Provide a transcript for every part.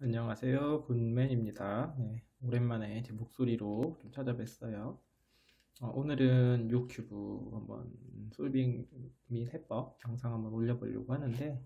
안녕하세요. 굿맨입니다. 네, 오랜만에 제 목소리로 좀 찾아뵀어요. 오늘은 요큐브 한번 솔빙 및 해법 영상 한번 올려보려고 하는데,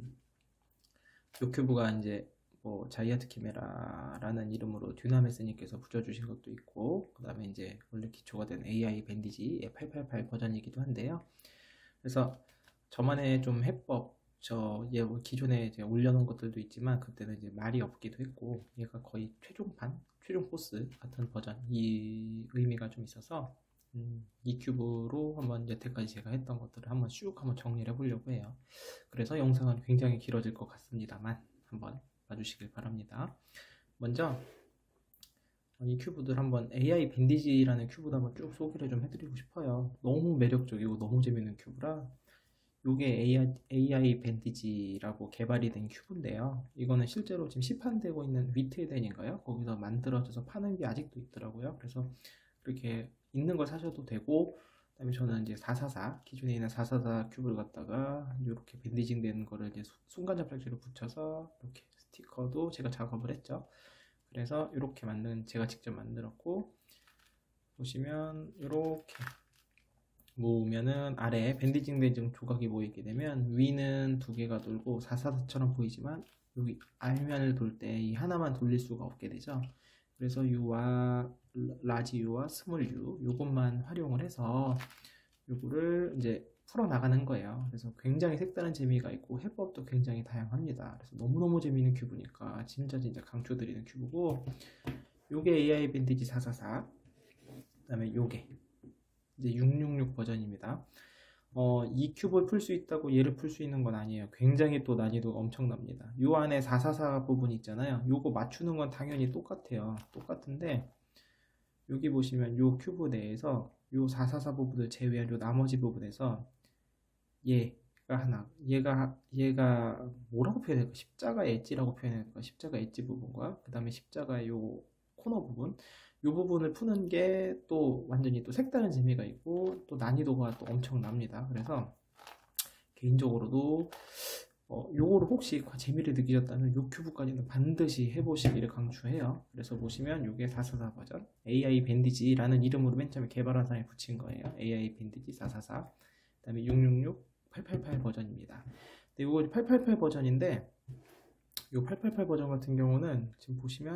요큐브가 이제 뭐 자이언트 키메라라는 이름으로 듀나메스님께서 붙여주신 것도 있고, 그 다음에 이제 원래 기초가 된 AI 밴디지의 888 버전이기도 한데요. 그래서 저만의 좀 해법, 기존에 이제 올려놓은 것들도 있지만 그때는 이제 말이 없기도 했고, 얘가 거의 최종판, 최종 보스 같은 버전, 이 의미가 좀 있어서 이 큐브로 한번 여태까지 제가 했던 것들을 한번 쭉 한번 정리를 해보려고 해요. 그래서 영상은 굉장히 길어질 것 같습니다만 한번 봐주시길 바랍니다. 먼저 이 큐브들 한번 AI 밴디지라는 큐브도 한번 쭉 소개를 좀 해드리고 싶어요. 너무 매력적이고 너무 재밌는 큐브라 요게 AI 밴디지라고 개발이 된 큐브인데요. 이거는 실제로 지금 시판되고 있는 위트에덴인가요? 거기서 만들어져서 파는 게 아직도 있더라고요. 그래서 그렇게 있는 걸 사셔도 되고, 그다음에 저는 이제 444 기존에 있는 444 큐브를 갖다가 이렇게 밴디징 된 거를 이제 순간 접착제로 붙여서 이렇게 스티커도 제가 작업을 했죠. 그래서 이렇게 제가 직접 만들었고, 보시면 이렇게 모으면은 아래에 밴디징 된 조각이 모이게 되면 위는 두 개가 돌고 444처럼 보이지만 여기 알면을 돌 때 이 하나만 돌릴 수가 없게 되죠. 그래서 U와 라지 U와 스몰 U 요것만 활용을 해서 요거를 이제 풀어 나가는 거예요. 그래서 굉장히 색다른 재미가 있고 해법도 굉장히 다양합니다. 그래서 너무너무 재미있는 큐브니까 진짜 강추드리는 큐브고, 요게 AI 밴디지 444, 그 다음에 요게 이제 666 버전입니다. 이 큐브를 풀 수 있다고 얘를 풀 수 있는 건 아니에요. 굉장히 또 난이도가 엄청납니다. 요 안에 444 부분 있잖아요. 요거 맞추는 건 당연히 똑같아요. 똑같은데 여기 보시면 요 큐브 내에서 요 444 부분을 제외한 요 나머지 부분에서 얘가 뭐라고 표현할까? 십자가 엣지라고 표현할까? 십자가 엣지 부분과 그 다음에 십자가 요 코너 부분, 요 부분을 푸는 게 또 완전히 또 색다른 재미가 있고 또 난이도가 또 엄청납니다. 그래서 개인적으로도 요거를 혹시 재미를 느끼셨다면 요 큐브까지는 반드시 해보시기를 강추해요. 그래서 보시면 요게 444 버전 AI 밴디지라는 이름으로 맨 처음에 개발원상에 붙인 거예요. AI 밴디지 444, 그 다음에 666 888 버전입니다. 근데 요거 888 버전인데 요 888 버전 같은 경우는 지금 보시면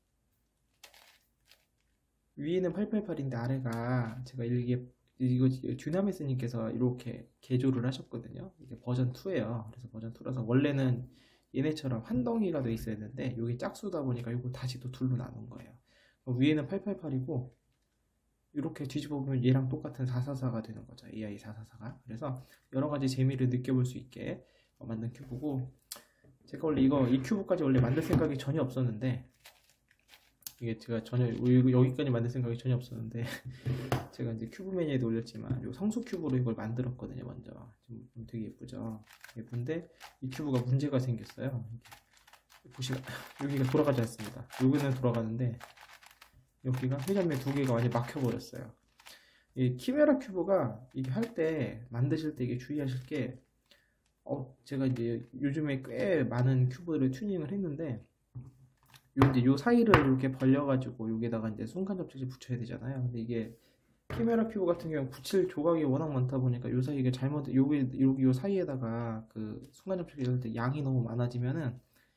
위에는 888인데 아래가 제가 이거 듀나메스님께서 이렇게 개조를 하셨거든요. 이게 버전 2예요. 그래서 버전 2라서 원래는 얘네처럼 한 덩이가 돼 있어야 되는데 여기 짝수다 보니까 이거 다시 또 둘로 나눈 거예요. 위에는 888이고 이렇게 뒤집어 보면 얘랑 똑같은 444가 되는 거죠. AI 444가. 그래서 여러 가지 재미를 느껴볼 수 있게 만든 큐브고, 제가 원래 이 큐브까지 원래 만들 생각이 전혀 없었는데, 이게 제가 전혀 여기까지 만들 생각이 전혀 없었는데 제가 이제 큐브 매니아에도 올렸지만 요 성수 큐브로 이걸 만들었거든요. 먼저 좀 되게 예쁘죠. 예쁜데 이 큐브가 문제가 생겼어요. 보시면 여기가 돌아가지 않습니다. 여기는 돌아가는데 여기가 회전면 두 개가 완전 막혀버렸어요. 이 키메라 큐브가 이게 할 때 만드실 때 이게 주의하실 게, 제가 이제 요즘에 꽤 많은 큐브를 튜닝을 했는데 요 사이를 이렇게 벌려가지고 여기다가 이제 순간 접착제 붙여야 되잖아요. 근데 이게 키메라 큐브 같은 경우 붙일 조각이 워낙 많다 보니까 요 사이에 여기 요 사이에다가 그 순간 접착제 넣을 때 양이 너무 많아지면은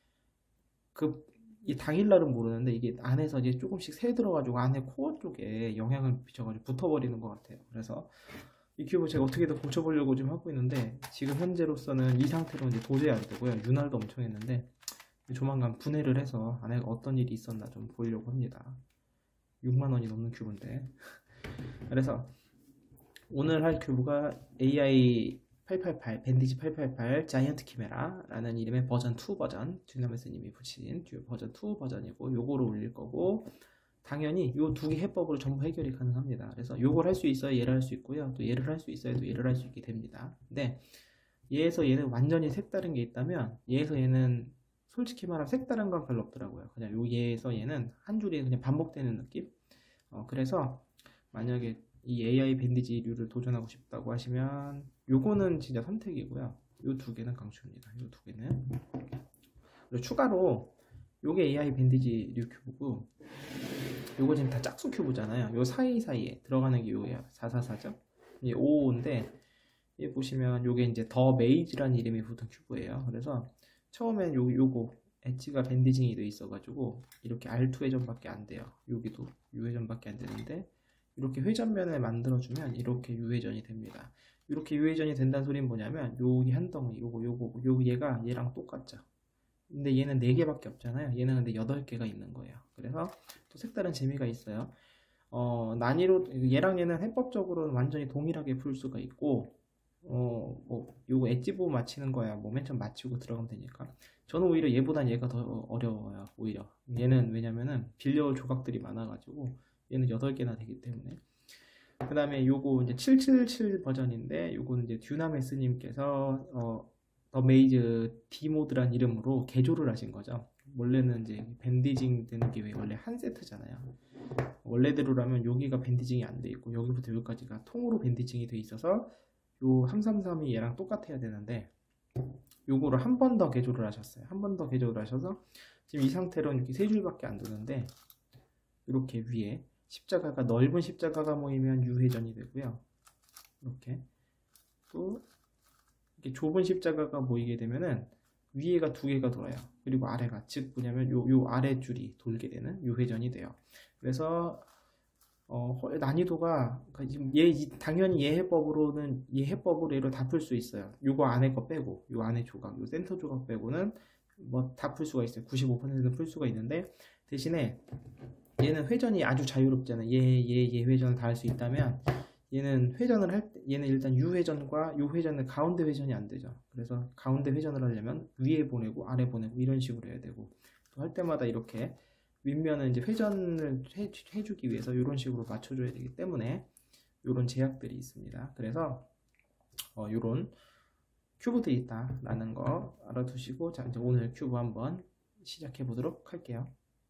이 당일날은 모르는데 이게 안에서 이제 조금씩 새 들어가지고 안에 코어 쪽에 영향을 미쳐가지고 붙어버리는 것 같아요. 그래서 이 큐브 제가 어떻게든 고쳐보려고 좀 하고 있는데 지금 현재로서는 이 상태로 이제 도저히 안 되고요. 윤활도 엄청 했는데 조만간 분해를 해서 안에 어떤 일이 있었나 좀 보려고 합니다. 6만원이 넘는 큐브인데 그래서 오늘 할 큐브가 AI 888 밴디지 888 자이언트 키메라라는 이름의 버전 2 버전, 듀나메스님이 붙인 버전 2 버전이고, 요거를 올릴 거고, 당연히 요 두 개 해법으로 전부 해결이 가능합니다. 그래서 요걸 할 수 있어야 얘를 할 수 있고요, 또 얘를 할 수 있어야 또 얘를 할 수 있게 됩니다. 근데 얘에서 얘는 완전히 색다른 게 있다면 얘에서 얘는 솔직히 말하면 색다른 건 별로 없더라고요. 그냥 얘에서 얘는 한 줄이 그냥 반복되는 느낌? 그래서 만약에 이 AI 밴디지류를 도전하고 싶다고 하시면 요거는 진짜 선택이고요. 요 두 개는 강추입니다. 요 두 개는. 그리고 추가로 요게 AI 밴디지 뉴 큐브고, 요거 지금 다 짝수 큐브잖아요. 요 사이사이에 들어가는 게 요예요. 444죠. 이게 55인데, 여기 보시면 요게 이제 더 메이즈라는 이름이 붙은 큐브예요. 그래서 처음엔 요거 엣지가 밴디징이 돼 있어가지고 이렇게 R2 회전밖에 안 돼요. 여기도 U 회전밖에 안 되는데, 이렇게 회전면을 만들어주면 이렇게 U 회전이 됩니다. 이렇게 U 회전이 된다는 소리는 뭐냐면, 여기 한 덩이 요거 얘가 얘랑 똑같죠. 근데 얘는 4개밖에 없잖아요. 얘는 근데 8개가 있는 거예요. 그래서 또 색다른 재미가 있어요. 난이도 얘랑 얘는 해법적으로는 완전히 동일하게 풀 수가 있고, 뭐 요거 엣지 부분 맞히는 거야. 뭐 맨 처음 맞추고 들어가면 되니까. 저는 오히려 얘보단 얘가 더 어려워요. 오히려 얘는 왜냐면은 빌려올 조각들이 많아가지고, 얘는 8개나 되기 때문에. 그 다음에 요거 이제 777 버전인데, 요거는 이제 듀나메스님께서 더 메이즈 D 모드란 이름으로 개조를 하신 거죠. 원래는 이제 밴디징 되는 게 원래 한 세트잖아요. 원래대로라면 여기가 밴디징이 안 돼 있고, 여기부터 여기까지가 통으로 밴디징이 돼 있어서 요 333이 얘랑 똑같아야 되는데, 요거를 한 번 더 개조를 하셨어요. 한 번 더 개조를 하셔서 지금 이 상태로는 이렇게 3줄밖에 안 도는데, 이렇게 위에 십자가가, 넓은 십자가가 모이면 유회전이 되고요. 이렇게 또 이렇게 좁은 십자가가 모이게 되면은 위에가 2개가 돌아요. 그리고 아래가, 즉 뭐냐면 요 아래 줄이 돌게 되는 유회전이 돼요. 그래서 난이도가 지금 당연히 얘 해법으로 얘로 다 풀 수 있어요. 요거 안에 거 빼고, 요 안에 조각, 요 센터 조각 빼고는 뭐 다 풀 수가 있어요. 95%는 풀 수가 있는데, 대신에 얘는 회전이 아주 자유롭잖아요. 얘 회전을 다 할 수 있다면, 얘는 회전을 할 때, 얘는 일단 U 회전과 요 회전은 가운데 회전이 안 되죠. 그래서 가운데 회전을 하려면 위에 보내고 아래 보내고 이런 식으로 해야 되고, 또 할 때마다 이렇게 윗면은 이제 회전을 해주기 위해서 이런 식으로 맞춰줘야 되기 때문에 이런 제약들이 있습니다. 그래서 이런 큐브들이 있다라는 거 알아두시고, 자, 이제 오늘 큐브 한번 시작해 보도록 할게요.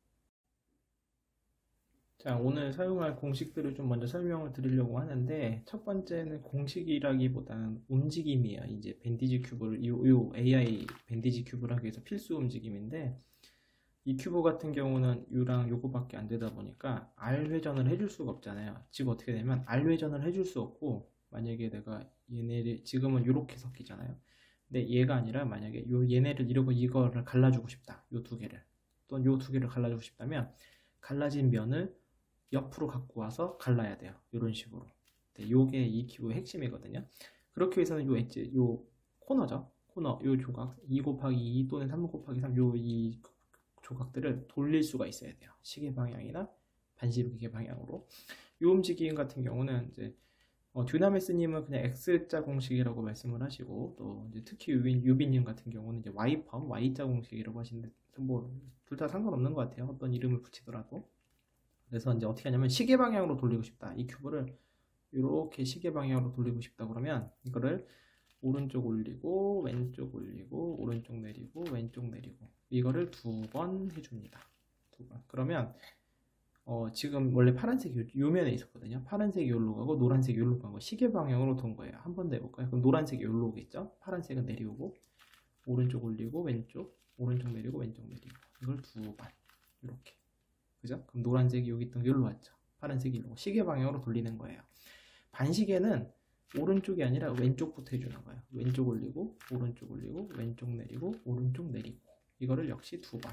자, 오늘 사용할 공식들을 좀 먼저 설명을 드리려고 하는데, 첫 번째는 공식이라기보다는 움직임이에요. 이제 밴디지 큐브를, 요 AI 밴디지 큐브를 하기 위해서 필수 움직임인데, 이 큐브 같은 경우는 U랑 요거밖에 안 되다 보니까 R 회전을 해줄 수가 없잖아요. 지금 어떻게 되면 R 회전을 해줄 수 없고, 만약에 내가 얘네를 지금은 이렇게 섞이잖아요. 근데 얘가 아니라 만약에 얘네를 이러고 이거를 갈라주고 싶다. 요 2개를. 또는 요 2개를 갈라주고 싶다면, 갈라진 면을 옆으로 갖고 와서 갈라야 돼요. 이런 식으로. 네, 요게 이 큐브의 핵심이거든요. 그렇게 해서는 요 엣지, 요 코너죠. 코너, 요 조각 2 곱하기 2 또는 3 곱하기 3, 이 조각들을 돌릴 수가 있어야 돼요. 시계 방향이나 반시계 방향으로. 이 움직임 같은 경우는 이제 듀나메스님은 그냥 X자 공식이라고 말씀을 하시고, 또 이제 특히 유빈님 같은 경우는 이제 Y자 공식이라고 하시는데, 뭐 둘 다 상관없는 것 같아요. 어떤 이름을 붙이더라도. 그래서 이제 어떻게 하냐면, 시계 방향으로 돌리고 싶다. 이 큐브를 이렇게 시계 방향으로 돌리고 싶다 그러면, 이거를 오른쪽 올리고 왼쪽 올리고 오른쪽 내리고 왼쪽 내리고, 이거를 2번 해줍니다. 2번. 그러면 지금 원래 파란색이 요 면에 있었거든요. 파란색이 여기로 가고 노란색이 여기로 가고 시계 방향으로 돈 거예요. 한 번 더 해볼까요? 그럼 노란색이 여기로 오겠죠? 파란색은 내려오고, 오른쪽 올리고 왼쪽, 오른쪽 내리고 왼쪽 내리고, 이걸 2번 이렇게. 그죠? 그럼 노란색이 여기 있던 여기로 왔죠. 파란색이 이러고 시계 방향으로 돌리는 거예요. 반시계는 오른쪽이 아니라 왼쪽부터 해주는 거예요. 왼쪽 올리고 오른쪽 올리고 왼쪽 내리고 오른쪽 내리고, 이거를 역시 2번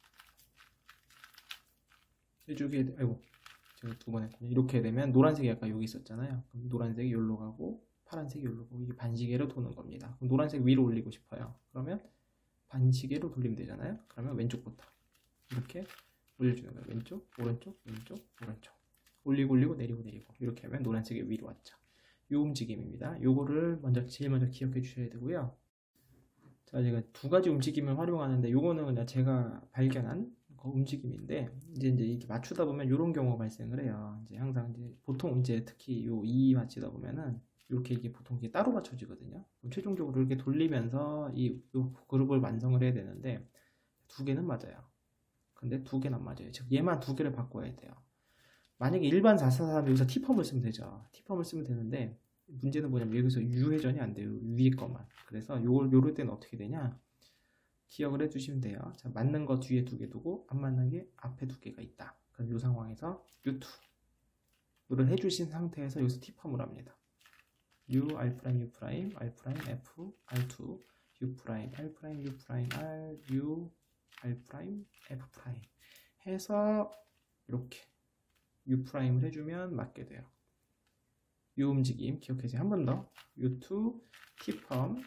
해주게. 아이고, 제가 2번 했군요. 이렇게 되면 노란색이 아까 여기 있었잖아요. 그럼 노란색이 여기로 가고 파란색이 여기로 가고, 이게 반시계로 도는 겁니다. 그럼 노란색 위로 올리고 싶어요. 그러면 반시계로 돌리면 되잖아요. 그러면 왼쪽부터 이렇게 올려주는 거예요. 왼쪽 오른쪽 왼쪽 오른쪽 올리고 내리고 이렇게 하면 노란색이 위로 왔죠. 이 움직임입니다. 요거를 제일 먼저 기억해 주셔야 되고요. 자, 제가 2가지 움직임을 활용하는데, 요거는 그냥 제가 발견한 움직임인데, 이제 이렇게 맞추다 보면 이런 경우가 발생을 해요. 이제 항상 이제 보통 이제 특히 요 2 맞추다 보면은 이렇게 이게 보통 이게 따로 맞춰지거든요. 최종적으로 이렇게 돌리면서 요 그룹을 완성을 해야 되는데, 2개는 맞아요. 근데 2개는 안 맞아요. 즉 얘만 2개를 바꿔야 돼요. 만약에 일반 443 여기서 T펌을 쓰면 되죠. T펌을 쓰면 되는데, 문제는 뭐냐면 여기서 U 회전이 안 돼요. 위에 것만. 그래서 요럴 때는 어떻게 되냐, 기억을 해주시면 돼요. 자, 맞는 거 뒤에 2개 두고 안 맞는 게 앞에 2개가 있다. 그럼 이 상황에서 U2를 해주신 상태에서 여기서 T펌을 합니다. U, R', U', R', F, R2, U', R', U', R, U, R', F' 해서 이렇게 U'을 해주면 맞게 돼요. 이 움직임 기억해주세요. 한 번 더. U2, T펌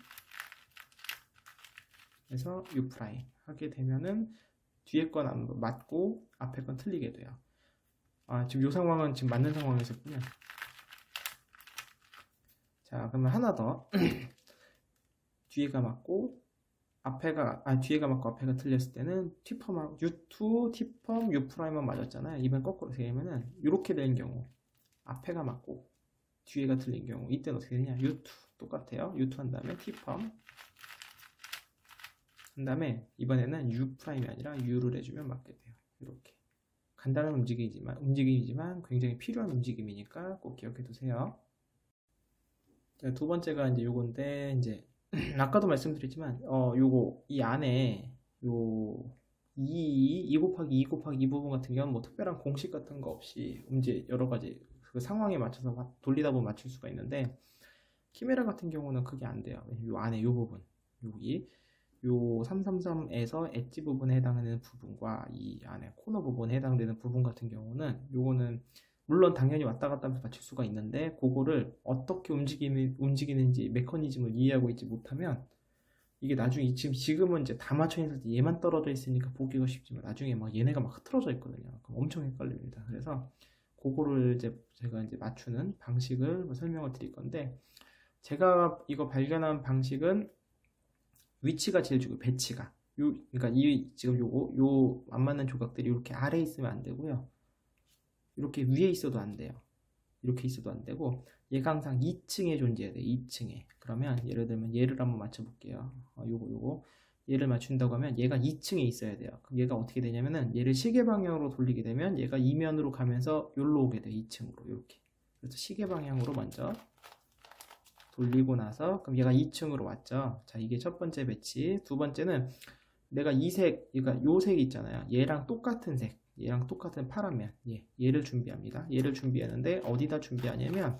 해서 U' 하게 되면은 뒤에 건 안 맞고 앞에 건 틀리게 돼요. 지금 이 상황은 지금 맞는 상황에서군요. 자, 그러면 하나 더. 뒤에가 맞고 뒤에가 맞고 앞에가 틀렸을 때는 T펌하고 U2, T펌, U'만 맞았잖아요. 이번 거꾸로 되면은 이렇게 되는 경우 앞에가 맞고 뒤에가 틀린 경우 이때는 어떻게 되냐? U2 똑같아요. U2 한 다음에 T펌 한 다음에 이번에는 U'이 아니라 U를 해주면 맞게 돼요. 이렇게 간단한 움직임이지만 굉장히 필요한 움직임이니까 꼭 기억해 두세요. 자, 두 번째가 이제 요건데 이제 아까도 말씀드렸지만 요거 이 안에 요 2 곱하기 2 곱하기 2 부분 같은 경우는 뭐 특별한 공식 같은 거 없이 이제 여러 가지 그 상황에 맞춰서 돌리다 보면 맞출 수가 있는데 키메라 같은 경우는 그게 안 돼요. 요 안에 요 부분 여기 요 333에서 엣지 부분에 해당하는 부분과 이 안에 코너 부분에 해당되는 부분 같은 경우는 요거는 물론 당연히 왔다 갔다 하면서 맞출 수가 있는데 그거를 어떻게 움직이는지 메커니즘을 이해하고 있지 못하면 이게 나중에 지금은 이제 다 맞춰 있어서 얘만 떨어져 있으니까 보기가 쉽지만 나중에 막 얘네가 막 흐트러져 있거든요. 그럼 엄청 헷갈립니다. 그래서 그거를 이제 제가 이제 맞추는 방식을 설명을 드릴 건데 제가 이거 발견한 방식은 위치가 제일 중요해요. 배치가. 그러니까 지금 요 안 맞는 조각들이 이렇게 아래에 있으면 안 되고요. 이렇게 위에 있어도 안 돼요. 이렇게 있어도 안 되고 얘가 항상 2층에 존재해야 돼요. 2층에. 그러면 예를 들면 얘를 한번 맞춰볼게요. 요거 얘를 맞춘다고 하면 얘가 2층에 있어야 돼요. 그럼 얘가 어떻게 되냐면은 얘를 시계 방향으로 돌리게 되면 얘가 이면으로 가면서 여기로 오게 돼요. 2층으로 이렇게. 그래서 시계 방향으로 먼저 돌리고 나서 그럼 얘가 2층으로 왔죠. 자, 이게 첫 번째 배치. 두 번째는 내가 이 색, 그러니까 요 색 있잖아요. 얘랑 똑같은 색, 얘랑 똑같은 파란 면, 얘를 준비합니다. 얘를 준비하는데 어디다 준비하냐면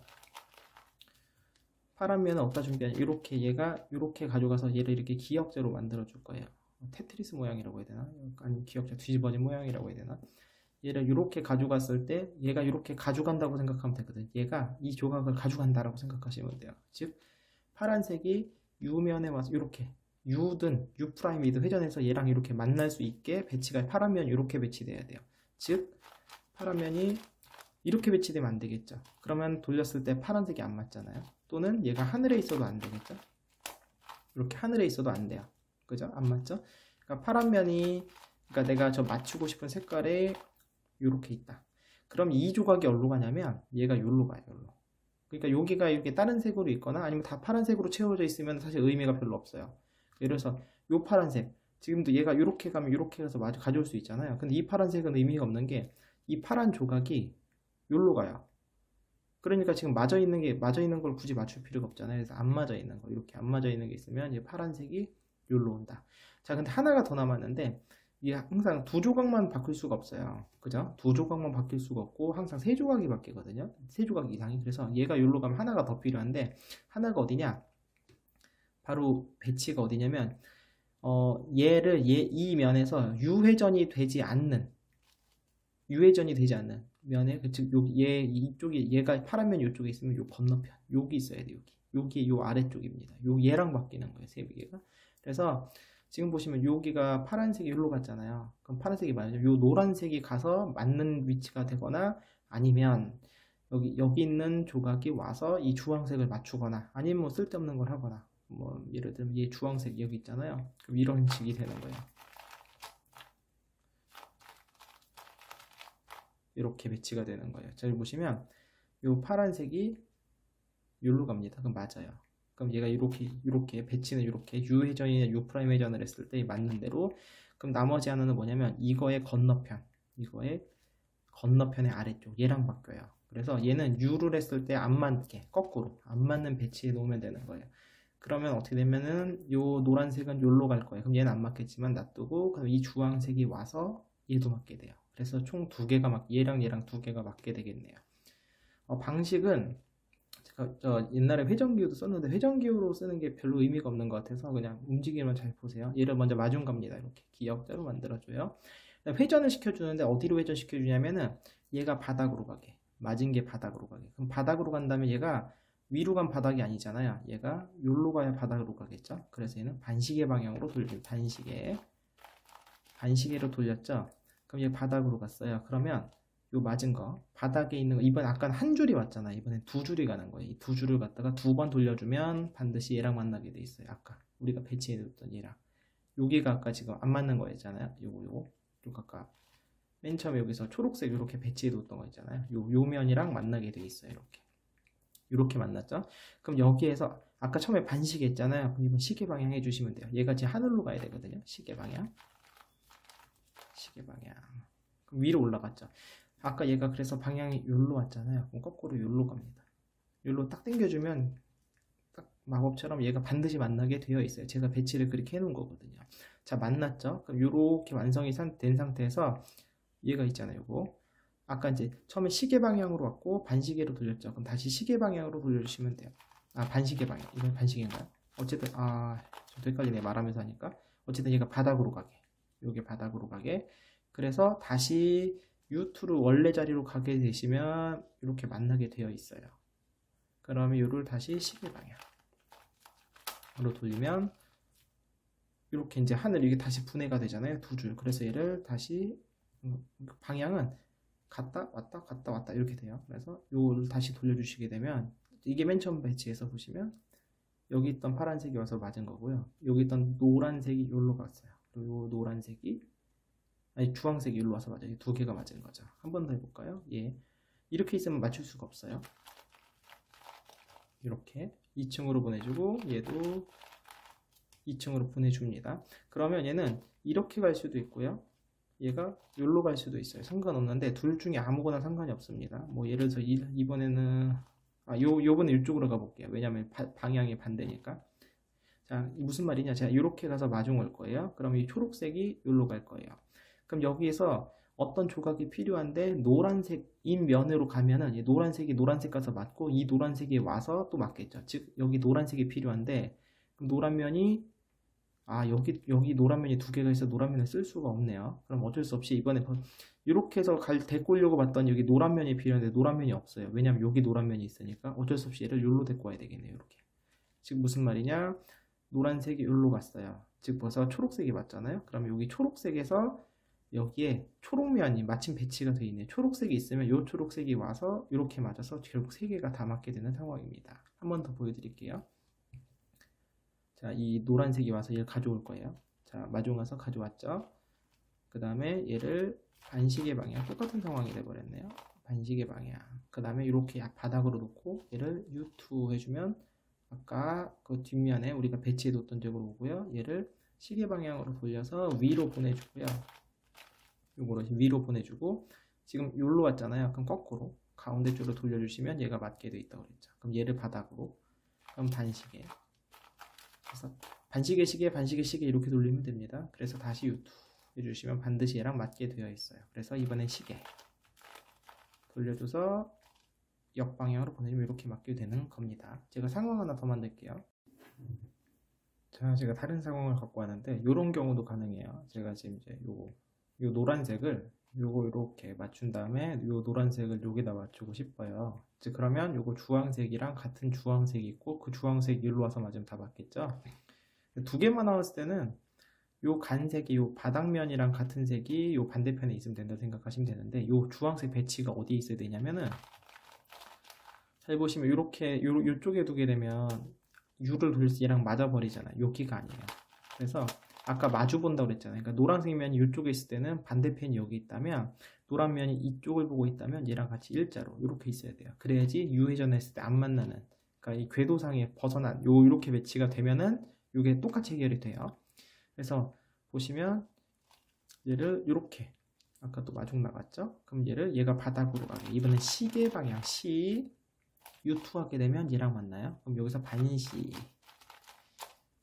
파란 면은 어디다 준비하냐? 이렇게 얘가 이렇게 가져가서 얘를 이렇게 기역자로 만들어 줄 거예요. 테트리스 모양이라고 해야 되나? 아니면 기역자 뒤집어진 모양이라고 해야 되나? 얘를 이렇게 가져갔을 때 얘가 이렇게 가져간다고 생각하면 되거든. 얘가 이 조각을 가져간다라고 생각하시면 돼요. 즉 파란색이 U면에 와서 이렇게 U든 U'이든 회전해서 얘랑 이렇게 만날 수 있게 배치가 파란 면이 이렇게 배치돼야 돼요. 즉 파란 면이 이렇게 배치되면 안 되겠죠. 그러면 돌렸을 때 파란색이 안 맞잖아요. 또는 얘가 하늘에 있어도 안 되겠죠. 이렇게 하늘에 있어도 안 돼요. 그죠? 안 맞죠? 그러니까 파란 면이 그러니까 내가 저 맞추고 싶은 색깔에 이렇게 있다. 그럼 이 조각이 어디로 가냐면 얘가 여기로 가요. 여기로. 그러니까 여기가 이렇게 다른 색으로 있거나 아니면 다 파란색으로 채워져 있으면 사실 의미가 별로 없어요. 예를 들어서 요 파란색 지금도 얘가 이렇게 가면 이렇게 가서 마주 가져올 수 있잖아요. 근데 이 파란색은 의미가 없는 게 이 파란 조각이 여기로 가요. 그러니까 지금 맞아 있는 걸 굳이 맞출 필요가 없잖아요. 그래서 안 맞아 있는 거 이렇게 안 맞아 있는 게 있으면 이 파란색이 여기로 온다. 자, 근데 하나가 더 남았는데 이게 항상 두 조각만 바뀔 수가 없어요. 그죠? 두 조각만 바뀔 수가 없고 항상 세 조각이 바뀌거든요. 세 조각 이상이. 그래서 얘가 여기로 가면 하나가 더 필요한데 하나가 어디냐? 바로 배치가 어디냐면 얘를 이 면에서 유회전이 되지 않는 면에 즉 이쪽이 얘가 파란 면 이쪽에 있으면 요 건너편 여기 있어야 돼. 여기 요 아래쪽입니다. 얘랑 바뀌는 거예요. 세 개가. 그래서 지금 보시면 여기가 파란색이 여기로 갔잖아요. 그럼 파란색이 맞아요. 요 노란색이 가서 맞는 위치가 되거나 아니면 여기 있는 조각이 와서 이 주황색을 맞추거나 아니면 뭐 쓸데없는 걸 하거나 뭐 예를 들면 얘 주황색 여기 있잖아요. 그럼 이런 식이 되는 거예요. 이렇게 배치가 되는 거예요. 자, 여기 보시면 요 파란색이 여기로 갑니다. 그럼 맞아요. 그럼 얘가 이렇게 배치는 이렇게 U회전이나 U'라임 회전을 했을 때 맞는 대로. 그럼 나머지 하나는 뭐냐면 이거의 건너편의 아래쪽 얘랑 바뀌어요. 그래서 얘는 U를 했을 때 안 맞게 거꾸로 안 맞는 배치해 놓으면 되는 거예요. 그러면 어떻게 되면은 요 노란색은 요로 갈 거예요. 그럼 얘는 안 맞겠지만 놔두고 그럼 이 주황색이 와서 얘도 맞게 돼요. 그래서 총 두 개가 얘랑 두 개가 맞게 되겠네요. 방식은 제가 옛날에 회전기호도 썼는데 회전기호로 쓰는 게 별로 의미가 없는 것 같아서 그냥 움직이면 잘 보세요. 얘를 먼저 마중 갑니다. 이렇게 기역자로 만들어줘요. 회전을 시켜주는데 어디로 회전시켜주냐면은 얘가 바닥으로 가게, 맞은 게 바닥으로 가게. 그럼 바닥으로 간다면 얘가 위로 간 바닥이 아니잖아요. 얘가 요로 가야 바닥으로 가겠죠. 그래서 얘는 반시계 방향으로 돌려요. 반시계로 돌렸죠. 그럼 얘 바닥으로 갔어요. 그러면 요 맞은 거 바닥에 있는 거 이번 아까 한 줄이 왔잖아. 이번엔 두 줄이 가는 거예요. 이 두 줄을 갖다가 두 번 돌려주면 반드시 얘랑 만나게 돼 있어요. 아까 우리가 배치해뒀던 얘랑 여기가 아까 지금 안 맞는 거였잖아요. 요거 아까 맨 처음에 여기서 초록색 이렇게 배치해뒀던 거 있잖아요. 요 면이랑 만나게 돼 있어요. 이렇게 만났죠. 그럼 여기에서 아까 처음에 반시계 했잖아요. 그럼 이번 시계 방향 해주시면 돼요. 얘가 지금 하늘로 가야 되거든요. 시계 방향. 그럼 위로 올라갔죠. 아까 얘가 그래서 방향이 여기로 왔잖아요. 그럼 거꾸로 여기로 갑니다. 여기로 딱 당겨주면 딱 마법처럼 얘가 반드시 만나게 되어 있어요. 제가 배치를 그렇게 해놓은 거거든요. 자, 만났죠. 그럼 이렇게 완성이 된 상태에서 얘가 있잖아요. 요거 아까 이제 처음에 시계 방향으로 왔고 반시계로 돌렸죠. 그럼 다시 시계 방향으로 돌려주시면 돼요. 반시계 방향. 이건 반시계인가요? 어쨌든 저도 헷갈리네 말하면서 하니까. 어쨌든 얘가 바닥으로 가게. 요게 바닥으로 가게. 그래서 다시 U2로 원래 자리로 가게 되시면 이렇게 만나게 되어 있어요. 그러면 요를 다시 시계 방향으로 돌리면 이렇게 이제 하늘 이게 다시 분해가 되잖아요. 두 줄. 그래서 얘를 다시 방향은 갔다 왔다 이렇게 돼요. 그래서 요를 다시 돌려주시게 되면 이게 맨 처음 배치해서 보시면 여기 있던 파란색이 와서 맞은 거고요. 여기 있던 노란색이 여기로 갔어요. 그리고 요 노란색이 주황색이 여기로 와서 맞아요. 두 개가 맞은 거죠. 한 번 더 해볼까요? 예. 이렇게 있으면 맞출 수가 없어요. 이렇게 2층으로 보내주고 얘도 2층으로 보내줍니다. 그러면 얘는 이렇게 갈 수도 있고요. 얘가 여기로 갈 수도 있어요. 상관없는데 둘 중에 아무거나 상관이 없습니다. 뭐 예를 들어서 이번에는 요번에 이쪽으로 가볼게요. 왜냐면 방향이 반대니까. 자, 무슨 말이냐? 제가 이렇게 가서 마중 올 거예요. 그럼 이 초록색이 여기로 갈 거예요. 그럼 여기에서 어떤 조각이 필요한데 노란색인 면으로 가면은 이 노란색이 노란색 가서 맞고 이 노란색이 와서 또 맞겠죠. 즉 여기 노란색이 필요한데 그럼 노란면이 여기 노란면이 두 개가 있어 노란면을 쓸 수가 없네요. 그럼 어쩔 수 없이 이번에 이렇게 해서 데리고 오려고 봤더니 여기 노란면이 필요한데 노란면이 없어요. 왜냐면 여기 노란면이 있으니까 어쩔 수 없이 얘를 여기로 데리고 와야 되겠네요. 이렇게. 즉 무슨 말이냐? 노란색이 여기로 갔어요. 즉 벌써 초록색이 맞잖아요. 그럼 여기 초록색에서 여기에 초록면이 마침 배치가 되어 있네요. 초록색이 있으면 이 초록색이 와서 이렇게 맞아서 결국 세 개가 다 맞게 되는 상황입니다. 한 번 더 보여드릴게요. 자, 이 노란색이 와서 얘를 가져올 거예요. 자, 마중 와서 가져왔죠. 그 다음에 얘를 반시계 방향, 똑같은 상황이 돼버렸네요. 반시계 방향. 그 다음에 이렇게 바닥으로 놓고 얘를 U2 해주면 아까 그 뒷면에 우리가 배치해뒀던 쪽으로 오고요. 얘를 시계 방향으로 돌려서 위로 보내주고요. 요거를 위로 보내주고 지금 여기로 왔잖아요. 그럼 거꾸로 가운데 쪽으로 돌려주시면 얘가 맞게 돼 있다고 그랬죠. 그럼 얘를 바닥으로, 그럼 반시계. 그래서 반시계 시계 반시계 시계 이렇게 돌리면 됩니다. 그래서 다시 U2 해주시면 반드시 얘랑 맞게 되어 있어요. 그래서 이번엔 시계 돌려줘서 역방향으로 보내주면 이렇게 맞게 되는 겁니다. 제가 상황 하나 더 만들게요. 자, 제가 다른 상황을 갖고 왔는데 이런 경우도 가능해요. 제가 지금 이제 요 노란색을 요거 이렇게 맞춘 다음에 요 노란색을 여기다 맞추고 싶어요. 즉 그러면 요거 주황색이랑 같은 주황색이 있고 그 주황색이 일로 와서 맞으면 다 맞겠죠. 두 개만 나왔을 때는 요 간색이 요 바닥면이랑 같은 색이 요 반대편에 있으면 된다 생각하시면 되는데 요 주황색 배치가 어디에 있어야 되냐면은 잘 보시면 요렇게 요쪽에 두게 되면 U를 돌릴 때 얘랑 맞아버리잖아요. 여기가 아니에요. 그래서 아까 마주 본다고 그랬잖아요. 그러니까 노란색 면이 이쪽에 있을 때는 반대편이 여기 있다면 노란 면이 이쪽을 보고 있다면 얘랑 같이 일자로 이렇게 있어야 돼요. 그래야지 유회전했을 때 안 만나는, 그러니까 이 궤도상에 벗어난 이렇게 배치가 되면은 이게 똑같이 해결이 돼요. 그래서 보시면 얘를 이렇게 아까 또 마중 나갔죠? 그럼 얘가 바닥으로 가게. 이번엔 시계 방향 U2 하게 되면 얘랑 만나요. 그럼 여기서 반시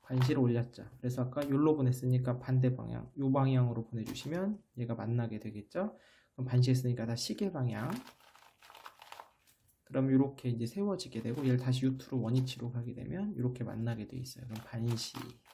반시를 올렸죠. 그래서 아까 요로 보냈으니까 반대 방향, 요 방향으로 보내주시면 얘가 만나게 되겠죠. 그럼 반시 했으니까 다 시계 방향. 그럼 이렇게 이제 세워지게 되고 얘를 다시 U2로 원위치로 가게 되면 이렇게 만나게 돼 있어요. 그럼 반시.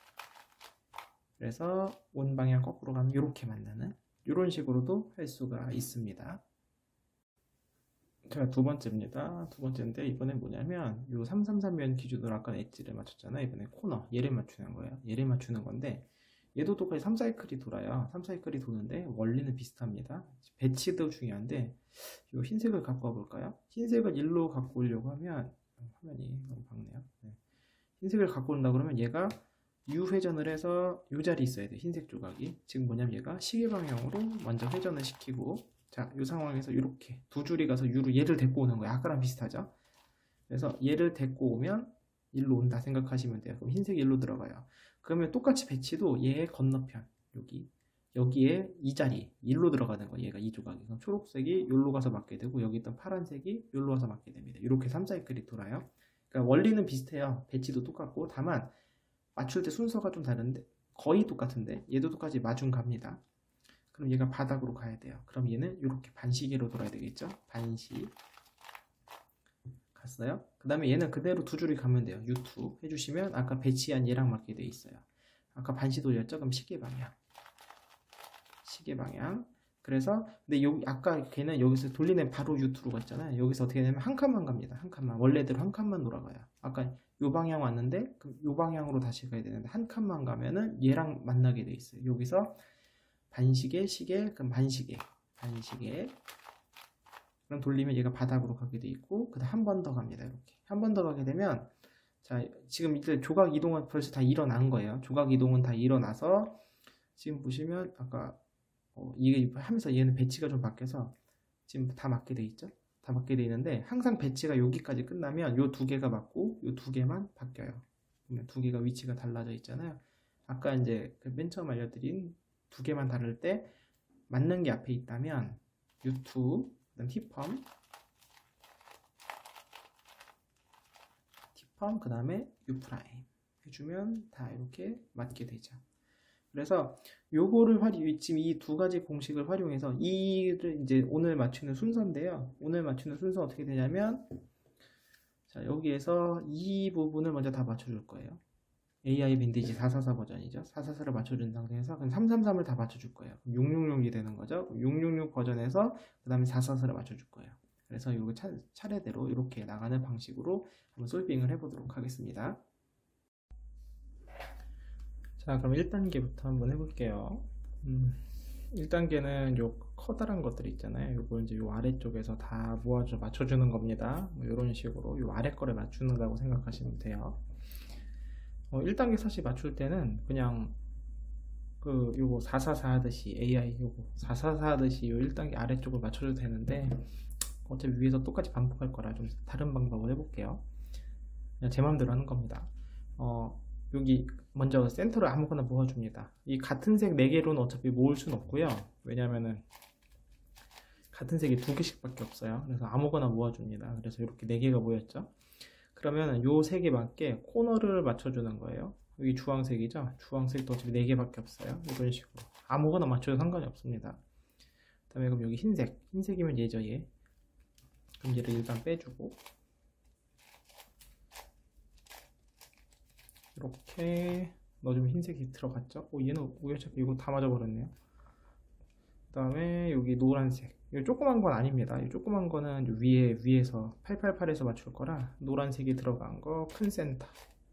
그래서 온 방향 거꾸로 가면 이렇게 만나는 이런 식으로도 할 수가 있습니다. 자, 두 번째입니다. 두 번째인데 이번엔 뭐냐면 요 333면 기준으로 아까 엣지를 맞췄잖아요. 이번에 코너 얘를 맞추는 거예요. 얘를 맞추는 건데 얘도 똑같이 3사이클이 돌아요. 3사이클이 도는데 원리는 비슷합니다. 배치도 중요한데 요 흰색을 갖고 와볼까요? 흰색을 일로 갖고 오려고 하면 화면이 너무 밝네요. 네. 흰색을 갖고 온다 그러면 얘가 U 회전을 해서 요 자리 있어야 돼. 흰색 조각이. 지금 뭐냐면 얘가 시계 방향으로 먼저 회전을 시키고 자, 이 상황에서 이렇게 두 줄이 가서 U로 얘를 데리고 오는 거예요. 아까랑 비슷하죠? 그래서 얘를 데리고 오면 일로 온다 생각하시면 돼요. 그럼 흰색이 일로 들어가요. 그러면 똑같이 배치도 얘의 건너편 여기에 이 자리 일로 들어가는 거예요. 얘가 이 조각이. 그럼 초록색이 여기로 가서 맞게 되고 여기 있던 파란색이 여기로 와서 맞게 됩니다. 이렇게 3사이클이 돌아요. 그러니까 원리는 비슷해요. 배치도 똑같고 다만 맞출 때 순서가 좀 다른데 거의 똑같은데 얘도 똑같이 마중 갑니다. 그럼 얘가 바닥으로 가야 돼요. 그럼 얘는 이렇게 반시계로 돌아야 되겠죠? 반시 갔어요. 그 다음에 얘는 그대로 두 줄이 가면 돼요. U2 해주시면 아까 배치한 얘랑 맞게 돼 있어요. 아까 반시 돌렸죠? 그럼 시계 방향. 시계 방향. 그래서 근데 여기 아까 걔는 여기서 돌리는 바로 U2로 갔잖아요. 여기서 어떻게 되냐면 한 칸만 갑니다. 한 칸만. 원래대로 한 칸만 돌아가요. 아까 요 방향 왔는데 그럼 요 방향으로 다시 가야 되는데 한 칸만 가면은 얘랑 만나게 돼 있어요. 여기서 반시계, 시계, 그럼 반시계, 반시계. 그럼 돌리면 얘가 바닥으로 가게 돼 있고, 그 다음 한 번 더 갑니다. 이렇게 한 번 더 가게 되면, 자 지금 이제 조각 이동은 벌써 다 일어난 거예요. 조각 이동은 다 일어나서 지금 보시면 아까 이게 하면서 얘는 배치가 좀 바뀌어서 지금 다 맞게 돼 있죠. 다 맞게 돼 있는데 항상 배치가 여기까지 끝나면 요 두 개가 맞고 요 두 개만 바뀌어요. 그러면 두 개가 위치가 달라져 있잖아요. 아까 이제 그 맨 처음 알려드린 두 개만 다를 때 맞는 게 앞에 있다면 U2, 그다음 T펌, 그 다음에 U' 해주면 다 이렇게 맞게 되죠. 그래서 요거를 지금 이 두 가지 공식을 활용해서 이를 이제 오늘 맞추는 순서인데요. 오늘 맞추는 순서 어떻게 되냐면 자 여기에서 이 부분을 먼저 다 맞춰줄 거예요. AI 밴디지 444 버전이죠. 444를 맞춰준 상태에서 그럼 333을 다 맞춰줄 거예요. 666이 되는 거죠. 666 버전에서 그 다음에 444를 맞춰줄 거예요. 그래서 이거 차례대로 이렇게 나가는 방식으로 한번 솔빙을 해보도록 하겠습니다. 자, 그럼 1단계부터 한번 해볼게요. 1단계는 요 커다란 것들 있잖아요. 요거 이제 요 아래쪽에서 다 모아서 맞춰주는 겁니다. 뭐 이런 식으로 요 아래 거를 맞추는다고 생각하시면 돼요. 1단계 사실 맞출 때는 그냥 요거 444 하듯이 AI 요거 444 하듯이 요 1단계 아래쪽을 맞춰줘도 되는데 어차피 위에서 똑같이 반복할 거라 좀 다른 방법을 해볼게요. 그냥 제 마음대로 하는 겁니다. 여기 먼저 센터를 아무거나 모아줍니다. 이 같은 색 4개로는 어차피 모을 수는 없고요. 왜냐면은 같은 색이 2개씩 밖에 없어요. 그래서 아무거나 모아줍니다. 그래서 이렇게 4개가 모였죠. 그러면 요 3개 맞게 코너를 맞춰주는 거예요. 여기 주황색이죠. 주황색도 어차피 4개 밖에 없어요. 이런 식으로 아무거나 맞춰도 상관이 없습니다. 그 다음에 그럼 여기 흰색이면 얘죠. 얘. 그럼 얘를 일단 빼주고 이렇게 넣어주면 흰색이 들어갔죠. 얘는 어차피 이거 다 맞아버렸네요. 그 다음에 여기 노란색. 이 조그만 건 아닙니다. 이 조그만 거는 위에서 888에서 맞출 거라 노란색이 들어간 거 큰 센터.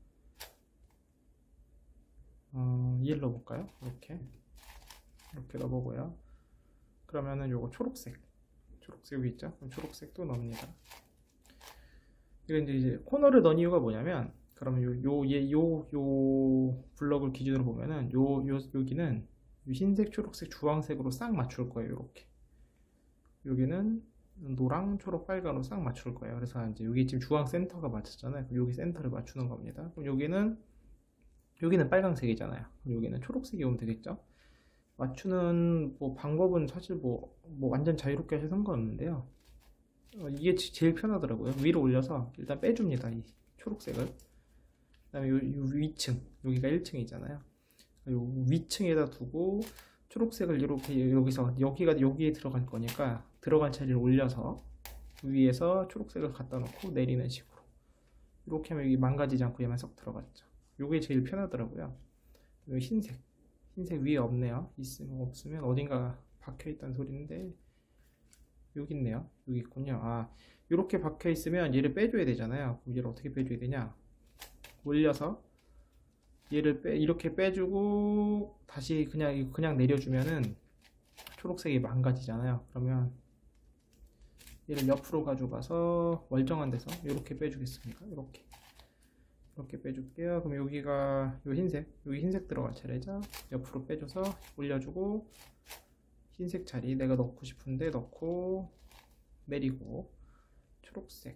얘를 넣어볼까요? 이렇게 넣어보고요. 그러면은 요거 초록색 여기 있죠? 그럼 초록색도 넣습니다. 이거 이제 코너를 넣은 이유가 뭐냐면 그러면 요 블럭을 기준으로 보면은 여기는 흰색, 초록색, 주황색으로 싹 맞출 거예요. 이렇게 여기는 노랑, 초록, 빨간으로 싹 맞출 거예요. 그래서 이제 여기 지금 주황 센터가 맞췄잖아요. 그럼 여기 센터를 맞추는 겁니다. 그럼 여기는 빨강색이잖아요. 그럼 여기는 초록색이 오면 되겠죠. 맞추는 뭐 방법은 사실 뭐 완전 자유롭게 하셔도 상관없는데요. 이게 제일 편하더라고요. 위로 올려서 일단 빼줍니다. 이 초록색을. 다음에 요 위층, 여기가 1층이잖아요. 요 위층에다 두고 초록색을 이렇게 여기서 여기에 들어갈 거니까 들어갈 자리를 올려서 위에서 초록색을 갖다 놓고 내리는 식으로 이렇게 하면 여기 망가지지 않고 얘만 쏙 들어갔죠. 요게 제일 편하더라고요. 여기 흰색 위에 없네요. 있으면 없으면 어딘가 박혀있다는 소리인데 여기 있네요. 여기 있군요. 아, 이렇게 박혀 있으면 얘를 빼줘야 되잖아요. 그럼 얘를 어떻게 빼줘야 되냐? 올려서 얘를 이렇게 빼주고 다시 그냥 내려주면은 초록색이 망가지잖아요. 그러면 얘를 옆으로 가져가서 멀쩡한 데서 이렇게 빼주겠습니다. 이렇게 빼줄게요. 그럼 여기가 여기 흰색 들어갈 차례죠. 옆으로 빼줘서 올려주고 흰색 자리 내가 넣고 싶은데 넣고 내리고 초록색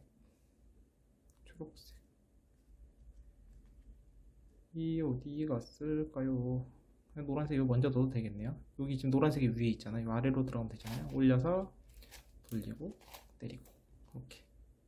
이 어디 갔을까요? 노란색 이거 먼저 넣어도 되겠네요. 여기 지금 노란색이 위에 있잖아요. 이 아래로 들어가면 되잖아요. 올려서 돌리고 내리고 이렇게.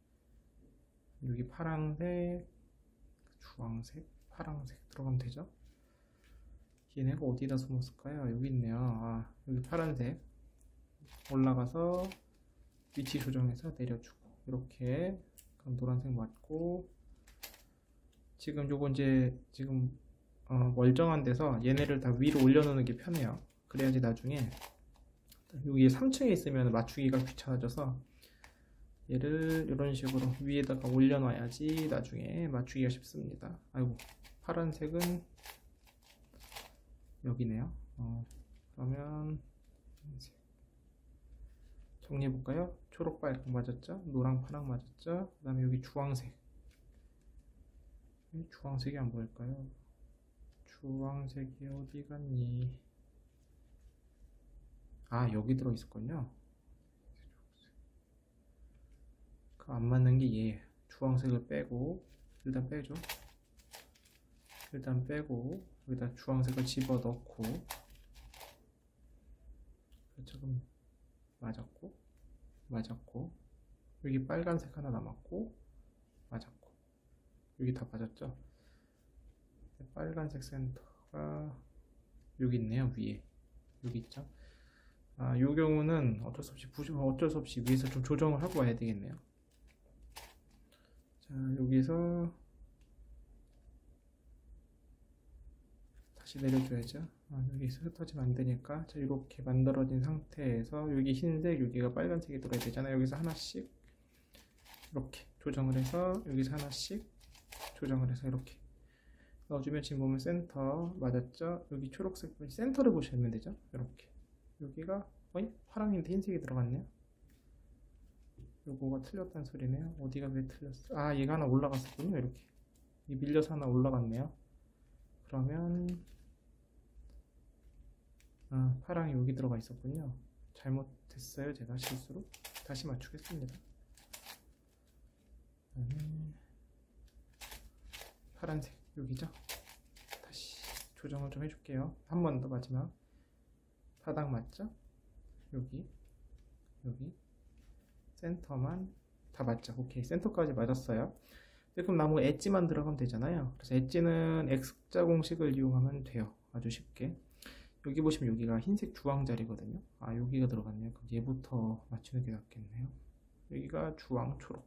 여기 파란색, 주황색, 파란색 들어가면 되죠. 얘네가 어디다 숨었을까요? 여기 있네요. 아, 여기 파란색 올라가서 위치 조정해서 내려주고 이렇게. 그럼 노란색 맞고 지금 요거 이제 멀쩡한 데서 얘네를 다 위로 올려놓는 게 편해요. 그래야지 나중에 여기 3층에 있으면 맞추기가 귀찮아져서 얘를 이런 식으로 위에다가 올려놔야지 나중에 맞추기가 쉽습니다. 아이고, 파란색은 여기네요. 그러면 정리해볼까요? 초록, 빨강 맞았죠? 노랑, 파랑 맞았죠? 그 다음에 여기 주황색이 안 보일까요? 주황색이 어디 갔니? 아, 여기 들어있었군요. 그 안 맞는 게 얘. 주황색을 빼고 일단 빼죠. 일단 빼고 여기다 주황색을 집어넣고 조금 맞았고 여기 빨간색 하나 남았고 맞았고 여기 다 맞았죠. 빨간색 센터가 여기 있네요. 위에 여기 있죠. 아, 요 경우는 어쩔 수 없이 위에서 좀 조정을 하고 와야 되겠네요. 자, 여기서 다시 내려줘야죠. 여기서 흩어지면 안 되니까. 자, 이렇게 만들어진 상태에서 여기 흰색, 여기가 빨간색이 들어야 되잖아요. 여기서 하나씩 이렇게 조정을 해서 여기서 하나씩 조정을 해서 이렇게 넣어주면 지금 보면 센터 맞았죠? 여기 초록색 센터를 보시면 되죠? 이렇게 여기가 파랑인데 흰색이 들어갔네요. 요거가 틀렸다는 소리네요. 어디가 왜 틀렸어? 아, 얘가 하나 올라갔었군요. 이렇게 밀려서 하나 올라갔네요. 그러면 파랑이 여기 들어가 있었군요. 잘못했어요. 제가 실수로. 다시 맞추겠습니다. 파란색 여기죠? 다시 조정을 좀 해줄게요. 한 번 더 마지막. 바닥 맞죠? 여기 센터만 다 맞죠? 오케이, 센터까지 맞았어요. 그럼 나무 엣지만 들어가면 되잖아요. 그래서 엣지는 X자 공식을 이용하면 돼요. 아주 쉽게. 여기 보시면 여기가 흰색 주황 자리거든요. 아, 여기가 들어갔네요. 그럼 얘부터 맞추는 게 낫겠네요. 여기가 주황 초록.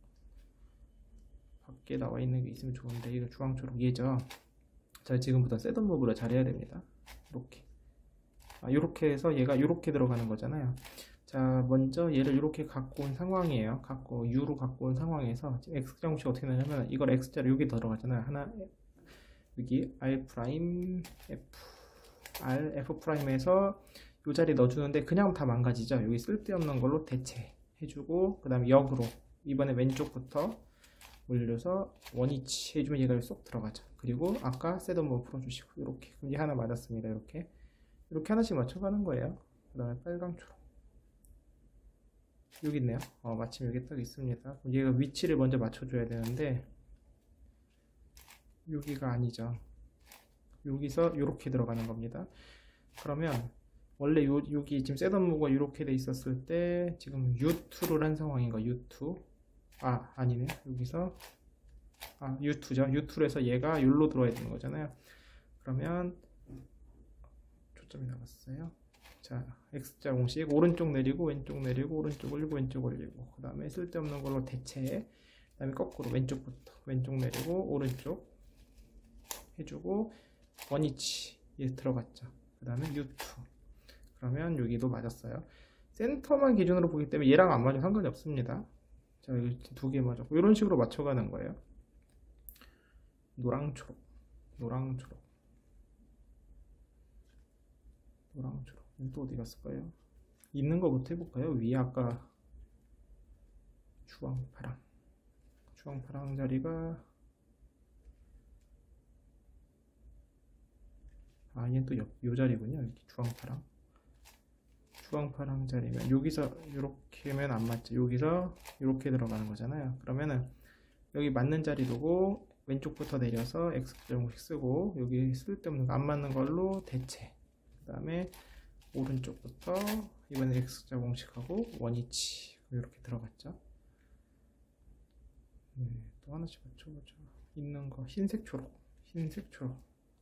밖에 나와 있는 게 있으면 좋은데 이거 주황 초록 얘죠. 자, 지금부터 셋업 무브를 잘해야 됩니다. 이렇게. 이렇게 해서 얘가 이렇게 들어가는 거잖아요. 자, 먼저 얘를 이렇게 갖고 온 상황이에요. U로 갖고 온 상황에서 X자 공식 어떻게 나냐면 이걸 X자로 여기 들어가잖아요. 하나, 여기 R 프라임 F, R, F 프라임에서 이 자리에 넣어주는데 그냥 다 망가지죠. 여기 쓸데없는 걸로 대체해주고 그 다음에 역으로 이번에 왼쪽부터 올려서 원위치 해주면 얘가 쏙 들어가죠. 그리고 아까 셋업 무브 풀어주시고 이렇게. 그럼 얘 하나 맞았습니다. 이렇게 하나씩 맞춰가는 거예요. 그 다음에 빨강 초록 여기 있네요. 마침 여기 딱 있습니다. 그럼 얘가 위치를 먼저 맞춰줘야 되는데 여기가 아니죠. 여기서 이렇게 들어가는 겁니다. 그러면 원래 여기 지금 셋업 무브가 이렇게 돼 있었을 때 지금 U2를 한 상황인 거. U2 아니네. 여기서 U2죠. U2에서 얘가 여기로 들어와야 되는 거잖아요. 그러면 초점이 나갔어요. 자, X자 공식 오른쪽 내리고 왼쪽 내리고 오른쪽 올리고 왼쪽 올리고, 그 다음에 쓸데없는 걸로 대체, 그 다음에 거꾸로 왼쪽부터 왼쪽 내리고 오른쪽 해주고 원위치 얘 들어갔죠. 그 다음에 U2, 그러면 여기도 맞았어요. 센터만 기준으로 보기 때문에 얘랑 안 맞아도 상관이 없습니다. 자, 여기 두 개 맞았고 이런 식으로 맞춰가는 거예요. 노랑 초록, 노랑 초록, 노랑 초록. 또 어디 갔을까요? 있는 거부터 해볼까요? 위에 아까 주황 파랑, 주황 파랑 자리가, 얘는 또 요 자리군요. 이렇게 주황 파랑, 주황 파랑 자리면 여기서 이렇게 하면 안 맞죠. 여기서 이렇게 들어가는 거잖아요. 그러면은 여기 맞는 자리 두고 왼쪽부터 내려서 X자공식 쓰고, 여기 쓸데없는 거 안 맞는 걸로 대체, 그 다음에 오른쪽부터 이번엔 X자공식하고 원위치 이렇게 들어갔죠. 또 하나씩 맞춰보죠. 있는 거 흰색 초록, 흰색 초록.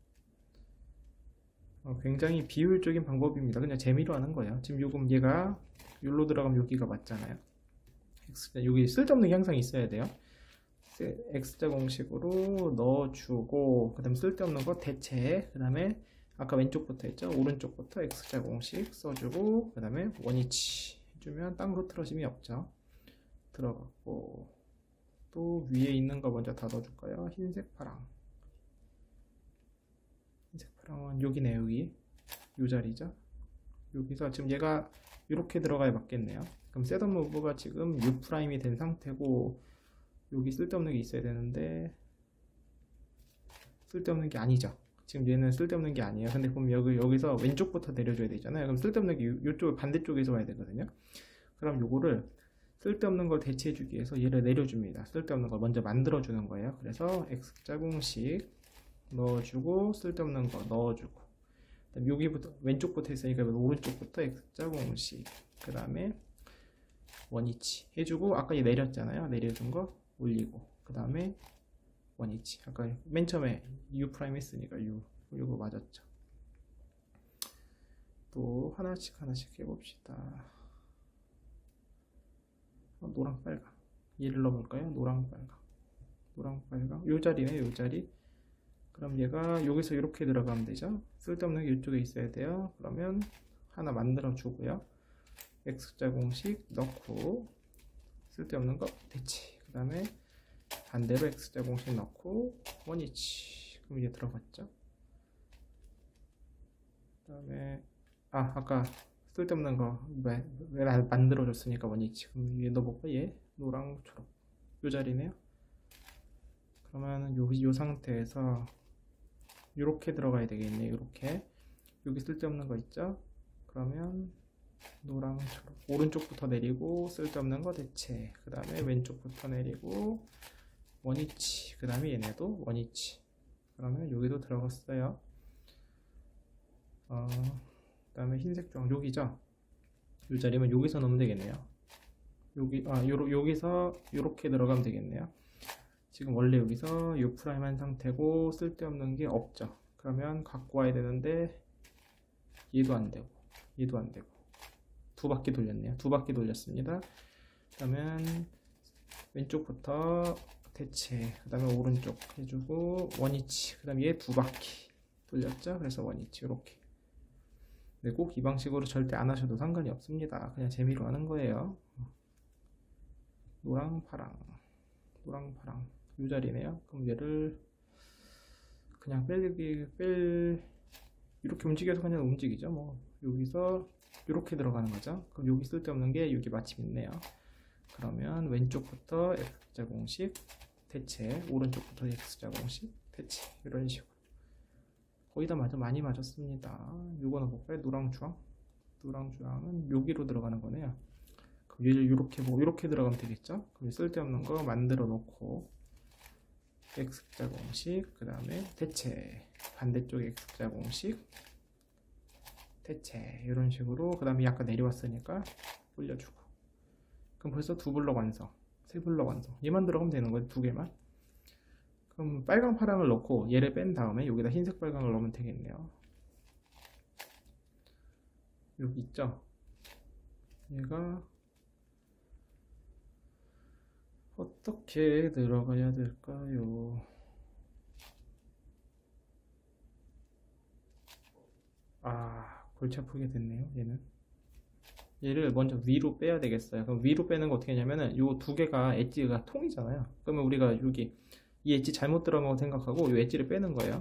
굉장히 비효율적인 방법입니다. 그냥 재미로 하는 거예요. 지금 요금 얘가 여기로 들어가면 여기가 맞잖아요. 여기 쓸데없는 게 항상 있어야 돼요. X자 공식으로 넣어주고, 그 다음에 쓸데없는 거 대체, 그 다음에 아까 왼쪽부터 했죠. 오른쪽부터 X자 공식 써주고, 그 다음에 원위치 해주면 땅으로 틀어짐이 없죠. 들어갔고, 또 위에 있는 거 먼저 다 넣어줄까요? 흰색 파랑, 흰색 파랑은 여기네요. 여기 요 자리죠. 여기서 지금 얘가 이렇게 들어가야 맞겠네요. 그럼 셋업 무브가 지금 U''이 된 상태고, 여기 쓸데없는 게 있어야 되는데 쓸데없는 게 아니죠. 지금 얘는 쓸데없는 게 아니에요. 근데 보면 여기서 왼쪽부터 내려줘야 되잖아요. 그럼 쓸데없는 게 이쪽 반대쪽에서 와야 되거든요. 그럼 요거를 쓸데없는 걸 대체해 주기 위해서 얘를 내려줍니다. 쓸데없는 걸 먼저 만들어 주는 거예요. 그래서 X자 공식 넣어주고, 쓸데없는 거 넣어주고, 그다음에 여기부터 왼쪽부터 했으니까 오른쪽부터 X자 공식, 그 다음에 원위치 해주고, 아까 얘 내렸잖아요. 내려준 거 올리고, 그 다음에 원위치. 아까 맨 처음에 U' 했으니까 이거 맞았죠. 또 하나씩 해봅시다. 노랑 빨강, 얘를 넣어볼까요? 노랑 빨강, 노랑 빨강, 요 자리네. 요 자리. 그럼 얘가 여기서 이렇게 들어가면 되죠. 쓸데없는 게 이쪽에 있어야 돼요. 그러면 하나 만들어 주고요. X자 공식 넣고, 쓸데없는 거 대체, 그 다음에 반대로 X자 공식 넣고 원위치. 그럼 이게 들어갔죠. 그 다음에 아까 쓸데없는 거 왜 만들어 줬으니까 원위치. 그럼 얘 넣어볼까? 얘 노랑 초록 요 자리네요. 그러면 요 상태에서 이렇게 들어가야 되겠네요. 이렇게 여기 쓸데없는 거 있죠. 그러면 노랑 초록 오른쪽부터 내리고 쓸데없는 거 대체, 그 다음에 왼쪽부터 내리고 원위치, 그 다음에 얘네도 원위치. 그러면 여기도 들어갔어요. 그 다음에 흰색 종 여기죠. 이 자리면 여기서 넣으면 되겠네요. 여기서 이렇게 들어가면 되겠네요. 지금 원래 여기서 U' 한 상태고 쓸데없는 게 없죠. 그러면 갖고 와야 되는데 얘도 안 되고 얘도 안 되고 두 바퀴 돌렸네요. 두 바퀴 돌렸습니다. 그러면 왼쪽부터 대체, 그 다음에 오른쪽 해주고 원위치, 그 다음에 얘 두 바퀴 돌렸죠. 그래서 원위치 이렇게. 근데 꼭 이 방식으로 절대 안 하셔도 상관이 없습니다. 그냥 재미로 하는 거예요. 노랑 파랑, 노랑 파랑 이 자리네요. 그럼 얘를 그냥 이렇게 움직여서 그냥 움직이죠. 뭐 여기서 이렇게 들어가는 거죠. 그럼 여기 쓸데없는 게 여기 마침 있네요. 그러면 왼쪽부터 X자 공식 대체, 오른쪽부터 X자 공식 대체, 이런 식으로 거의 다 많이 맞았습니다. 요거는 볼까요? 노랑 주황, 노랑 주황은 여기로 들어가는 거네요. 그럼 얘를 이렇게 보고 이렇게 들어가면 되겠죠. 그럼 쓸데없는 거 만들어 놓고 X자 공식, 그 다음에 대체, 반대쪽에 X자 공식 대체, 이런 식으로. 그 다음에 약간 내려왔으니까 올려주고. 그럼 벌써 두 블럭 완성, 세 블럭 완성. 얘만 들어가면 되는 거예요. 두 개만. 그럼 빨강 파랑을 넣고 얘를 뺀 다음에 여기다 흰색 빨강을 넣으면 되겠네요. 여기 있죠? 얘가 어떻게 들어가야 될까요? 골치 아프게 됐네요. 얘를 먼저 위로 빼야 되겠어요. 그럼 위로 빼는 거 어떻게 하냐면은 요 두 개가 엣지가 통이잖아요. 그러면 우리가 여기 이 엣지 잘못 들어간 거 생각하고 요 엣지를 빼는 거예요.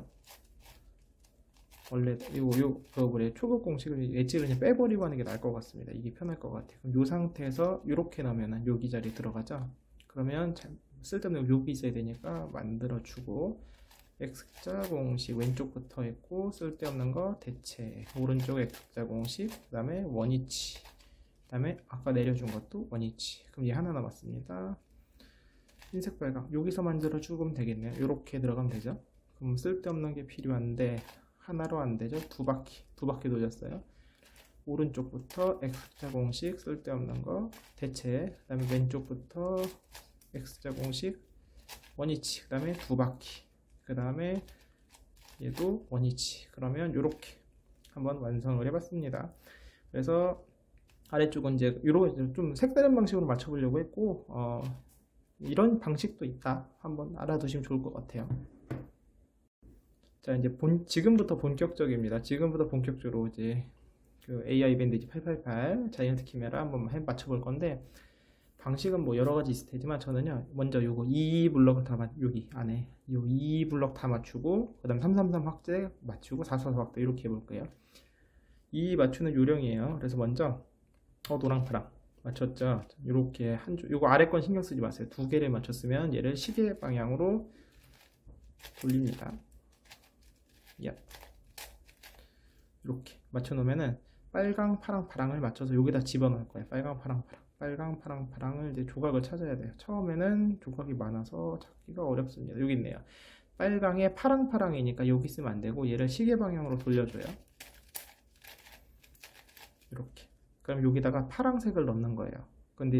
원래 뭐래 초급 공식을 엣지를 그냥 빼버리고 하는 게 나을 것 같습니다. 이게 편할 것 같아요. 그럼 요 상태에서 이렇게 나면은 여기 자리 들어가죠. 그러면 쓸데없는 여기 있어야 되니까 만들어주고 X자 공식 왼쪽부터 했고 쓸데없는 거 대체 오른쪽 X자 공식 그 다음에 원위치 그 다음에 아까 내려준 것도 원위치. 그럼 얘 하나 남았습니다. 흰색 빨강 여기서 만들어 주면 되겠네요. 이렇게 들어가면 되죠. 그럼 쓸데없는 게 필요한데 하나로 안 되죠. 두 바퀴 돌렸어요. 오른쪽부터 X자 공식 쓸데없는 거 대체 그 다음에 왼쪽부터 X자 공식 원위치 그 다음에 두 바퀴 그 다음에 얘도 원위치. 그러면 이렇게 한번 완성을 해봤습니다. 그래서 아래쪽은 이제 이런 좀 색다른 방식으로 맞춰보려고 했고 이런 방식도 있다. 한번 알아두시면 좋을 것 같아요. 자 이제 지금부터 본격적입니다. 지금부터 본격적으로 이제 그 AI 밴디지 888 자이언트 키메라 한번 맞춰볼 건데 방식은 뭐 여러 가지 있을 테지만 저는요 먼저 요거 2 블럭을 다 여기 안에 요 2 블럭 다 맞추고 그 다음 333 확대 맞추고 444 확대 이렇게 해볼 거예요. 이 맞추는 요령이에요. 그래서 먼저 노랑 파랑 맞췄죠. 이렇게 한 줄 요거 아래 건 신경 쓰지 마세요. 두 개를 맞췄으면 얘를 시계 방향으로 돌립니다. 이렇게 맞춰 놓으면은 빨강 파랑 파랑을 맞춰서 여기다 집어넣을 거예요. 빨강 파랑 파랑 빨강 파랑 파랑을 이제 조각을 찾아야 돼요. 처음에는 조각이 많아서 찾기가 어렵습니다. 여기 있네요. 빨강에 파랑 파랑이니까 여기 있으면 안 되고 얘를 시계 방향으로 돌려줘요. 이렇게. 그럼 여기다가 파랑색을 넣는 거예요. 근데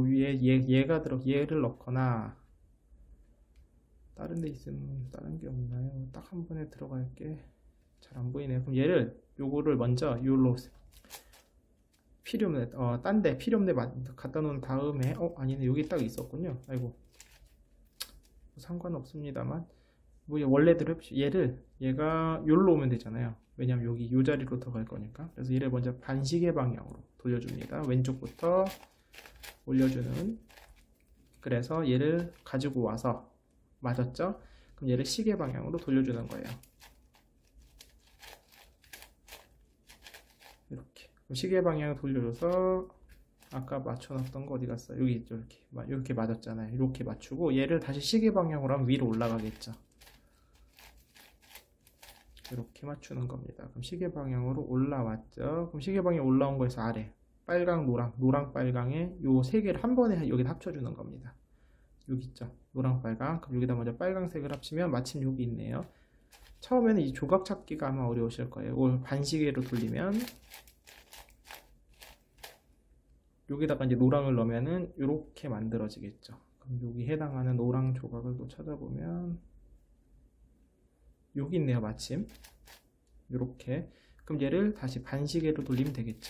얘를 넣거나 다른 데 있으면 다른 게 없나요? 딱 한 번에 들어갈 게 잘 안 보이네요. 그럼 요거를 먼저 요로 필요없는 딴데 필요없는 데 갖다 놓은 다음에 아니네 여기 딱 있었군요. 아이고 상관없습니다만 뭐 원래대로 얘가 요로 오면 되잖아요. 왜냐면 여기 요 자리로 들어갈 거니까. 그래서 얘를 먼저 반시계 방향으로 돌려줍니다. 왼쪽부터 올려주는. 그래서 얘를 가지고 와서 맞았죠? 그럼 얘를 시계 방향으로 돌려주는 거예요. 이렇게 시계 방향을 돌려줘서 아까 맞춰놨던 거 어디 갔어요? 여기 있죠. 이렇게 맞았잖아요. 이렇게 맞추고 얘를 다시 시계 방향으로 하면 위로 올라가겠죠. 이렇게 맞추는 겁니다. 그럼 시계 방향으로 올라왔죠. 그럼 시계 방향 올라온 거에서 아래 빨강 노랑 빨강에 요 세 개를 한 번에 여기다 합쳐주는 겁니다. 여기 있죠. 노랑 빨강. 그럼 여기다 먼저 빨강색을 합치면 마침 여기 있네요. 처음에는 이 조각 찾기가 아마 어려우실 거예요. 이걸 반시계로 돌리면 여기다가 이제 노랑을 넣으면은 이렇게 만들어지겠죠. 그럼 여기 해당하는 노랑 조각을 또 찾아보면 여기 있네요. 마침 이렇게. 그럼 얘를 다시 반시계로 돌리면 되겠죠.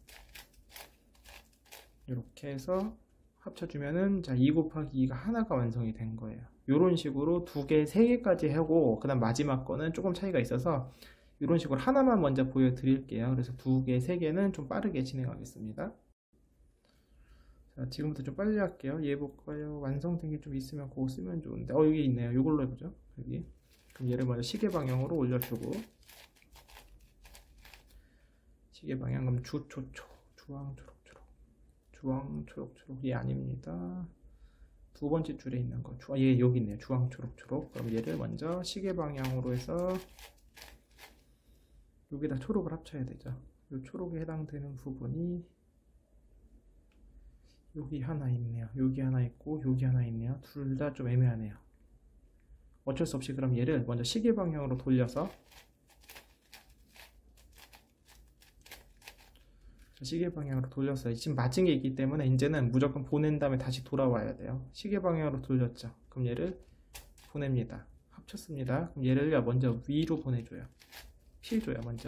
이렇게 해서 합쳐주면은 자 2 곱하기 2가 하나가 완성이 된 거예요. 이런 식으로 2개, 3개까지 하고 그 다음 마지막 거는 조금 차이가 있어서 이런 식으로 하나만 먼저 보여드릴게요. 그래서 2개, 3개는 좀 빠르게 진행하겠습니다. 자 지금부터 좀 빨리 할게요. 얘 볼까요? 완성된 게 좀 있으면 그거 쓰면 좋은데 여기 있네요. 이걸로 해보죠. 여기. 그럼 얘를 먼저 시계 방향으로 올려주고 시계 방향 그럼 주황 초록 얘 아닙니다. 두 번째 줄에 있는 거 얘 여기 있네요. 주황 초록. 그럼 얘를 먼저 시계 방향으로 해서 여기다 초록을 합쳐야 되죠. 이 초록에 해당되는 부분이 여기 하나 있네요. 여기 하나 있고 여기 하나 있네요. 둘 다 좀 애매하네요. 어쩔 수 없이 그럼 얘를 먼저 시계 방향으로 돌려서 시계 방향으로 돌렸어요. 지금 맞은 게 있기 때문에 이제는 무조건 보낸 다음에 다시 돌아와야 돼요. 시계 방향으로 돌렸죠. 그럼 얘를 보냅니다. 합쳤습니다. 그럼 얘를 먼저 위로 보내줘요. 피해줘요, 먼저.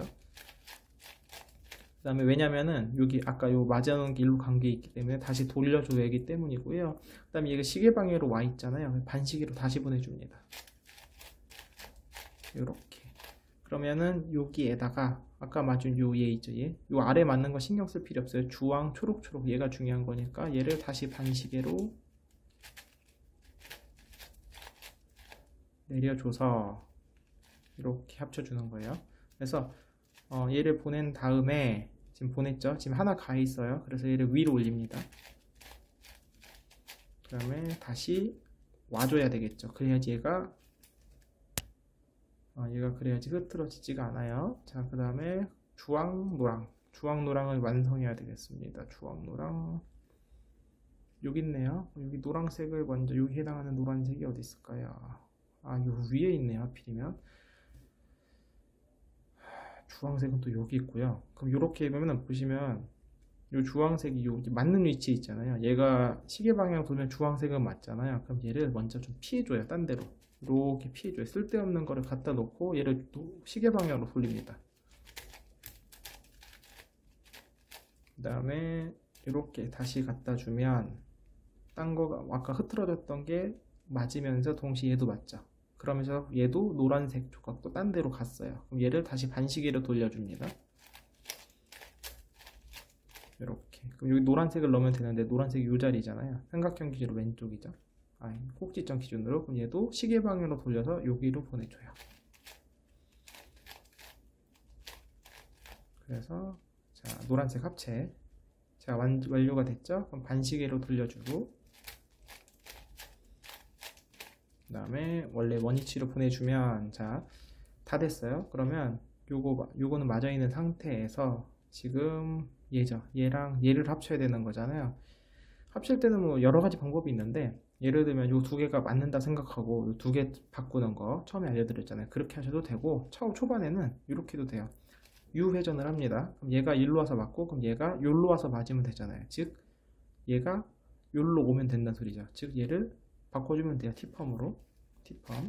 그 다음에 왜냐면은 여기 아까 요 맞아놓은 길로 간 게 있기 때문에 다시 돌려줘야 하기 때문이고요. 그 다음에 얘가 시계 방향으로 와 있잖아요. 반시계로 다시 보내줍니다. 요렇게. 그러면은 여기에다가 아까 맞은 요 얘 있죠, 얘. 요 아래 맞는 거 신경 쓸 필요 없어요. 주황, 초록, 초록 얘가 중요한 거니까 얘를 다시 반시계로 내려줘서 이렇게 합쳐주는 거예요. 그래서 얘를 보낸 다음에 지금 보냈죠? 지금 하나 가 있어요. 그래서 얘를 위로 올립니다. 그 다음에 다시 와줘야 되겠죠. 그래야지 얘가 그래야지 흐트러지지가 않아요. 자, 그 다음에 주황, 노랑. 주황, 노랑을 완성해야 되겠습니다. 주황, 노랑. 여기 있네요. 여기 노란색을 먼저, 여기 해당하는 노란색이 어디 있을까요? 아, 요 위에 있네요. 하필이면. 주황색은 또 여기 있고요. 그럼 이렇게 보면 보시면 요 주황색이 여기 맞는 위치에 있잖아요. 얘가 시계 방향 돌면 주황색은 맞잖아요. 그럼 얘를 먼저 좀 피해줘요. 딴 데로. 이렇게 피해줘요. 쓸데없는 거를 갖다 놓고 얘를 또 시계 방향으로 돌립니다. 그 다음에 이렇게 다시 갖다 주면 딴 거가 아까 흐트러졌던 게 맞으면서 동시에 얘도 맞죠. 그러면서 얘도 노란색 조각도 딴 데로 갔어요. 그럼 얘를 다시 반시계로 돌려줍니다. 이렇게. 그럼 여기 노란색을 넣으면 되는데 노란색이 이 자리잖아요. 삼각형 기준으로 왼쪽이죠. 꼭지점 기준으로. 그럼 얘도 시계 방향으로 돌려서 여기로 보내줘요. 그래서 자, 노란색 합체. 자, 완료가 됐죠? 그럼 반시계로 돌려주고 그 다음에 원래 원위치로 보내주면 자, 다 됐어요. 그러면 요거는 맞아 있는 상태에서 지금 얘죠. 얘랑 얘를 합쳐야 되는 거잖아요. 합칠 때는 뭐 여러 가지 방법이 있는데 예를 들면 요 두 개가 맞는다 생각하고 요 두 개 바꾸는 거 처음에 알려드렸잖아요. 그렇게 하셔도 되고 초반에는 이렇게 해도 돼요. 유회전을 합니다. 그럼 얘가 일로 와서 맞고 그럼 얘가 요로 와서 맞으면 되잖아요. 즉 얘가 요로 오면 된다는 소리죠. 즉 얘를 바꿔주면 돼요. T펌으로. T펌.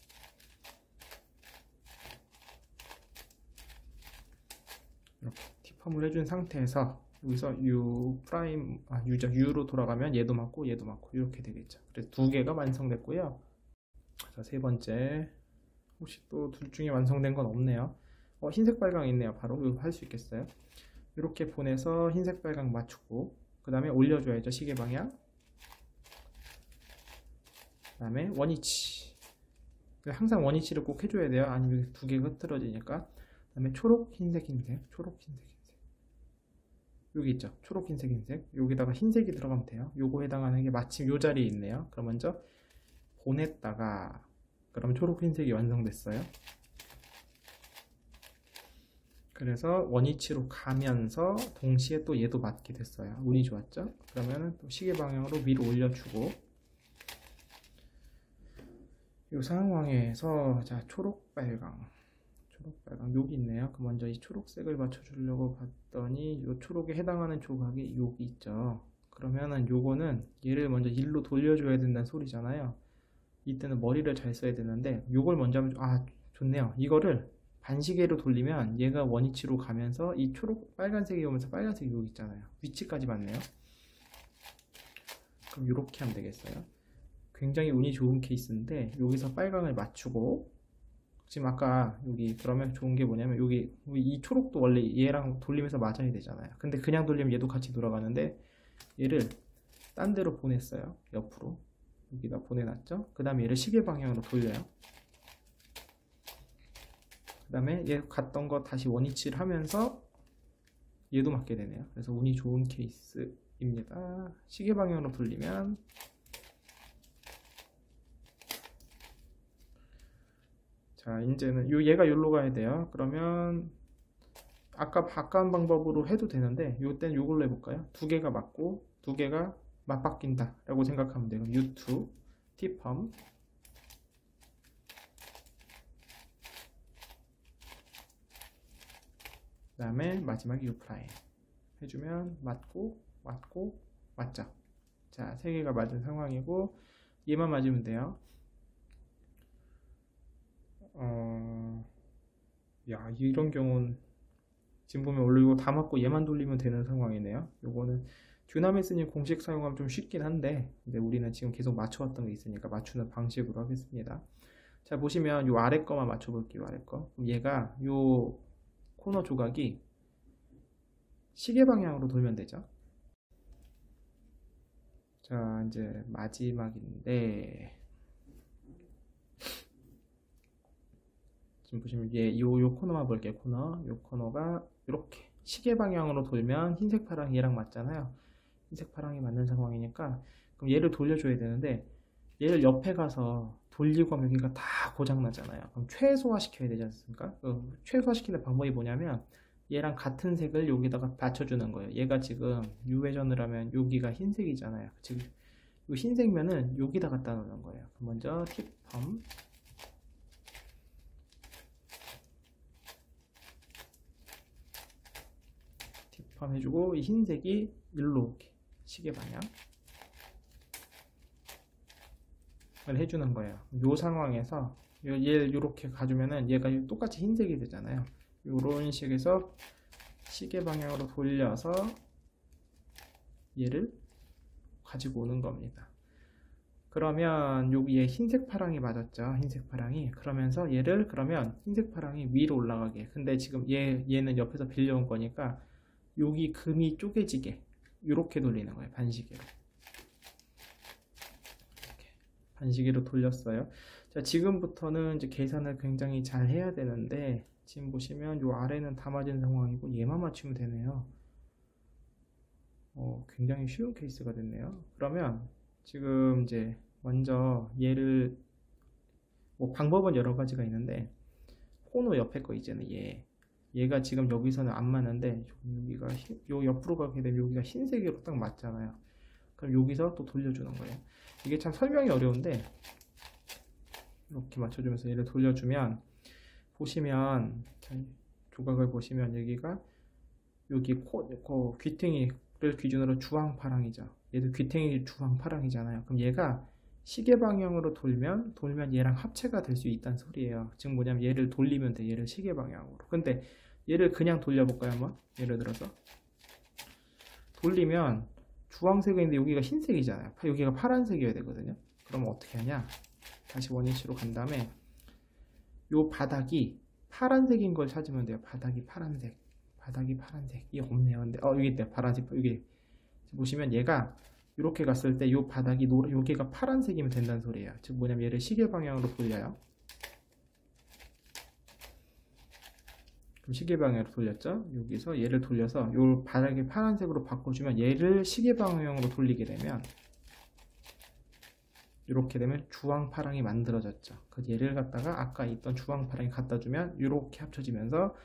이렇게 T펌을 해준 상태에서 여기서 U 프라임, U죠. U로 돌아가면 얘도 맞고 얘도 맞고 이렇게 되겠죠. 그래서 두 개가 완성됐고요. 자, 세 번째. 혹시 또 둘 중에 완성된 건 없네요. 흰색 빨강 있네요. 바로 할 수 있겠어요. 이렇게 보내서 흰색 빨강 맞추고 그 다음에 올려줘야죠. 시계 방향. 그 다음에 원위치. 항상 원위치를 꼭 해줘야 돼요. 아니면 두 개가 흐트러지니까. 그 다음에 초록, 흰색, 흰색. 초록, 흰색, 흰색. 여기 있죠. 초록, 흰색, 흰색. 여기다가 흰색이 들어가면 돼요. 요거 해당하는 게 마침 요 자리에 있네요. 그럼 먼저 보냈다가 그러면 초록, 흰색이 완성됐어요. 그래서 원위치로 가면서 동시에 또 얘도 맞게 됐어요. 운이 좋았죠? 그러면은 또 시계 방향으로 위로 올려주고 이 상황에서 자 초록 빨강 여기 있네요. 그럼 먼저 이 초록색을 맞춰주려고 봤더니 이 초록에 해당하는 조각이 여기 있죠. 그러면은 요거는 얘를 먼저 일로 돌려줘야 된다는 소리잖아요. 이때는 머리를 잘 써야 되는데 요걸 먼저 하면 좋네요. 이거를 반시계로 돌리면 얘가 원위치로 가면서 이 초록 빨간색이 오면서 빨간색이 여기 있잖아요. 위치까지 맞네요. 그럼 이렇게 하면 되겠어요. 굉장히 운이 좋은 케이스인데 여기서 빨강을 맞추고 지금 아까 여기 그러면 좋은 게 뭐냐면 여기 이 초록도 원래 얘랑 돌리면서 맞아야 되잖아요. 근데 그냥 돌리면 얘도 같이 돌아가는데 얘를 딴 데로 보냈어요. 옆으로 여기다 보내놨죠. 그 다음에 얘를 시계 방향으로 돌려요. 그 다음에 얘 갔던 거 다시 원위치를 하면서 얘도 맞게 되네요. 그래서 운이 좋은 케이스입니다. 시계 방향으로 돌리면 자 이제는 얘가 여기로 가야 돼요. 그러면 아까 바꾼 방법으로 해도 되는데 이때는 이걸로 해볼까요? 두 개가 맞고 두 개가 맞바뀐다 라고 생각하면 돼요. U2 T펌 그 다음에 마지막 U 프라임 해주면 맞고 맞고 맞죠. 자, 세 개가 맞은 상황이고 얘만 맞으면 돼요. 어, 야, 이런 경우는 지금 보면 원래 이거 다 맞고 얘만 돌리면 되는 상황이네요. 요거는 듀나메스님 공식 사용하면 좀 쉽긴 한데, 근데 우리는 지금 계속 맞춰왔던 게 있으니까 맞추는 방식으로 하겠습니다. 자, 보시면 요 아래 거만 맞춰볼게요. 아래 거. 그럼 얘가 요 코너 조각이 시계 방향으로 돌면 되죠. 자, 이제 마지막인데, 지금 보시면 요 코너만 볼게요. 요 코너가 이렇게 시계 방향으로 돌면 흰색 파랑 얘랑 맞잖아요. 흰색 파랑이 맞는 상황이니까 그럼 얘를 돌려줘야 되는데, 얘를 옆에 가서 돌리고 하면 여기가 다 고장 나잖아요. 그럼 최소화 시켜야 되지 않습니까? 그 최소화 시키는 방법이 뭐냐면 얘랑 같은 색을 여기다가 받쳐주는 거예요. 얘가 지금 유회전을 하면 여기가 흰색이잖아요. 지금 이 흰색면은 여기다 갖다 놓는 거예요. 먼저 팁펌 해주고, 이 흰색이 일로 이렇게 시계 방향을 해주는 거예요. 이 상황에서 얘를 이렇게 가주면은 얘가 똑같이 흰색이 되잖아요. 이런 식에서 시계 방향으로 돌려서 얘를 가지고 오는 겁니다. 그러면 여기에 흰색 파랑이 맞았죠. 흰색 파랑이. 그러면서 얘를 그러면 흰색 파랑이 위로 올라가게. 근데 지금 얘는 옆에서 빌려온 거니까 여기 금이 쪼개지게 이렇게 돌리는 거예요. 반시계로. 이렇게 반시계로 돌렸어요. 자, 지금부터는 이제 계산을 굉장히 잘 해야 되는데, 지금 보시면 요 아래는 다 맞은 상황이고 얘만 맞추면 되네요. 굉장히 쉬운 케이스가 됐네요. 그러면 지금 이제 먼저 얘를, 뭐 방법은 여러 가지가 있는데, 코너 옆에 거 있잖아요. 얘가 지금 여기서는 안 맞는데 여기가 요 옆으로 가게 되면 여기가 흰색으로 딱 맞잖아요. 그럼 여기서 또 돌려주는 거예요. 이게 참 설명이 어려운데, 이렇게 맞춰주면서 얘를 돌려주면 보시면, 조각을 보시면 여기가 여기 귀퉁이를 기준으로 주황파랑이죠. 얘도 귀퉁이 주황파랑이잖아요. 그럼 얘가 시계 방향으로 돌면 얘랑 합체가 될 수 있다는 소리예요. 지금 뭐냐면 얘를 돌리면 돼. 얘를 시계 방향으로. 근데 얘를 그냥 돌려볼까요? 한번 예를 들어서 돌리면 주황색인데 여기가 흰색이잖아요. 여기가 파란색이어야 되거든요. 그러면 어떻게 하냐? 다시 원위치로 간 다음에 요 바닥이 파란색인 걸 찾으면 돼요. 바닥이 파란색. 이게 없네요. 근데 여기 있대요. 파란색. 여기 보시면 얘가 이렇게 갔을 때 요 바닥이 여기가 파란색이면 된다는 소리예요. 즉 뭐냐면 얘를 시계 방향으로 돌려요. 그럼 시계 방향으로 돌렸죠. 여기서 얘를 돌려서 요 바닥이 파란색으로 바꿔주면 얘를 시계 방향으로 돌리게 되면 이렇게 되면 주황파랑이 만들어졌죠. 그 얘를 갖다가 아까 있던 주황파랑이 갖다 주면 이렇게 합쳐지면서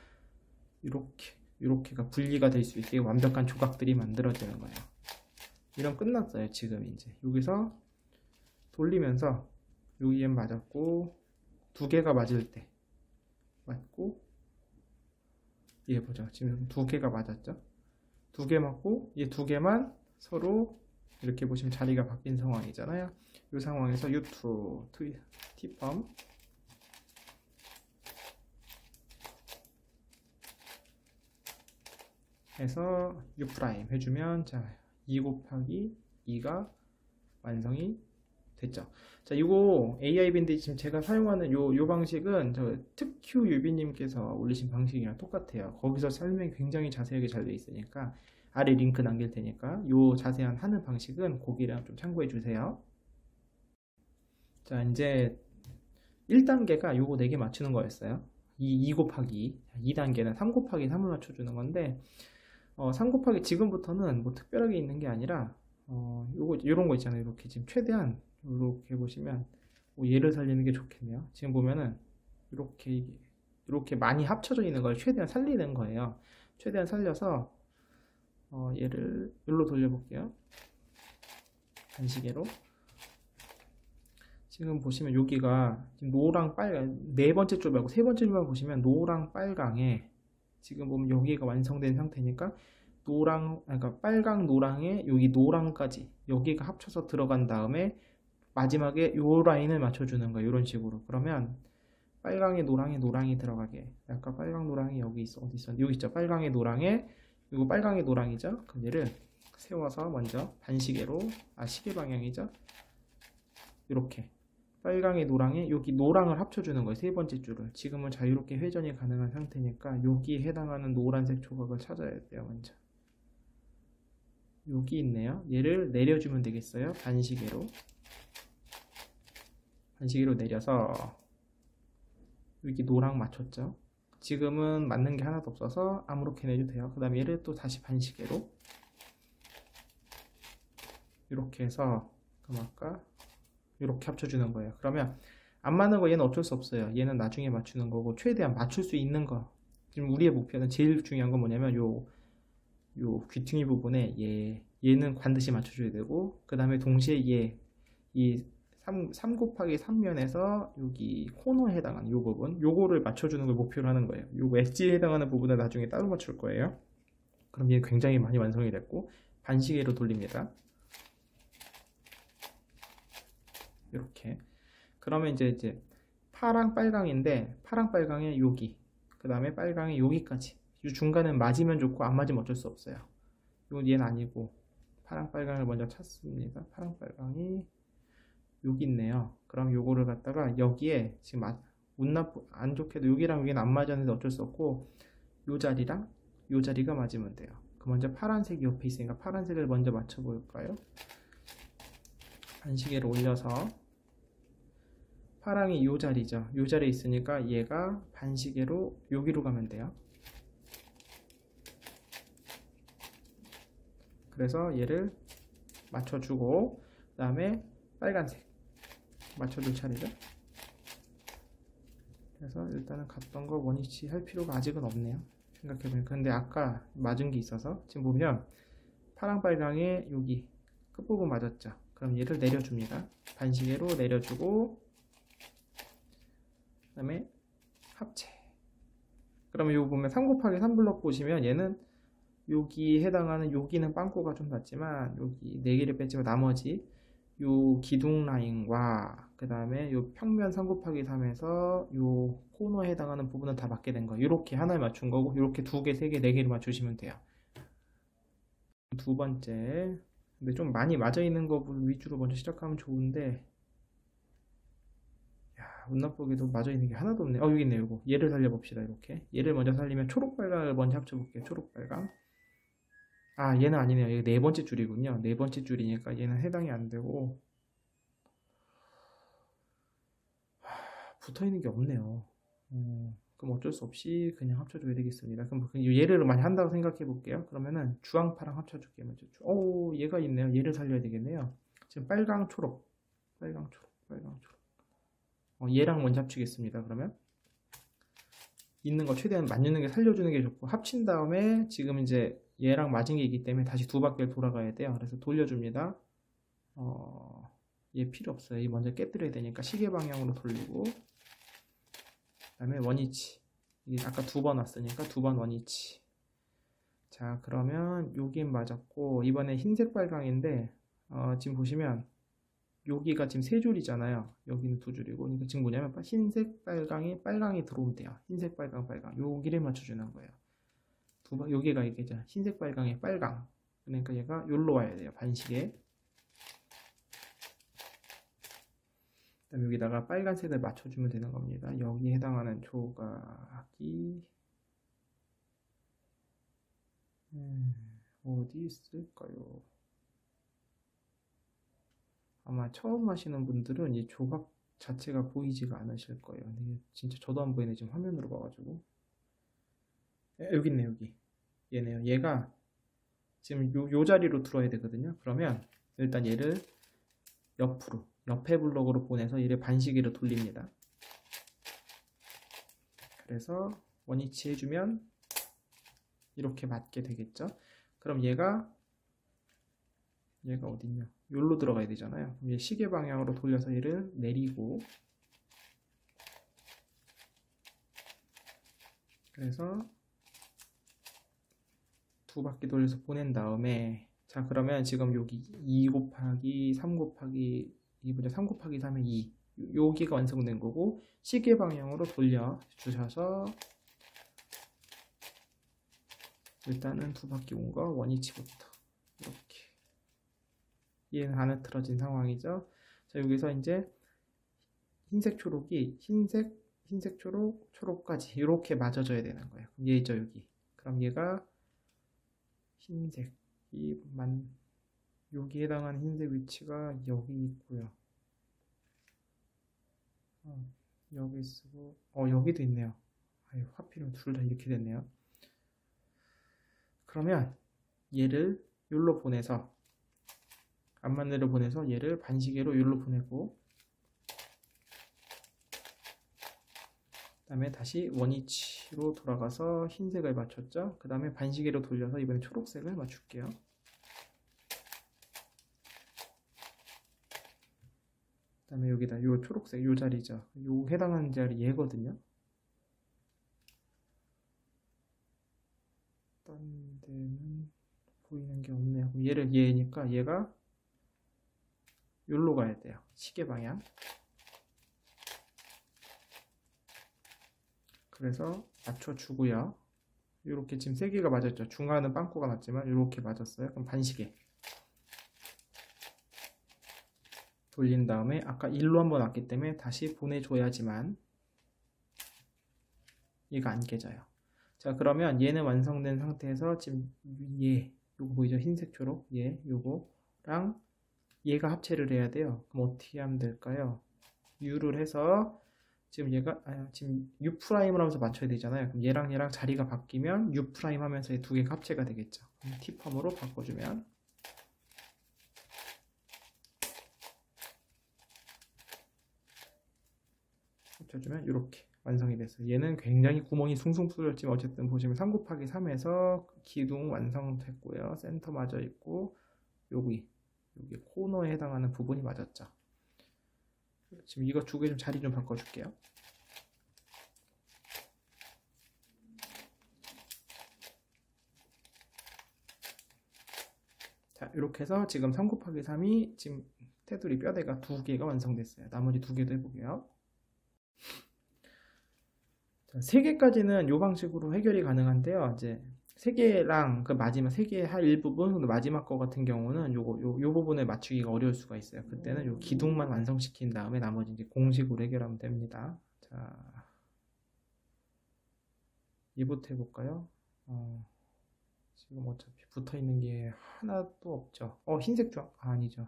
이렇게가 분리가 될 수 있게 완벽한 조각들이 만들어지는 거예요. 이럼 끝났어요. 지금 이제 여기서 돌리면서 여기에 맞았고, 두 개가 맞을 때 맞고, 얘 보죠. 지금 두 개가 맞았죠. 두 개 맞고 얘 두 개만 서로 이렇게 보시면 자리가 바뀐 상황이잖아요. 이 상황에서 U2 T펌 해서 U' 해주면, 자, 2 곱하기 2가 완성이 됐죠. 자, 이거 AI 밴드 지금 제가 사용하는 요 방식은 저 특큐 유비님께서 올리신 방식이랑 똑같아요. 거기서 설명이 굉장히 자세하게 잘 되어 있으니까 아래 링크 남길 테니까 요 자세한 하는 방식은 거기랑 좀 참고해 주세요. 자, 이제 1단계가 요거 4개 맞추는 거였어요. 2 곱하기 2단계는 3 곱하기 3을 맞춰주는 건데, 3 곱하기 지금부터는 뭐 특별하게 있는 게 아니라 요런 거 있잖아요. 이렇게 지금 최대한 이렇게 보시면 얘를 살리는 게 좋겠네요. 지금 보면은 이렇게 많이 합쳐져 있는 걸 최대한 살리는 거예요. 최대한 살려서 얘를 여기로 돌려볼게요. 반시계로. 지금 보시면 여기가 노랑 빨강, 네 번째 줄 말고 세 번째 줄만 보시면 노랑 빨강에 지금 보면 여기가 완성된 상태니까 그러니까 빨강 노랑에 여기 노랑까지 여기가 합쳐서 들어간 다음에 마지막에 요 라인을 맞춰주는 거예요. 이런 식으로. 그러면 빨강에 노랑에 노랑이 들어가게. 아까 빨강 노랑이 여기 있어. 어디 있어? 여기 있죠. 빨강에 노랑에 이거 빨강에 노랑이죠. 그럼 얘를 세워서 먼저 반시계로 시계 방향이죠. 이렇게 빨강에 노랑에 여기 노랑을 합쳐주는 거예요. 세 번째 줄을. 지금은 자유롭게 회전이 가능한 상태니까 여기에 해당하는 노란색 조각을 찾아야 돼요. 먼저 여기 있네요. 얘를 내려주면 되겠어요. 반시계로 내려서 여기 노랑 맞췄죠. 지금은 맞는 게 하나도 없어서 아무렇게나 해도 돼요. 그 다음에 얘를 또 다시 반시계로 이렇게 해서 그럼 아까 이렇게 합쳐주는 거예요. 그러면 안 맞는 거 얘는 어쩔 수 없어요. 얘는 나중에 맞추는 거고 최대한 맞출 수 있는 거. 지금 우리의 목표는 제일 중요한 건 뭐냐면 요 귀퉁이 부분에 얘는 반드시 맞춰줘야 되고 그 다음에 동시에 이 3 곱하기 3면에서 여기 코너에 해당하는 요 부분 요거를 맞춰주는 걸 목표로 하는 거예요. 요거 엣지에 해당하는 부분을 나중에 따로 맞출 거예요. 그럼 얘 굉장히 많이 완성이 됐고 반시계로 돌립니다. 이렇게 그러면 이제 파랑 빨강인데 파랑 빨강에 여기 그 다음에 빨강에 여기까지 이 중간은 맞으면 좋고 안 맞으면 어쩔 수 없어요. 이건 얘는 아니고 파랑 빨강을 먼저 찾습니다. 파랑 빨강이 여기 있네요. 그럼 요거를 갖다가 여기에 지금 안 좋게도 여기랑 여기는 안 맞았는데 어쩔 수 없고 요 자리랑 요 자리가 맞으면 돼요. 그 먼저 파란색이 옆에 있으니까 파란색을 먼저 맞춰 볼까요? 반시계를 올려서 파랑이 요 자리죠. 요 자리에 있으니까 얘가 반시계로 여기로 가면 돼요. 그래서 얘를 맞춰주고 그 다음에 빨간색 맞춰줄 차례죠. 그래서 일단은 갔던 거 원위치 할 필요가 아직은 없네요. 생각해보니까. 근데 아까 맞은 게 있어서 지금 보면 파랑 빨강에 여기 끝부분 맞았죠. 그럼 얘를 내려줍니다. 반시계로 내려주고 그 다음에 합체. 그러면 요거 보면 3 곱하기 3 블럭 보시면 얘는 여기 해당하는 여기는 빵꾸가 좀 났지만 여기 4개를 뺐지만 나머지 요 기둥 라인과 그 다음에 요 평면 3 곱하기 3에서 요 코너에 해당하는 부분은 다 맞게 된 거예요. 이렇게 하나에 맞춘 거고 이렇게 2개, 3개, 4개를 맞추시면 돼요. 두 번째 근데 좀 많이 맞아 있는 거 위주로 먼저 시작하면 좋은데 운 나쁘게도 맞아 있는 게 하나도 없네. 여기 있네요. 이거 얘를 살려봅시다. 이렇게 얘를 먼저 살리면 초록빨강을 먼저 합쳐볼게요. 초록빨강. 얘는 아니네요. 이게 네 번째 줄이군요. 네 번째 줄이니까 얘는 해당이 안 되고 붙어 있는 게 없네요. 그럼 어쩔 수 없이 그냥 합쳐줘야 되겠습니다. 그럼 얘를 많이 한다고 생각해 볼게요. 그러면은 주황파랑 합쳐줄게요. 먼저. 얘가 있네요. 얘를 살려야 되겠네요. 지금 빨강 초록, 빨강 초록, 빨강 초록. 얘랑 먼저 합치겠습니다. 그러면 있는 거 최대한 맞는 게 살려주는 게 좋고 합친 다음에 지금 이제 얘랑 맞은 게 있기 때문에 다시 2바퀴를 돌아가야 돼요. 그래서 돌려줍니다. 얘 필요 없어요. 얘 먼저 깨뜨려야 되니까 시계 방향으로 돌리고 그 다음에 원위치. 이게 아까 2번 왔으니까 2번 원위치. 자 그러면 여긴 맞았고 이번에 흰색 빨강인데 지금 보시면 여기가 지금 3줄이잖아요. 여기는 2줄이고 그러니까 지금 뭐냐면 흰색 빨강이 들어오면 돼요. 흰색 빨강 여기를 맞춰주는 거예요. 여기가 이게죠. 흰색 빨강에 빨강. 그러니까 얘가 여기로 와야 돼요. 반시계. 그다음에 여기다가 빨간색을 맞춰주면 되는 겁니다. 여기에 해당하는 조각이 어디 있을까요? 아마 처음 하시는 분들은 이 조각 자체가 보이지가 않으실 거예요. 근데 진짜 저도 안 보이네. 지금 화면으로 봐가지고. 여기 있네. 여기 얘네요. 얘가 지금 요 자리로 들어야 되거든요. 그러면 일단 얘를 옆에 블럭으로 보내서 얘를 반시계로 돌립니다. 그래서 원위치 해주면 이렇게 맞게 되겠죠. 그럼 얘가 어딨냐? 여기로 들어가야 되잖아요. 얘 시계 방향으로 돌려서 얘를 내리고 그래서 2바퀴 돌려서 보낸 다음에 자 그러면 지금 여기 2 곱하기 3 곱하기 2보다 3 곱하기 3에 2 여기가 완성된 거고, 시계 방향으로 돌려 주셔서 일단은 두 바퀴 온 거 원위치부터 이렇게, 얘는 안 흐트러진 상황이죠. 자, 여기서 이제 흰색 초록이 흰색 초록 초록까지 이렇게 맞아줘야 되는 거예요. 얘죠, 여기. 그럼 얘가 흰색이 여기에 해당하는 흰색 위치가 여기 있고요. 여기 쓰고 여기도 있네요. 아유, 하필이면 둘 다 이렇게 됐네요. 그러면 얘를 여기로 보내서, 앞만내로 보내서 얘를 반시계로 여기로 보내고, 그 다음에 다시 원위치로 돌아가서 흰색을 맞췄죠. 그 다음에 반시계로 돌려서 이번에 초록색을 맞출게요. 그 다음에 여기다 요 초록색 요 자리죠. 요 해당하는 자리 얘거든요. 딴 데는 보이는 게 없네요. 얘를 얘니까 얘가 여기로 가야 돼요. 시계 방향. 그래서 맞춰주고요. 이렇게 지금 3개가 맞았죠. 중간은 빵꾸가 났지만 이렇게 맞았어요. 그럼 반시계 돌린 다음에 아까 1로 한번 왔기 때문에 다시 보내줘야지만 얘가 안 깨져요. 자, 그러면 얘는 완성된 상태에서 지금 요거 보이죠? 흰색 초록 요거랑 얘가 합체를 해야 돼요. 그럼 어떻게 하면 될까요? U를 해서 지금 얘가 지금 U 프라임을 하면서 맞춰야 되잖아요. 그럼 얘랑 자리가 바뀌면 U 프라임 하면서 이 두 개가 합체가 되겠죠. T 펌으로 바꿔주면 이렇게 완성이 됐어요. 얘는 굉장히 구멍이 숭숭 뚫렸지만 어쨌든 보시면 3 곱하기 3에서 기둥 완성됐고요. 센터 맞아 있고 여기 코너에 해당하는 부분이 맞았죠. 지금 이거 두 개 좀 자리 좀 바꿔줄게요. 자, 이렇게 해서 지금 3 곱하기 3이 지금 테두리 뼈대가 2개가 완성됐어요. 나머지 2개도 해보게요. 자, 3개까지는 이 방식으로 해결이 가능한데요. 이제 3개랑 그 마지막 3개 할 일부분, 마지막 거 같은 경우는 요 부분을 맞추기가 어려울 수가 있어요. 그때는 요 기둥만 완성시킨 다음에 나머지 이제 공식으로 해결하면 됩니다. 자, 얘부터 해볼까요? 지금 어차피 붙어 있는 게 하나도 없죠. 흰색 주황 아니죠.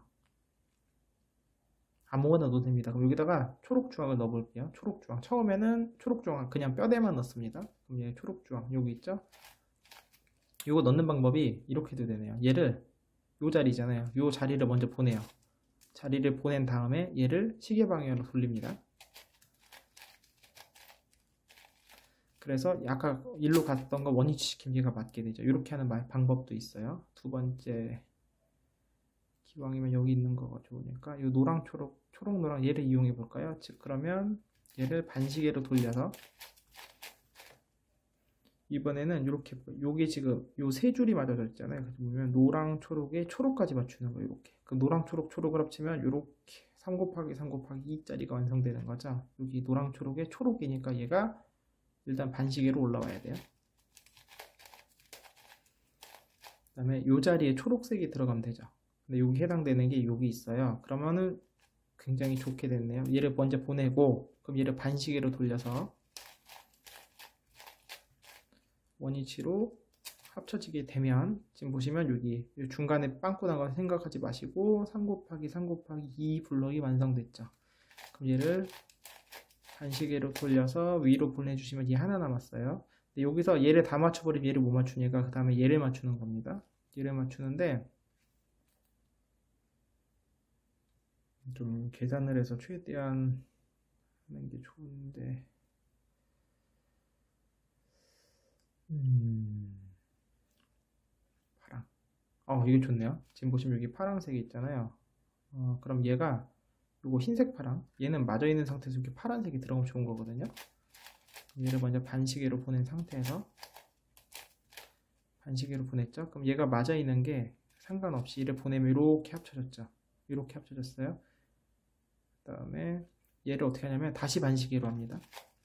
아무거나 넣어도 됩니다. 그럼 여기다가 초록주황을 넣어볼게요. 초록주황. 처음에는 초록주황 그냥 뼈대만 넣습니다. 그럼 얘 초록주황 여기 있죠? 이거 넣는 방법이 이렇게도 되네요. 얘를 요 자리잖아요. 요 자리를 먼저 보내요. 자리를 보낸 다음에 얘를 시계 방향으로 돌립니다. 그래서 아까 일로 갔던 거 원위치 시키면 얘가 맞게 되죠. 이렇게 하는 방법도 있어요. 두 번째, 기왕이면 여기 있는 거가 좋으니까 이 노랑 초록 노랑 얘를 이용해 볼까요? 즉 그러면 얘를 반시계로 돌려서 이번에는 이렇게, 요게 지금 요 세 줄이 맞아져 있잖아요. 그래서 보면 노랑 초록에 초록까지 맞추는 거예요. 이렇게. 그 노랑 초록 초록을 합치면 이렇게 3 곱하기 3 곱하기 2짜리가 완성되는 거죠. 여기 노랑 초록에 초록이니까 얘가 일단 반시계로 올라와야 돼요. 그 다음에 요 자리에 초록색이 들어가면 되죠. 근데 여기 해당되는 게 여기 있어요. 그러면은 굉장히 좋게 됐네요. 얘를 먼저 보내고, 그럼 얘를 반시계로 돌려서 원위치로 합쳐지게 되면, 지금 보시면 여기 중간에 빵꾸 난 거 생각하지 마시고 3 곱하기 3 곱하기 2 블럭이 완성됐죠. 그럼 얘를 반시계로 돌려서 위로 보내주시면 얘 하나 남았어요. 근데 여기서 얘를 다 맞춰버리면 얘를 못 맞추니까 그 다음에 얘를 맞추는 겁니다. 얘를 맞추는데 좀 계산을 해서 최대한 하는 게 좋은데 파랑 이게 좋네요. 지금 보시면 여기 파란색이 있잖아요. 그럼 얘가 요거 흰색 파랑, 얘는 맞아 있는 상태에서 이렇게 파란색이 들어가면 좋은 거거든요. 얘를 먼저 반시계로 보낸 상태에서 반시계로 보냈죠. 그럼 얘가 맞아 있는 게 상관없이 얘를 보내면 이렇게 합쳐졌죠. 이렇게 합쳐졌어요. 그 다음에 얘를 어떻게 하냐면 다시 반시계로 합니다.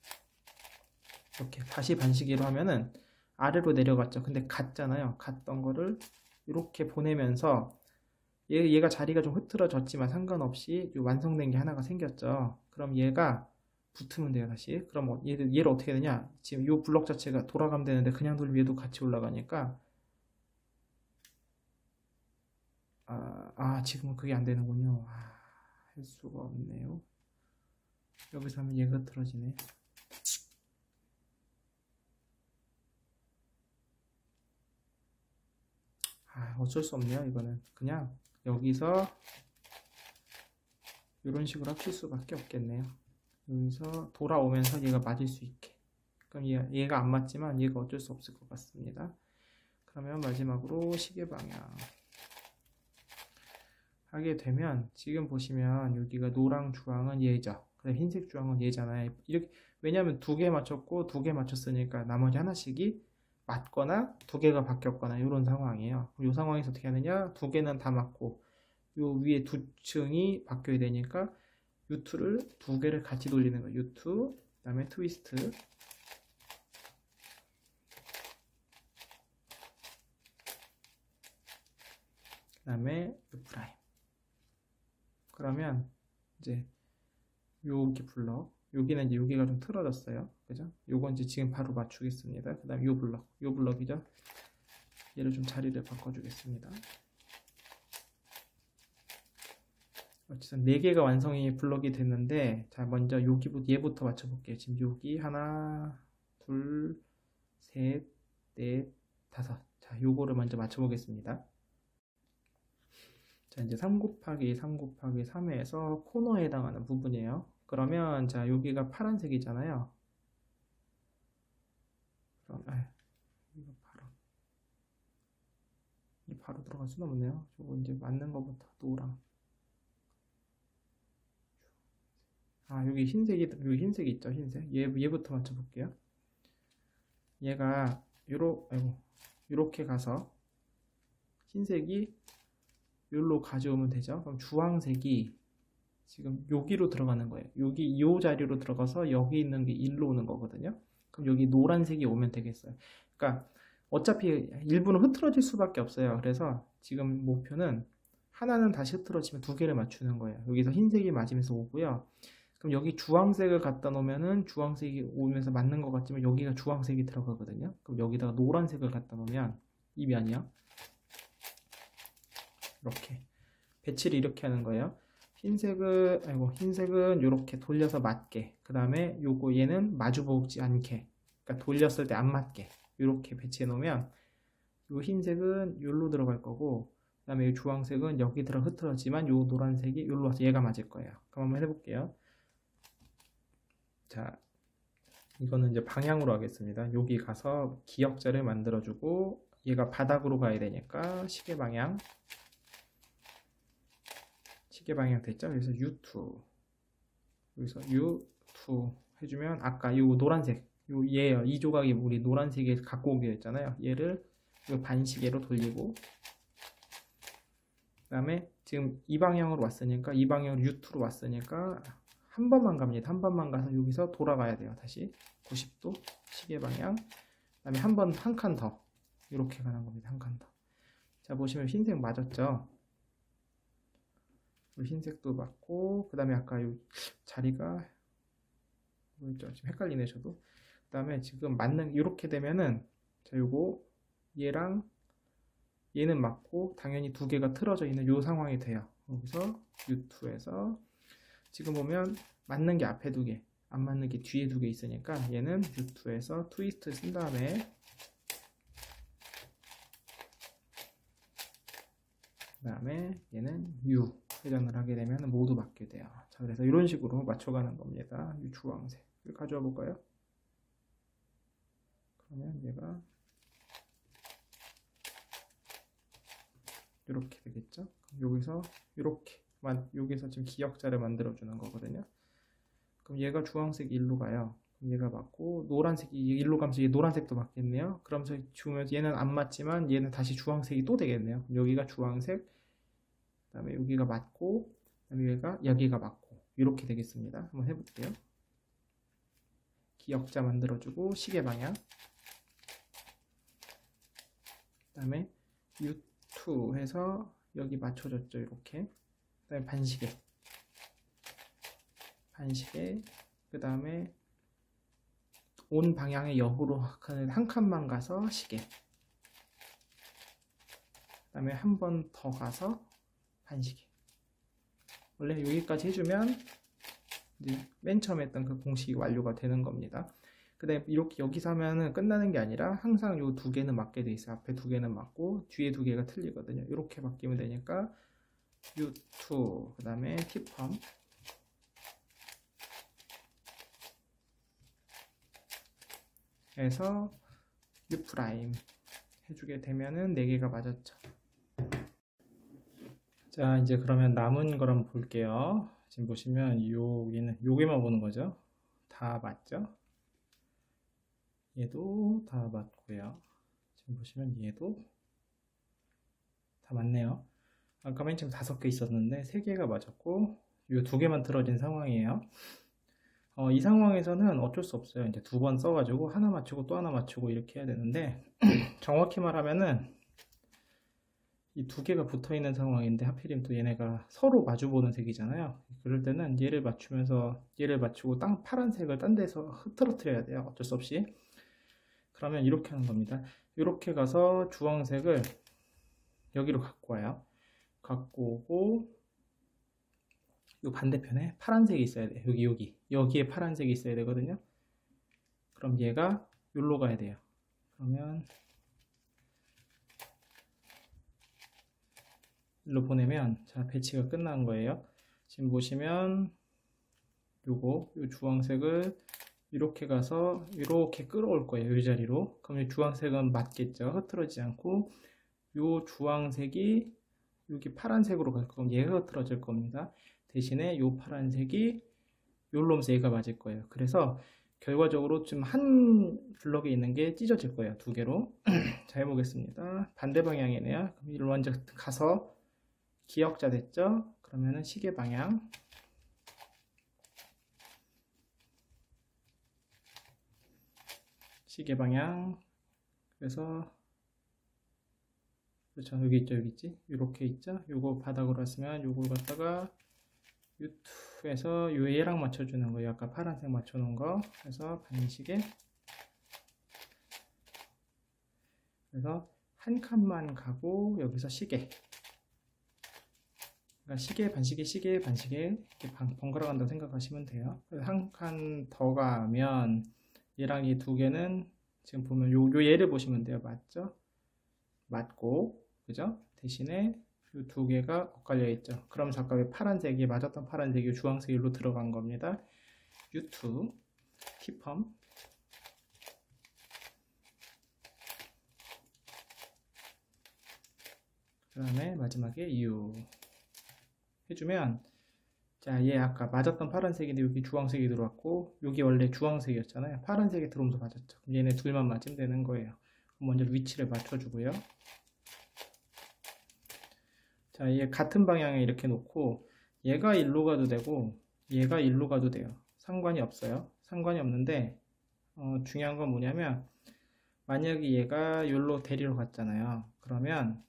이렇게 다시 반시계로 하면은 아래로 내려갔죠. 근데 갔잖아요. 갔던 거를 이렇게 보내면서 얘가 자리가 좀 흐트러졌지만 상관없이 완성된 게 하나가 생겼죠. 그럼 얘가 붙으면 돼요, 다시. 그럼 얘를 어떻게 되냐? 지금 이 블럭 자체가 돌아가면 되는데 그냥 돌리면 얘도 같이 올라가니까 지금은 그게 안 되는군요. 할 수가 없네요. 여기서 하면 얘가 흐트러지네. 어쩔 수 없네요. 이거는 그냥 여기서 이런 식으로 합칠 수밖에 없겠네요. 여기서 돌아오면서 얘가 맞을 수 있게. 그럼 얘가 안 맞지만 얘가 어쩔 수 없을 것 같습니다. 그러면 마지막으로 시계 방향 하게 되면 지금 보시면 여기가 노랑 주황은 얘죠. 그래 흰색 주황은 얘잖아요. 이렇게 왜냐하면 두 개 맞췄고 두 개 맞췄으니까 나머지 하나씩이 맞거나 두 개가 바뀌었거나 이런 상황이에요. 이 상황에서 어떻게 하느냐? 두 개는 다 맞고 요 위에 두 층이 바뀌어야 되니까 U2를 두 개를 같이 돌리는 거예요. U2, 그 다음에 트위스트, 그 다음에 U 프라임. 그러면 이제 여기 블럭, 여기는 이제 여기가 좀 틀어졌어요. 그죠? 요건 이제 지금 바로 맞추겠습니다. 그 다음에 요 블럭이죠. 얘를 좀 자리를 바꿔주겠습니다. 어쨌든 4개가 완성이 블럭이 됐는데, 자, 먼저 얘부터 맞춰볼게요. 지금 여기 하나, 둘, 셋, 넷, 다섯. 자, 요거를 먼저 맞춰보겠습니다. 자, 이제 3 곱하기 3 곱하기 3에서 코너에 해당하는 부분이에요. 그러면, 자, 여기가 파란색이잖아요. 그럼, 이거 바로 들어갈 수는 없네요. 저거 이제 맞는 것부터 노랑. 여기 여기 흰색이 있죠, 흰색. 얘부터 맞춰볼게요. 얘가, 요렇게 가서, 흰색이 여기로 가져오면 되죠. 그럼 주황색이 지금 여기로 들어가는 거예요. 여기 이 자리로 들어가서 여기 있는 게 1로 오는 거거든요. 그럼 여기 노란색이 오면 되겠어요. 그러니까 어차피 일부는 흐트러질 수밖에 없어요. 그래서 지금 목표는 하나는 다시 흐트러지면 두 개를 맞추는 거예요. 여기서 흰색이 맞으면서 오고요. 그럼 여기 주황색을 갖다 놓으면은 주황색이 오면서 맞는 것 같지만 여기가 주황색이 들어가거든요. 그럼 여기다가 노란색을 갖다 놓으면 이 면이요. 이렇게 배치를 이렇게 하는 거예요. 흰색은 이렇게 돌려서 맞게. 그 다음에 얘는 마주보지 않게. 그러니까 돌렸을 때 안 맞게. 이렇게 배치해 놓으면 이 흰색은 여기로 들어갈 거고, 그 다음에 이 주황색은 여기 흐트러지만 이 노란색이 여기로 와서 얘가 맞을 거예요. 그럼 한번 해볼게요. 자, 이거는 이제 방향으로 하겠습니다. 여기 가서 기역자를 만들어주고, 얘가 바닥으로 가야 되니까 시계 방향 됐죠? 그래서 U2 여기서 U2 해주면 아까 이 노란색 얘예요. 이 조각이 우리 노란색에 갖고 오기로 했잖아요. 얘를 반시계로 돌리고, 그 다음에 지금 이 방향으로 왔으니까 이 방향으로 U2로 왔으니까 한 번만 갑니다. 한 번만 가서 여기서 돌아가야 돼요. 다시 90도 시계 방향. 그 다음에 한 칸 더 이렇게 가는 겁니다. 한 칸 더. 자, 보시면 흰색 맞았죠? 흰색도 맞고, 그 다음에 아까 이 자리가 뭐였죠? 지금 헷갈리네 저도. 그 다음에 지금 맞는 이렇게 되면은, 자, 요거 얘랑 얘는 맞고 당연히 두 개가 틀어져 있는 요 상황이 돼요. 여기서 U2에서 지금 보면 맞는 게 앞에 두 개, 안 맞는 게 뒤에 두 개 있으니까 얘는 U2에서 트위스트 쓴 다음에, 그 다음에 얘는 U 회전을 하게 되면 모두 맞게 돼요. 자, 그래서 이런 식으로 맞춰가는 겁니다. 이 주황색을 가져와 볼까요? 그러면 얘가 이렇게 되겠죠? 여기서 이렇게 여기서 지금 기역자를 만들어 주는 거거든요. 그럼 얘가 주황색 1로 가요. 그럼 얘가 맞고, 노란색이 1로 가면서 얘 노란색도 맞겠네요. 그러면서 주면서 얘는 안 맞지만 얘는 다시 주황색이 또 되겠네요. 여기가 주황색, 그 다음에 여기가 맞고, 그 다음에 여기가 맞고, 이렇게 되겠습니다. 한번 해볼게요. 기역자 만들어주고 시계 방향, 그 다음에 U2 해서 여기 맞춰줬죠. 이렇게. 그 다음에 반시계, 그 다음에 온 방향의 역으로 한 칸만 가서 시계, 그 다음에 한 번 더 가서 반시계. 원래 여기까지 해주면 이제 맨 처음에 했던 그 공식이 완료가 되는 겁니다. 그 다음에 이렇게 여기서 하면은 끝나는 게 아니라 항상 요 두 개는 맞게 돼 있어요. 앞에 두 개는 맞고 뒤에 두 개가 틀리거든요. 이렇게 바뀌면 되니까 U2, 그 다음에 T펌, 해서 U 프라임 해주게 되면은 4개가 맞았죠. 자, 이제 그러면 남은 걸 한번 볼게요. 지금 보시면 여기만 보는 거죠. 다 맞죠? 얘도 다 맞고요. 지금 보시면 얘도 다 맞네요. 아까 맨 처음 5개 있었는데 3개가 맞았고 이 2개만 틀어진 상황이에요. 이 상황에서는 어쩔 수 없어요. 이제 2번 써가지고 하나 맞추고 또 하나 맞추고 이렇게 해야 되는데 정확히 말하면은 이 2개가 붙어 있는 상황인데 하필이면 또 얘네가 서로 마주보는 색이잖아요. 그럴 때는 얘를 맞추면서 얘를 맞추고 파란색을 딴 데서 흐트러뜨려야 돼요. 어쩔 수 없이. 그러면 이렇게 하는 겁니다. 이렇게 가서 주황색을 여기로 갖고 와요. 갖고 오고 이 반대편에 파란색이 있어야 돼요. 여기에 파란색이 있어야 되거든요. 그럼 얘가 여기로 가야 돼요. 그러면 일로 보내면 자 배치가 끝난 거예요. 지금 보시면 요 주황색을 이렇게 가서 이렇게 끌어올 거예요. 이 자리로. 그럼 이 주황색은 맞겠죠. 흐트러지지 않고 요 주황색이 여기 파란색으로 갈 거면 얘가 흐트러질 겁니다. 대신에 요 파란색이 요로 오면서 얘가 맞을 거예요. 그래서 결과적으로 지금 한 블럭에 있는 게 찢어질 거예요. 2개로. 자, 해보겠습니다. 반대 방향이네요. 그럼 이를 먼저 가서 기역자 됐죠? 그러면은 시계 방향, 그래서 그렇죠. 여기 있죠, 여기 있지? 이렇게 있죠? 요거 바닥으로 왔으면 요걸 갖다가 U2에서 요 얘랑 맞춰주는 거예요. 아까 파란색 맞춰놓은 거. 그래서 반시계. 그래서 한 칸만 가고 여기서 시계. 그러니까 시계, 반시계 이렇게 번갈아 간다고 생각하시면 돼요. 한 칸 더 가면 얘랑 이 2개는 지금 보면 요 얘를 보시면 돼요. 맞죠? 맞고, 그죠? 대신에 이 2개가 엇갈려 있죠. 그럼 잠깐 파란색이 맞았던 파란색이 주황색 일로 들어간 겁니다. U2, T펌, 그 다음에 마지막에 U 해주면, 자, 얘 아까 맞았던 파란색인데 여기 주황색이 들어왔고 여기 원래 주황색이었잖아요. 파란색이 들어오면서 맞았죠. 그럼 얘네 둘만 맞으면 되는 거예요. 먼저 위치를 맞춰주고요. 자, 얘 같은 방향에 이렇게 놓고 얘가 일로 가도 되고 얘가 일로 가도 돼요. 상관이 없어요. 상관이 없는데 중요한 건 뭐냐면 만약에 얘가 여기로 데리러 갔잖아요. 그러면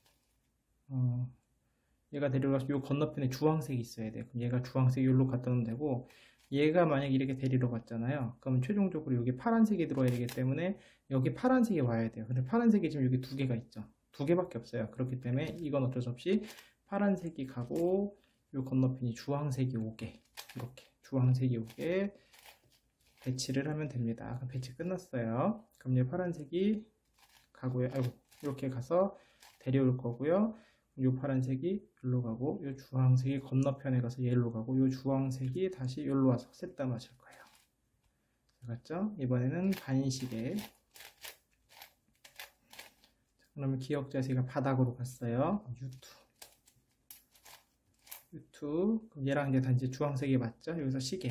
얘가 데리러 가서 요 건너편에 주황색이 있어야 돼요. 그럼 얘가 주황색 여기로 갖다 놓으면 되고 얘가 만약에 이렇게 데리러 갔잖아요. 그럼 최종적으로 여기 파란색이 들어와야 되기 때문에 여기 파란색이 와야 돼요. 근데 파란색이 지금 여기 2개가 있죠. 2개밖에 없어요. 그렇기 때문에 이건 어쩔 수 없이 파란색이 가고 요 건너편이 주황색이 오게 이렇게 주황색이 오게 배치를 하면 됩니다. 그럼 배치 끝났어요. 그럼 이 파란색이 가고요. 아이고, 이렇게 가서 데려올 거고요. 요 파란색이 여기로 가고 요 주황색이 건너편에 가서 얘로 가고 요 주황색이 다시 여기로 와서 셋 다 맞을 거예요. 맞죠? 이번에는 반시계. 그러면 기역 자세가 바닥으로 갔어요. U2. 그럼 얘랑 이제 단지 주황색이 맞죠? 여기서 시계.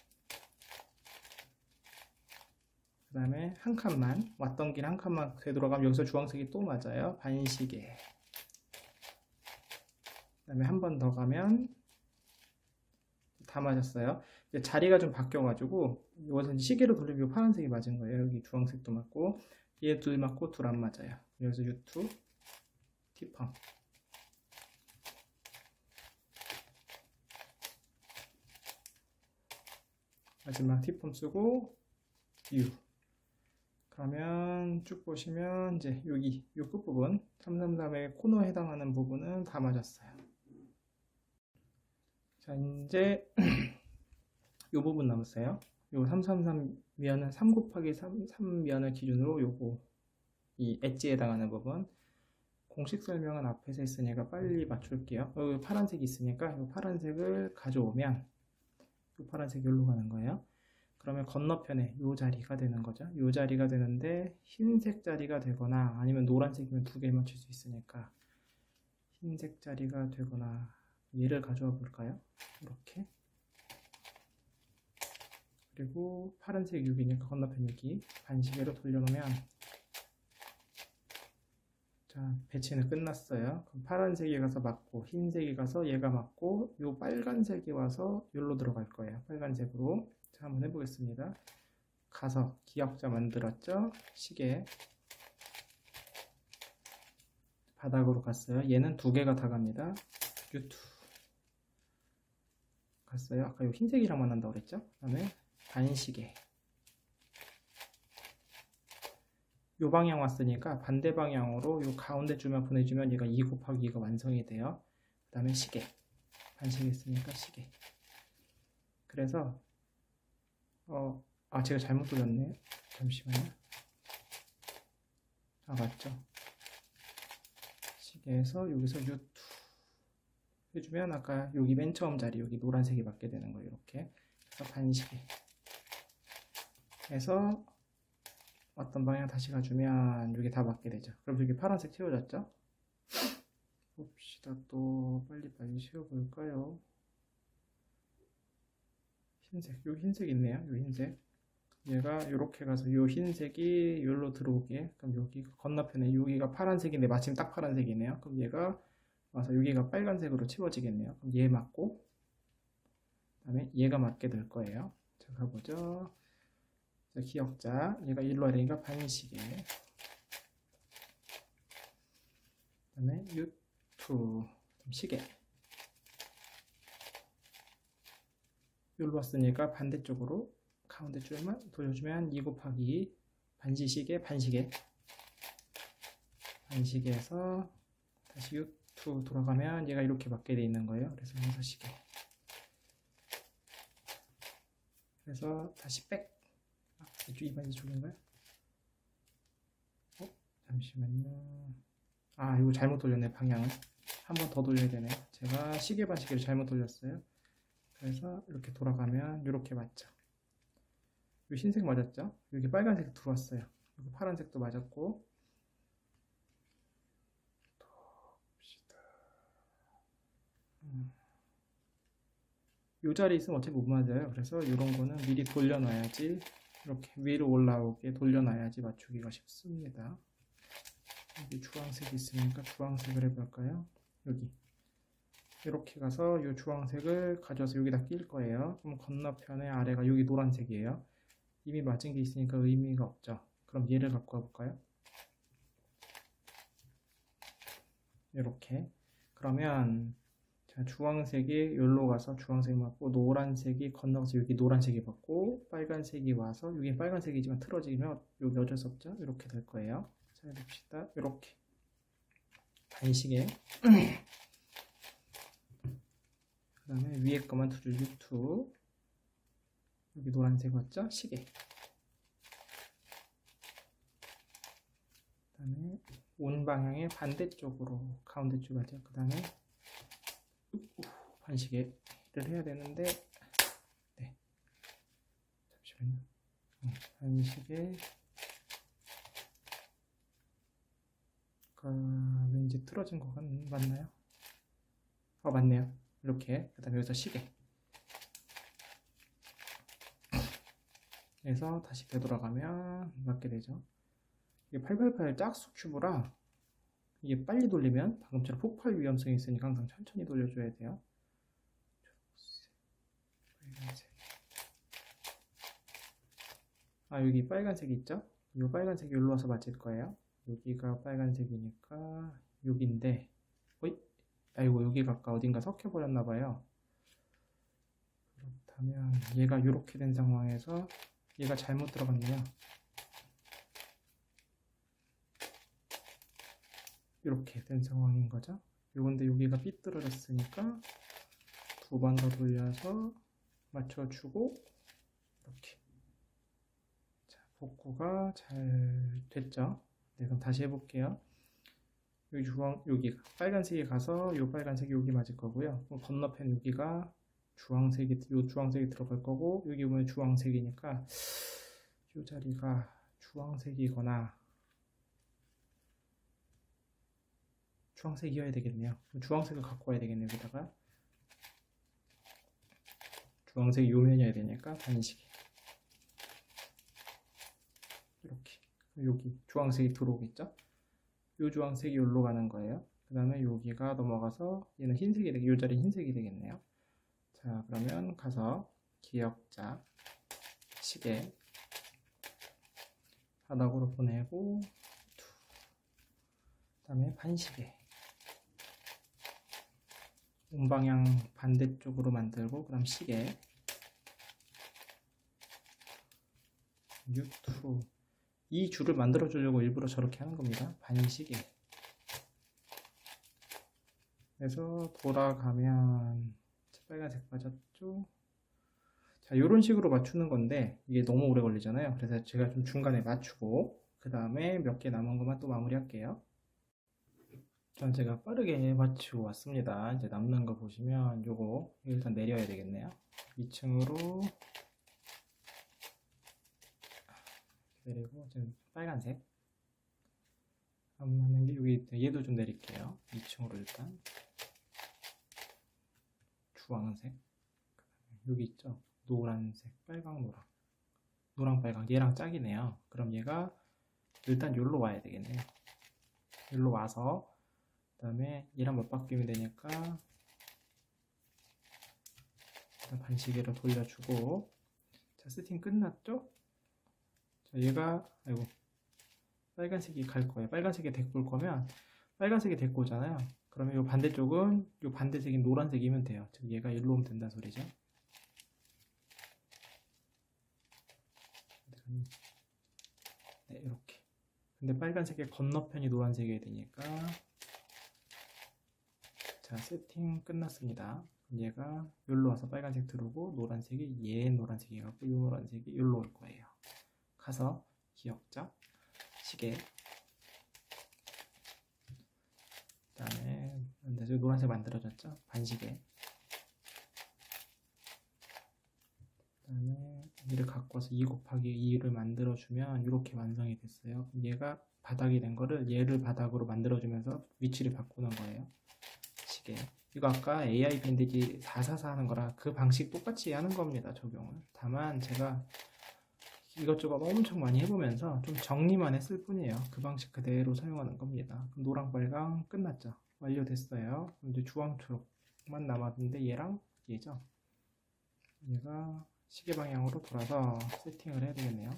그 다음에 한 칸만, 왔던 길 한 칸만 되돌아가면 여기서 주황색이 또 맞아요. 반시계. 그 다음에 한 번 더 가면 다 맞았어요. 이제 자리가 좀 바뀌어가지고 이것은 시계로 돌리면 파란색이 맞은 거예요. 여기 주황색도 맞고 얘 둘 맞고 둘 안 맞아요. 그래서 U2 T펌 마지막 T펌 쓰고 U. 그러면 쭉 보시면 이제 여기 이 끝부분 333의 코너에 해당하는 부분은 다 맞았어요. 자, 이제 이 부분 남았어요. 요 333면은 3 곱하기 3면을 기준으로 요거 이 엣지에 해당하는 부분 공식 설명은 앞에서 했으니까 빨리 맞출게요. 여기 파란색이 있으니까 이 파란색을 가져오면 이 파란색이 여기로 가는 거예요. 그러면 건너편에 이 자리가 되는 거죠. 이 자리가 되는데 흰색 자리가 되거나 아니면 노란색이면 두 개 맞출 수 있으니까 흰색 자리가 되거나 얘를 가져와 볼까요? 이렇게. 그리고 파란색 6이니까 건너편 6이 반시계로 돌려놓으면 자, 배치는 끝났어요. 그럼 파란색이 가서 맞고 흰색이 가서 얘가 맞고 요 빨간색이 와서 여기로 들어갈 거예요. 빨간색으로. 자, 한번 해보겠습니다. 가서 기역자 만들었죠. 시계 바닥으로 갔어요. 얘는 두 개가 다 갑니다. U2 갔어요. 아까 요 흰색이랑 만난다고 그랬죠. 그 다음에 반시계 요 방향 왔으니까 반대 방향으로 요 가운데 줄만 보내주면 얘가 2 곱하기 2가 완성이 돼요. 그 다음에 시계 반시계 있으니까 시계. 그래서 제가 잘못 돌렸네요. 잠시만요. 맞죠. 시계에서 여기서 U2 해주면 아까 여기 맨 처음 자리 여기 노란색이 맞게 되는 거예요. 이렇게. 그래서 반시계 해서 어떤 방향 다시 가주면 여기 다 맞게 되죠. 그럼 여기 파란색 채워졌죠? 봅시다. 또 빨리빨리 씌워볼까요? 흰색, 여기 흰색 있네요. 여기 흰색. 얘가 이렇게 가서 요 흰색이 여기로 들어오게. 그럼 여기 건너편에 여기가 파란색인데 마침 딱 파란색이네요. 그럼 얘가 와서 여기가 빨간색으로 채워지겠네요. 그럼 얘 맞고 그 다음에 얘가 맞게 될 거예요. 자, 가보죠. 자, 기역자 얘가 일로 와야 되니까 반시계 그 다음에 U2 시계 여기로 왔으니까 반대쪽으로 가운데 줄만 돌려주면 2 곱하기 2 반시시계 반시계 반시계에서 다시 U2 돌아가면 얘가 이렇게 맞게 돼 있는 거예요. 그래서 여기서 시계 그래서 다시 백 이 반지 쪽인가요? 잠시만요. 이거 잘못 돌렸네. 방향을 한 번 더 돌려야 되네요. 제가 시계 반시계를 잘못 돌렸어요. 그래서 이렇게 돌아가면 이렇게 맞죠. 이 흰색 맞았죠? 여기 빨간색 들어왔어요. 여기 파란색도 맞았고 또 봅시다. 이 자리에 있으면 어차피 못 맞아요. 그래서 이런 거는 미리 돌려놔야지 이렇게 위로 올라오게 돌려놔야지 맞추기가 쉽습니다. 여기 주황색이 있으니까 주황색을 해볼까요? 여기 이렇게 가서 이 주황색을 가져와서 여기다 낄 거예요. 그럼 건너편에 아래가 여기 노란색이에요. 이미 맞은 게 있으니까 의미가 없죠. 그럼 얘를 갖고 와볼까요? 이렇게. 그러면 자, 주황색이 여기로 가서 주황색 맞고 노란색이 건너가서 여기 노란색이 맞고 빨간색이 와서 여기 빨간색이지만 틀어지면 여기 어쩔 수 없죠. 이렇게 될 거예요. 자, 해봅시다. 이렇게 반시계 그 다음에 위에 거만 두 줄 U2 여기 노란색 왔죠? 시계 그 다음에 온 방향의 반대쪽으로 가운데 줄 가죠. 그 다음에 반시계를 해야 되는데 네 잠시만요. 반시계 왠지 틀어진 거 맞나요? 맞네요. 이렇게 그 다음에 여기서 시계 해서 다시 되돌아가면 맞게 되죠. 이게 888 짝수 큐브라 이게 빨리 돌리면 방금처럼 폭발 위험성이 있으니까 항상 천천히 돌려줘야 돼요. 빨간색. 아, 여기 빨간색이 있죠? 이 빨간색이 여기로 와서 맞을 거예요. 여기가 빨간색이니까 여기인데, 어이? 아이고, 여기가 아까 어딘가 섞여버렸나 봐요. 그렇다면 얘가 이렇게 된 상황에서 얘가 잘못 들어갔네요. 이렇게 된 상황인 거죠. 요건데 여기가 삐뚤어졌으니까 두 번 더 돌려서 맞춰주고 이렇게. 자, 복구가 잘 됐죠. 네, 그럼 다시 해볼게요. 여기 여기 빨간색이 가서 요 빨간색이 여기 맞을 거고요. 건너편 여기가 주황색이 들어갈 거고, 여기 보면 주황색이니까 이 자리가 주황색이거나 주황색이어야 되겠네요. 주황색을 갖고 와야 되겠네요. 여기다가 주황색이 요면이어야 되니까 반시계 이렇게. 여기 주황색이 들어오겠죠. 요 주황색이 여기로 가는 거예요. 그 다음에 여기가 넘어가서 얘는 흰색이 요 자리 흰색이 되겠네요. 자, 그러면 가서 기역자 시계 바닥으로 보내고, 그 다음에 반시계 음방향 반대쪽으로 만들고, 그 다음 시계 U2. 이 줄을 만들어 주려고 일부러 저렇게 하는 겁니다. 반시계. 그래서 돌아가면 빨간색 맞았죠? 자, 이런 식으로 맞추는 건데 이게 너무 오래 걸리잖아요. 그래서 제가 좀 중간에 맞추고 그 다음에 몇 개 남은 것만 또 마무리 할게요. 전 제가 빠르게 맞추고 왔습니다. 이제 남는 거 보시면 요거 일단 내려야 되겠네요. 2층으로 내리고, 지금 빨간색 안 맞는 게 여기 얘도 좀 내릴게요. 2층으로 일단 주황색, 여기 있죠? 노란색, 빨강, 노랑, 노랑, 빨강. 얘랑 짝이네요. 그럼 얘가 일단 여기로 와야 되겠네요. 여기로 와서 그 다음에 얘랑 맞바뀌면 되니까 일단 반시계로 돌려주고. 자, 세팅 끝났죠? 자, 얘가 아이고 빨간색이 갈 거예요. 빨간색이 데리고 올 거면 빨간색이 데리고 오잖아요. 그러면 이 반대쪽은 이 반대색인 노란색이면 돼요. 즉 얘가 일로 오면 된다는 소리죠. 네, 이렇게. 근데 빨간색의 건너편이 노란색이어야 되니까. 자, 세팅 끝났습니다. 얘가 여기로 와서 빨간색 들어오고, 노란색이 얘 노란색이 갖고 이 노란색이 여기로 올 거예요. 가서 기역자 시계, 그 다음에 노란색 만들어졌죠? 반시계. 그 다음에 얘를 갖고 와서 2 곱하기 2를 만들어주면 이렇게 완성이 됐어요. 얘가 바닥이 된 거를 얘를 바닥으로 만들어주면서 위치를 바꾸는 거예요. 시계. 이거 아까 AI 밴디지 444 하는 거라 그 방식 똑같이 하는 겁니다. 적용을. 다만 제가 이것저것 엄청 많이 해보면서 좀 정리만 했을 뿐이에요. 그 방식 그대로 사용하는 겁니다. 노랑, 빨강 끝났죠? 완료됐어요. 이제 주황, 초록만 남았는데 얘랑 얘죠? 얘가 시계 방향으로 돌아서 세팅을 해야 되겠네요.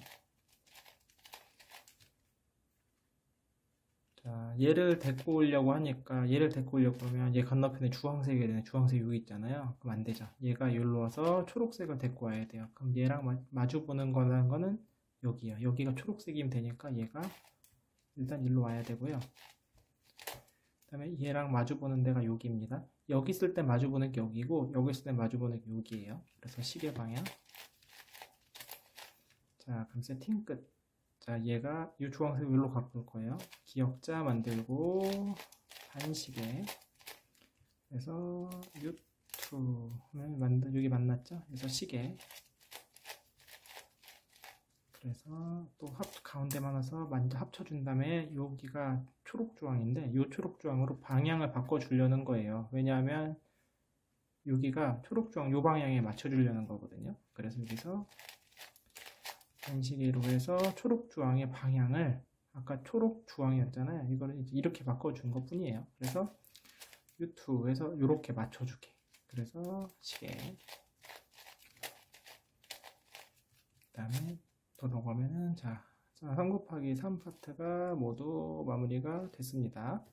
자, 얘를 데리고 오려고 하니까, 얘를 데리고 오려고 하면 얘 건너편에 주황색이 되네. 주황색 여기 있잖아요. 그럼 안 되죠. 얘가 여기로 와서 초록색을 데리고 와야 돼요. 그럼 얘랑 마주 보는 거는 여기요. 여기가 초록색이면 되니까 얘가 일단 일로 와야 되고요. 그 다음에 얘랑 마주 보는 데가 여기입니다. 여기 있을 때 마주 보는 게 여기고, 여기 있을 때 마주 보는 게 여기예요. 그래서 시계 방향. 자, 그럼 세팅 끝. 자, 얘가 이 주황색 위로 갖고 올 거예요. 기역자 만들고 반시계. 그래서 U2 하면 여기 만났죠? 그래서 시계. 그래서 또 가운데만 와서 먼저 합쳐준 다음에 여기가 초록주황인데 이 초록주황으로 방향을 바꿔주려는 거예요. 왜냐하면 여기가 초록주황 요 방향에 맞춰주려는 거거든요. 그래서 여기서 반시계로 해서 초록주황의 방향을, 아까 초록주황이었잖아요. 이거를 이렇게 바꿔준 것 뿐이에요. 그래서 U2에서 이렇게 맞춰주게. 그래서 시계 다음에 더 넘어가면은 자 3 곱하기 3 파트가 모두 마무리가 됐습니다.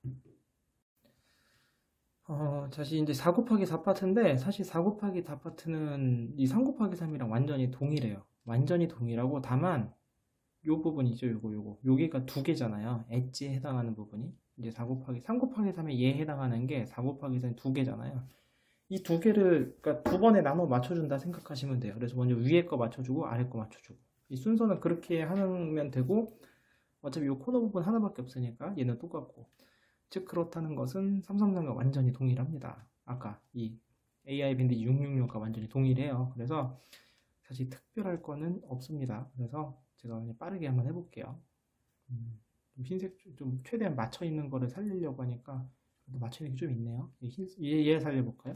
다시 이제 4 곱하기 4 파트인데 사실 4 곱하기 4 파트는 이 3 곱하기 3이랑 완전히 동일해요. 완전히 동일하고 다만 요 부분이죠. 요거 여기가 두 개잖아요. 엣지에 해당하는 부분이 이제 4 곱하기 3 곱하기 3에 얘에 해당하는 게 4 곱하기 3이 두 개잖아요. 이 두 개를 그러니까 두 번에 나눠 맞춰준다 생각하시면 돼요. 그래서 먼저 위에 거 맞춰주고 아래 거 맞춰주고 이 순서는 그렇게 하면 되고 어차피 이 코너 부분 하나밖에 없으니까 얘는 똑같고 즉 그렇다는 것은 333과 완전히 동일합니다. 아까 이 AI 밴드 666과 완전히 동일해요. 그래서 사실 특별할 거는 없습니다. 그래서 제가 그냥 빠르게 한번 해볼게요. 흰색 좀 최대한 맞춰 있는 거를 살리려고 하니까 맞춰 있는 게 좀 있네요. 얘 살려볼까요?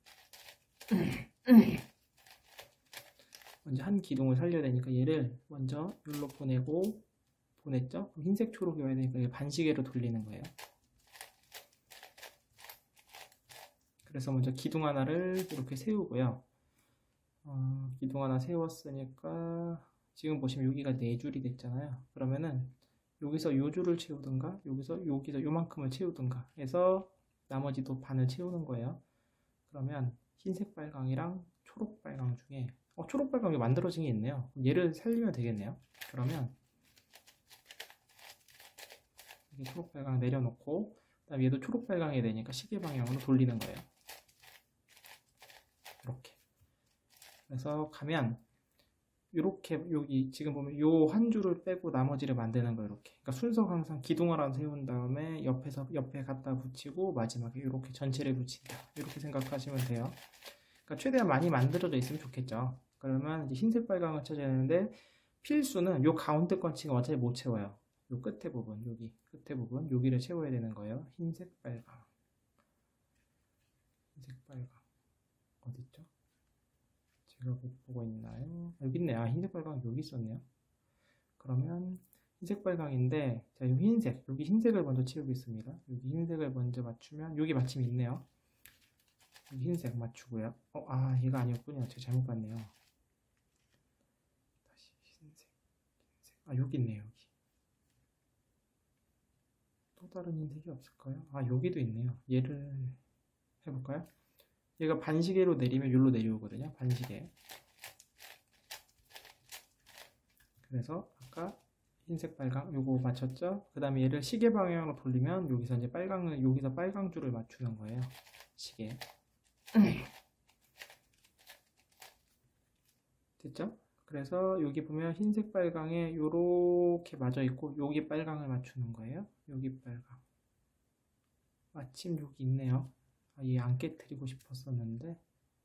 먼저 한 기둥을 살려야 되니까 얘를 먼저 여기로 보냈죠? 그럼 흰색 초록이 와야 되니까 반시계로 돌리는 거예요. 그래서 먼저 기둥 하나를 이렇게 세우고요. 기둥 하나 세웠으니까 지금 보시면 여기가 4줄이 됐잖아요. 그러면은 여기서 요 줄을 채우든가 여기서 요만큼을 채우든가 해서 나머지도 반을 채우는 거예요. 그러면 흰색 빨강이랑 초록 빨강 중에 초록 빨강이 만들어진 게 있네요. 얘를 살리면 되겠네요. 그러면 이렇게 초록 빨강 내려놓고 그다음에 얘도 초록 빨강이 되니까 시계 방향으로 돌리는 거예요. 이렇게. 그래서 가면 이렇게 여기 지금 보면 요 한 줄을 빼고 나머지를 만드는 거 이렇게. 그러니까 순서가 항상 기둥을 하나 세운 다음에 옆에 갖다 붙이고 마지막에 이렇게 전체를 붙인다. 이렇게 생각하시면 돼요. 그러니까 최대한 많이 만들어져 있으면 좋겠죠. 그러면 이제 흰색 빨강을 찾아야 되는데 필수는 요 가운데 건 지금 어차피 못 채워요. 요 끝에 부분 여기 끝에 부분 여기를 채워야 되는 거예요. 흰색 빨강 어딨죠? 제가 못 보고 있나요? 여기 있네요. 흰색 빨강 여기 있었네요. 그러면 흰색 빨강인데 자, 이 흰색 여기 흰색을 먼저 채우겠습니다. 여기 흰색을 먼저 맞추면 여기 마침이 있네요. 여기 흰색 맞추고요. 얘가 아니었군요. 제가 잘못 봤네요. 다시 흰색 여기 있네요. 여기 또 다른 흰색이 없을까요? 여기도 있네요. 얘를 해볼까요? 얘가 반시계로 내리면 여기로 내려오거든요. 반시계. 그래서 아까 흰색 빨강 요거 맞췄죠? 그 다음에 얘를 시계 방향으로 돌리면 여기서 이제 여기서 빨강 줄을 맞추는 거예요. 시계. 됐죠? 그래서 여기 보면 흰색 빨강에 요렇게 맞아 있고 여기 빨강을 맞추는 거예요. 여기 빨강. 마침 여기 있네요. 얘 안 깨뜨리고 싶었었는데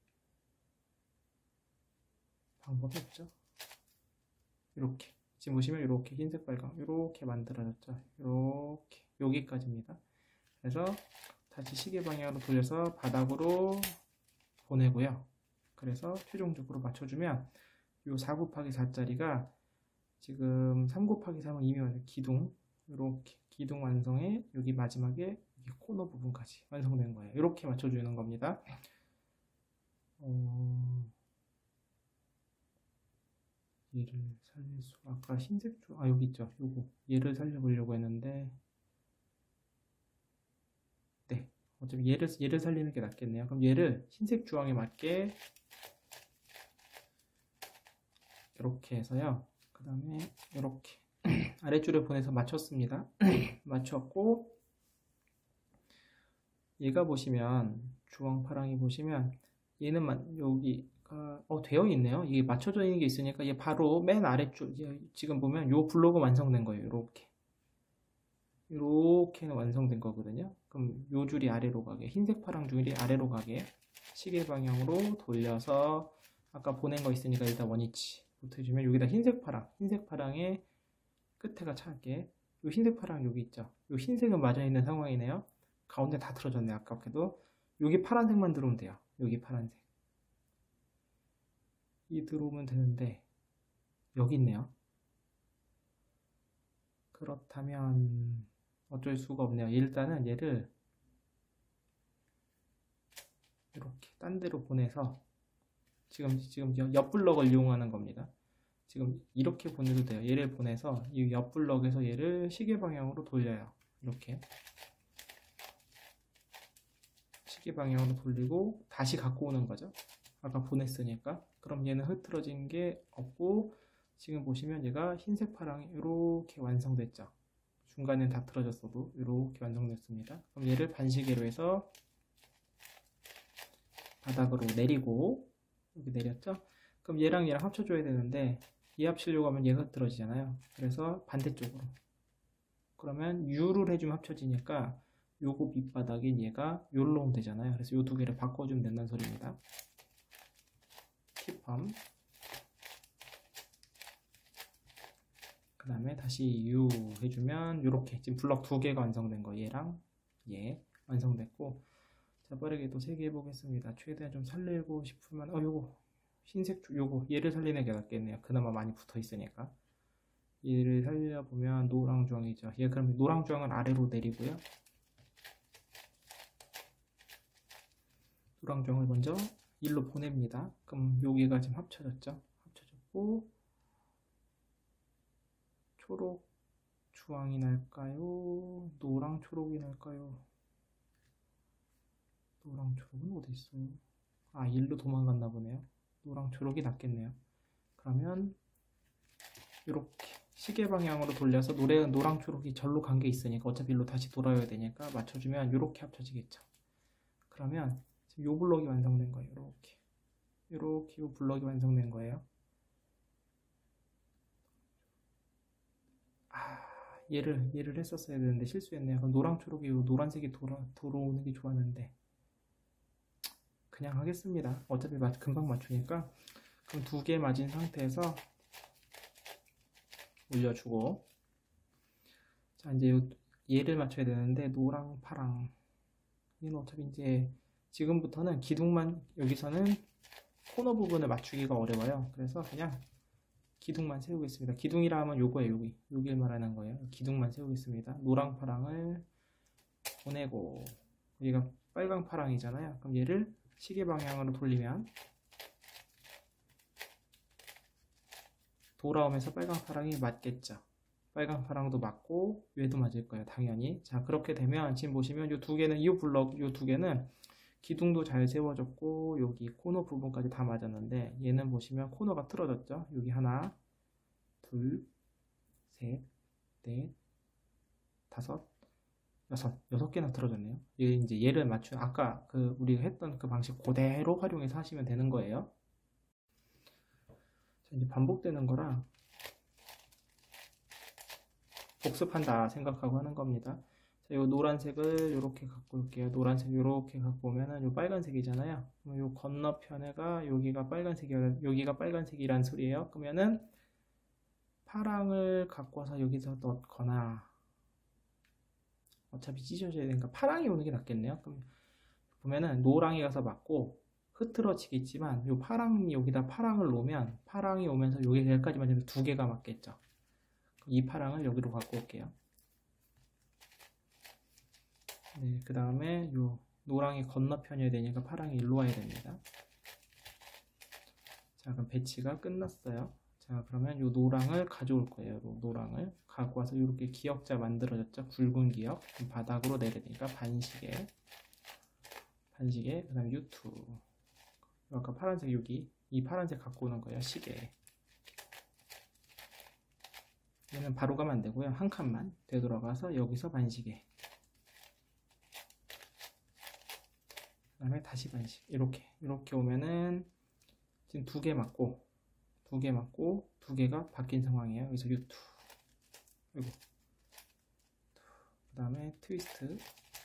방법이 없죠. 이렇게 지금 보시면 이렇게 흰색 빨강 이렇게 만들어졌죠. 이렇게 여기까지입니다. 그래서 다시 시계 방향으로 돌려서 바닥으로 보내고요. 그래서 최종적으로 맞춰주면 요 4 곱하기 4짜리가 지금 3 곱하기 3은 이미 완전 기둥 이렇게 기둥 완성에 여기 마지막에 여기 코너 부분까지 완성된 거예요. 이렇게 맞춰주는 겁니다. 얘를 살릴 수 아까 흰색 줄 여기 있죠. 요거 얘를 살려보려고 했는데 네 어차피 얘를 살리는 게 낫겠네요. 그럼 얘를 흰색 주황에 맞게 이렇게 해서요. 그 다음에 이렇게 아랫줄에 보내서 맞췄습니다. 맞췄고 얘가 보시면 주황 파랑이 보시면 얘는 여기가 되어 있네요. 이게 맞춰져 있는 게 있으니까 얘 바로 맨 아랫줄 지금 보면 요 블록은 완성된 거예요. 이렇게는 완성된 거거든요. 그럼 요 줄이 아래로 가게 흰색 파랑 줄이 아래로 가게 시계 방향으로 돌려서 아까 보낸 거 있으니까 일단 원위치 붙여주면 여기다 흰색 파랑의 끝에가 차게 요 흰색 파랑 여기 있죠. 요 흰색은 맞아 있는 상황이네요. 가운데 다 틀어졌네. 아깝게도 여기 파란색만 들어오면 돼요. 여기 파란색 이 들어오면 되는데 여기 있네요. 그렇다면 어쩔 수가 없네요. 일단은 얘를 이렇게 딴 데로 보내서 지금 옆 블럭을 이용하는 겁니다. 지금 이렇게 보내도 돼요. 얘를 보내서 이 옆 블럭에서 얘를 시계 방향으로 돌려요. 이렇게 시계 방향으로 돌리고 다시 갖고 오는 거죠. 아까 보냈으니까. 그럼 얘는 흐트러진 게 없고, 지금 보시면 얘가 흰색 파랑이 이렇게 완성됐죠. 중간에 다 틀어졌어도 이렇게 완성됐습니다. 그럼 얘를 반시계로 해서 바닥으로 내리고, 여기 내렸죠? 그럼 얘랑 얘랑 합쳐줘야 되는데, 얘 합치려고 하면 얘가 흐트러지잖아요. 그래서 반대쪽으로. 그러면 U를 해주면 합쳐지니까 요거 밑바닥인 얘가 요로 오면 되잖아요. 그래서 요 두 개를 바꿔주면 된다는 소리입니다. 킵함. 그 다음에 다시 U 해주면 요렇게 지금 블럭 두 개가 완성된 거, 얘랑 얘 완성됐고, 자, 빠르게 또 세 개 해보겠습니다. 최대한 좀 살리고 싶으면 요거 흰색 요거 얘를 살리는 게 낫겠네요. 그나마 많이 붙어 있으니까. 얘를 살려보면 노랑주황이죠. 얘 그럼 노랑주황은 아래로 내리고요. 노랑주황을 먼저 일로 보냅니다. 그럼 여기가 지금 합쳐졌죠. 합쳐졌고, 초록 주황이 날까요? 노랑 초록이 날까요? 노랑 초록은 어디 있어요? 아, 일로 도망갔나 보네요. 노랑 초록이 낫겠네요. 그러면 이렇게 시계 방향으로 돌려서 노랑 초록이 절로 간 게 있으니까 어차피 일로 다시 돌아야 되니까 맞춰주면 이렇게 합쳐지겠죠. 그러면 지금 요 블럭이 완성된 거예요. 이렇게 요 블럭이 완성된 거예요. 얘를 했었어야 되는데 실수했네요. 그럼 노랑 초록이 요 노란색이 돌아오는 게 좋았는데 그냥 하겠습니다. 어차피 금방 맞추니까. 그럼 두 개 맞은 상태에서 올려주고, 자, 이제 얘를 맞춰야 되는데 노랑 파랑 얘는 어차피 이제 지금부터는 기둥만, 여기서는 코너 부분을 맞추기가 어려워요. 그래서 그냥 기둥만 세우겠습니다. 기둥이라 하면 요거예요. 여기를 말하는 거예요. 기둥만 세우겠습니다. 노랑 파랑을 보내고, 여기가 빨강 파랑이잖아요. 그럼 얘를 시계 방향으로 돌리면 돌아오면서 빨강 파랑이 맞겠죠. 빨강 파랑도 맞고 얘도 맞을 거예요. 당연히. 자, 그렇게 되면 지금 보시면 이 두 개는, 이 블럭 이 두 개는 기둥도 잘 세워졌고 여기 코너 부분까지 다 맞았는데, 얘는 보시면 코너가 틀어졌죠. 여기 하나, 둘, 셋, 넷, 다섯, 여섯 개나 틀어졌네요. 이제 얘를 맞춘 아까 우리가 했던 그 방식 그대로 활용해서 하시면 되는 거예요. 자, 이제 반복되는 거라 복습한다 생각하고 하는 겁니다. 자, 요 노란색을 이렇게 갖고 올게요. 노란색 이렇게 갖고 오면은 요 빨간색이잖아요. 그럼 요 건너편에가 여기가 빨간색이란 소리예요. 그러면은 파랑을 갖고 와서 여기서 넣거나, 어차피 찢어져야 되니까 파랑이 오는 게 낫겠네요. 그럼 보면은 노랑이 가서 맞고 흐트러지겠지만 요 파랑이 여기다 파랑을 놓으면 파랑이 오면서 여기까지 맞으면 두 개가 맞겠죠. 이 파랑을 여기로 갖고 올게요. 네, 그 다음에 요 노랑이 건너편이어야 되니까 파랑이 일로 와야 됩니다. 자, 그럼 배치가 끝났어요. 자, 그러면 요 노랑을 가져올 거예요. 요 노랑을 갖고 와서 이렇게 기역자 만들어졌죠. 굵은 기역. 바닥으로 내려야 되니까 반시계, 그 다음에 U2. 아까 파란색 여기, 이 파란색 갖고 오는 거예요. 시계. 얘는 바로 가면 안 되고요. 한 칸만 되돌아가서 여기서 반시계. 그 다음에 다시 반시계. 이렇게 오면은 지금 두 개 맞고 두 개가 바뀐 상황이에요. 여기서 U2. 그리고 그 다음에 트위스트.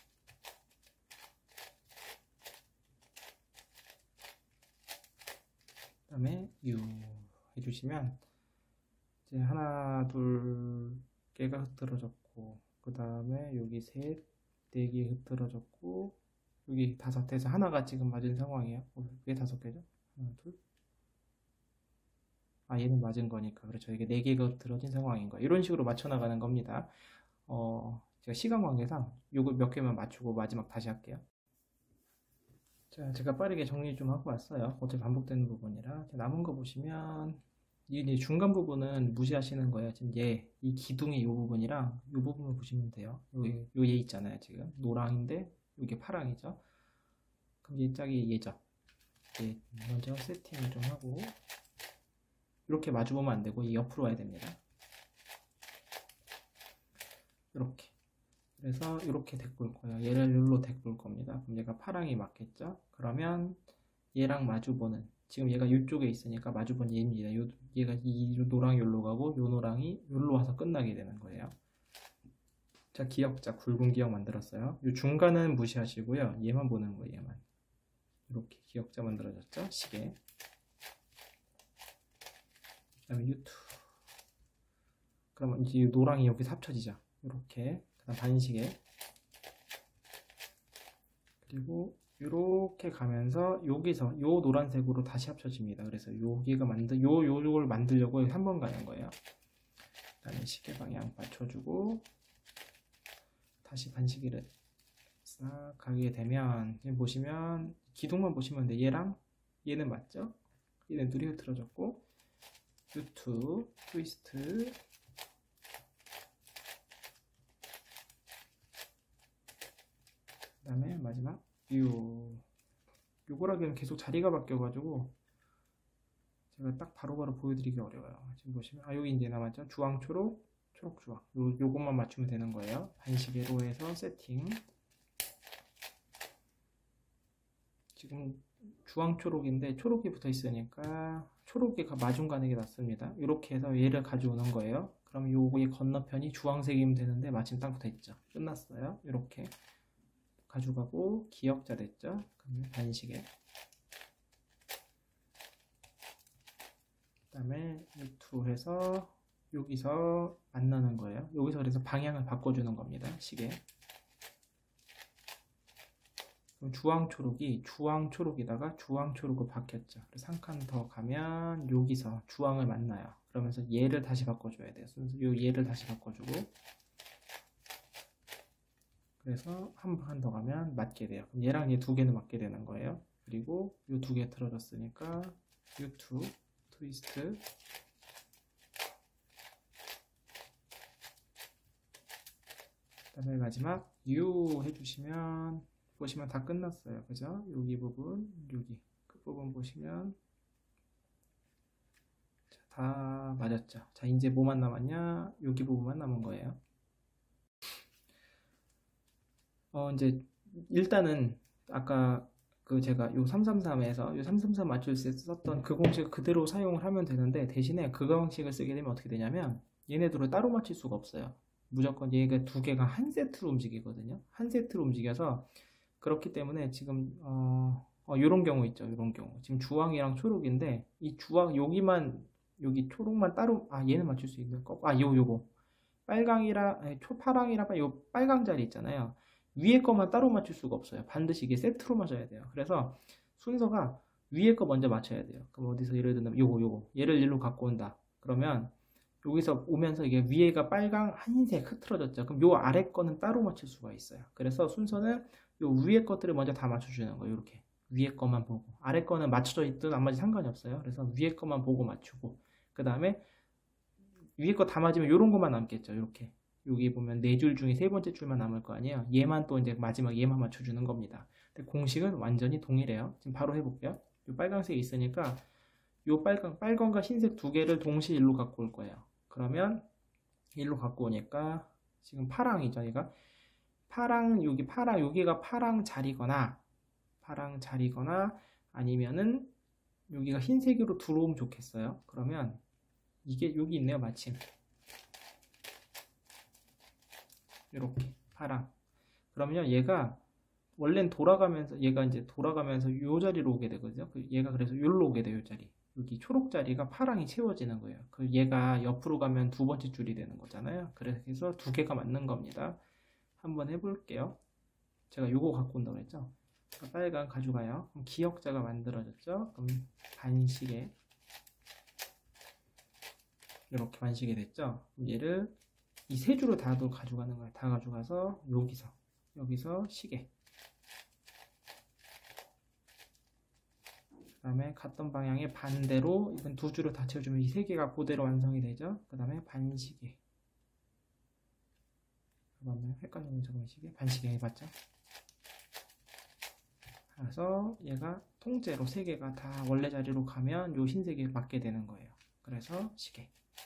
그 다음에 U 해주시면 이제 하나, 둘 개가 흐트러졌고, 그 다음에 여기 셋, 네 개 흐트러졌고, 여기 다섯 해서 하나가 지금 맞은 상황이에요. 왜 다섯 개죠? 하나, 둘. 얘는 맞은 거니까. 그렇죠. 이게 네 개가 흐트러진 상황인 거예요. 이런 식으로 맞춰 나가는 겁니다. 제가 시간 관계상 요거 몇 개만 맞추고 마지막 다시 할게요. 자, 제가 빠르게 정리 좀 하고 왔어요. 어차피 반복되는 부분이라. 남은 거 보시면 이 중간 부분은 무시하시는 거예요. 지금 이 기둥의 이 부분이랑 이 부분을 보시면 돼요. 요 얘 있잖아요. 지금 노랑인데 이게 파랑이죠. 그럼 얘 짝이 얘죠. 먼저 세팅을 좀 하고 이렇게 마주보면 안 되고 옆으로 와야 됩니다. 이렇게. 그래서 이렇게 데리고 거예요. 얘를 여기로 데리고 겁니다. 그럼 얘가 파랑이 맞겠죠? 그러면 얘랑 마주보는, 지금 얘가 이쪽에 있으니까 마주보는 얘입니다. 얘가 이 노랑이 여기로 가고 요 노랑이 여기로 와서 끝나게 되는 거예요. 자, 기역자 굵은 기역 만들었어요. 이 중간은 무시하시고요. 얘만 보는 거예요. 얘만. 이렇게 기역자 만들어졌죠? 시계. 그 다음에 U2. 그러면 이제 노랑이 여기서 합쳐지죠. 이렇게. 그 다음 반시계. 그리고 이렇게 가면서 여기서 요 노란색으로 다시 합쳐집니다. 그래서 여기가 요걸 만들려고 한 번 가는 거예요. 그 다음에 시계 방향 맞춰주고 다시 반시계를 싹 가게 되면 지금 보시면 기둥만 보시면 돼. 얘랑 얘는 맞죠? 얘는 둘이 흐트러졌고 U2 트위스트 그 다음에 마지막 요거라기는 계속 자리가 바뀌어가지고 제가 딱 바로바로 보여드리기 어려워요. 지금 보시면 여기 이제 남았죠? 주황 초록 초록 주황 요것만 맞추면 되는 거예요. 반시계로 해서 세팅. 지금 주황 초록인데 초록이 붙어 있으니까 초록이 마중 가는 게 낫습니다. 이렇게 해서 얘를 가져오는 거예요. 그럼 요거의 건너편이 주황색이면 되는데 마침 딱 붙어 있죠. 끝났어요. 이렇게 가져가고 기역자 됐죠. 그러면 반시계. 그 다음에 U2 해서 여기서 만나는 거예요. 여기서 그래서 방향을 바꿔주는 겁니다. 시계. 그럼 주황초록이 주황초록이다가 주황초록으로 바뀌었죠. 그래서 한 칸 더 가면 여기서 주황을 만나요. 그러면서 얘를 다시 바꿔줘야 돼요. 얘를 다시 바꿔주고 그래서 한 칸 더 가면 맞게 돼요. 그럼 얘랑 얘 두 개는 맞게 되는 거예요. 그리고 이 두 개 틀어졌으니까 U2 트위스트 그 다음에 마지막 U 해주시면 보시면 다 끝났어요. 그죠? 여기 부분, 여기 끝부분 보시면 다 맞았죠. 자, 이제 뭐만 남았냐? 여기 부분만 남은 거예요. 이제 일단은 아까 제가 요 333에서 요 333 맞출 때 썼던 그 공식을 그대로 사용을 하면 되는데 대신에 그 방식을 쓰게 되면 어떻게 되냐면 얘네들을 따로 맞출 수가 없어요. 무조건 얘가 두 개가 한 세트로 움직이거든요. 한 세트로 움직여서 그렇기 때문에 지금 요런 경우 있죠. 요런 경우 지금 주황이랑 초록인데 이 주황 여기 초록만 따로 얘는 맞출 수 있는 거 요거 빨강이랑 파랑이랑 요 빨강 자리 있잖아요. 위에 거만 따로 맞출 수가 없어요. 반드시 이게 세트로 맞아야 돼요. 그래서 순서가 위에 거 먼저 맞춰야 돼요. 그럼 어디서 예를 들면 요거 얘를 일로 갖고 온다. 그러면 여기서 오면서 이게 위에가 빨강 흰색 흐트러졌죠. 그럼 요 아래 거는 따로 맞출 수가 있어요. 그래서 순서는 요 위에 것들을 먼저 다 맞춰주는 거예요. 이렇게 위에 거만 보고 아래 거는 맞춰져 있든 안 맞아도 상관이 없어요. 그래서 위에 거만 보고 맞추고 그 다음에 위에 거 다 맞으면 요런 거만 남겠죠. 이렇게 여기 보면 네 줄 중에 세 번째 줄만 남을 거 아니에요. 얘만 또 이제 마지막 얘만 맞춰주는 겁니다. 근데 공식은 완전히 동일해요. 지금 바로 해볼게요. 요 빨강색이 있으니까 요 빨강과 흰색 두 개를 동시에 일로 갖고 올 거예요. 그러면 일로 갖고 오니까 지금 파랑이죠. 얘가 여기가 파랑 자리거나 아니면은 여기가 흰색으로 들어오면 좋겠어요. 그러면 이게 여기 있네요. 마침 이렇게 파랑. 그러면 얘가 원래는 얘가 이제 돌아가면서 요 자리로 오게 되거든요. 얘가 그래서 여기로 오게 돼요. 요 자리. 여기 초록 자리가 파랑이 채워지는 거예요. 얘가 옆으로 가면 두 번째 줄이 되는 거잖아요. 그래서 두 개가 맞는 겁니다. 한번 해볼게요. 제가 요거 갖고 온다고 했죠. 빨간 가져가요. 그럼 기역자가 만들어졌죠. 그럼 반시계 이렇게 반시계 됐죠. 얘를 이 세 줄을 다 가져가는 거예요. 다 가져가서 여기서 시계 다음에 갔던 방향의 반대로 이건 두 줄을 다 채워주면 이 세 개가 그대로 완성이 되죠. 그 다음에 반시계. 맞나요? 헷갈리는 저번 시계. 반시계 해봤죠. 그래서 얘가 통째로 세 개가 다 원래 자리로 가면 요 흰색에 맞게 되는 거예요. 그래서 시계.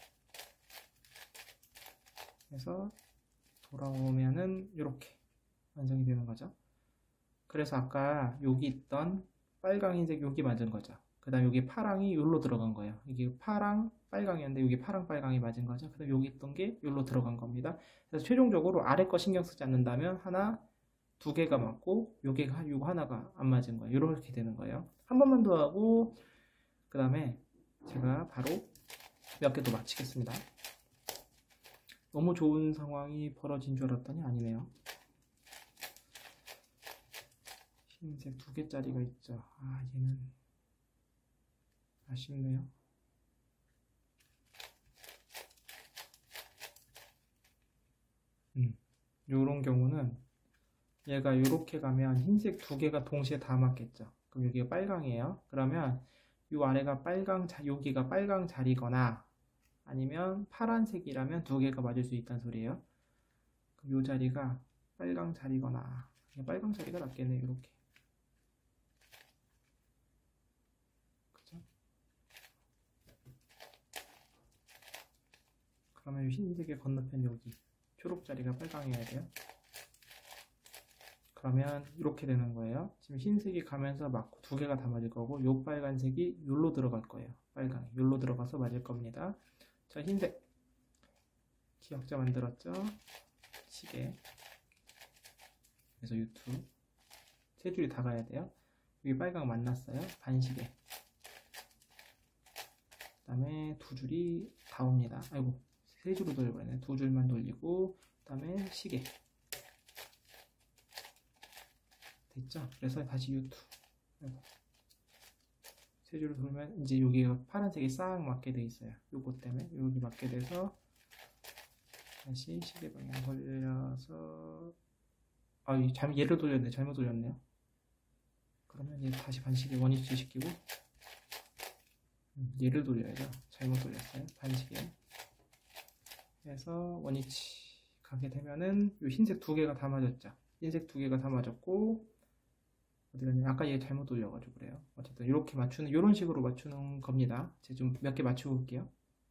그래서 돌아오면은 이렇게 완성이 되는 거죠. 그래서 아까 여기 있던 빨강, 흰색 여기 맞은 거죠. 그 다음 여기 파랑이 여기로 들어간 거예요. 이게 파랑, 빨강이었는데 여기 파랑, 빨강이 맞은 거죠. 그 다음 여기 있던 게 여기로 들어간 겁니다. 그래서 최종적으로 아래 거 신경 쓰지 않는다면 하나, 두 개가 맞고 요게가 요거 하나가 안 맞은 거예요. 이렇게 되는 거예요. 한 번만 더 하고 그 다음에 제가 바로 몇 개 더 마치겠습니다. 너무 좋은 상황이 벌어진 줄 알았더니 아니네요. 흰색 두 개짜리가 있죠. 아, 얘는 아쉽네요. 요런 경우는 얘가 이렇게 가면 흰색 두 개가 동시에 다 맞겠죠. 그럼 여기가 빨강이에요. 그러면 요 아래가 빨강, 여기가 빨강 자리거나 아니면 파란색이라면 두 개가 맞을 수 있다는 소리예요. 그럼 요 자리가 빨강 자리거나 빨강 자리가 낫겠네요. 이렇게. 그죠? 그러면 요 흰색의 건너편 여기 초록 자리가 빨강이어야 돼요. 그러면 이렇게 되는 거예요. 지금 흰색이 가면서 맞고 두 개가 다 맞을 거고 요 빨간색이 요로 들어갈 거예요. 빨강이 요로 들어가서 맞을 겁니다. 자, 흰색 기억자 만들었죠? 시계. 그래서 유투 세 줄이 다 가야 돼요. 여기 빨강 만났어요. 반시계. 그 다음에 두 줄이 다 옵니다. 아이고, 세 줄로 돌려버리네. 두 줄만 돌리고 그 다음에 시계. 됐죠? 그래서 다시 유투. 아이고. 세 줄을 돌면 이제 여기가 파란색이 싹 맞게 돼 있어요. 요거 때문에 여기 맞게 돼서 다시 시계 방향 돌려서 얘를 돌렸네. 잘못 돌렸네요. 그러면 얘 다시 반시계 원위치 시키고 얘를 돌려야죠. 잘못 돌렸어요. 반시계 해서 원위치 가게 되면은 요 흰색 두 개가 다 맞았죠. 흰색 두 개가 다 맞았고 어디 갔냐? 아까 얘 잘못 돌려가지고 그래요. 어쨌든 이렇게 맞추는 이런 식으로 맞추는 겁니다. 제가 좀 몇 개 맞추고 올게요.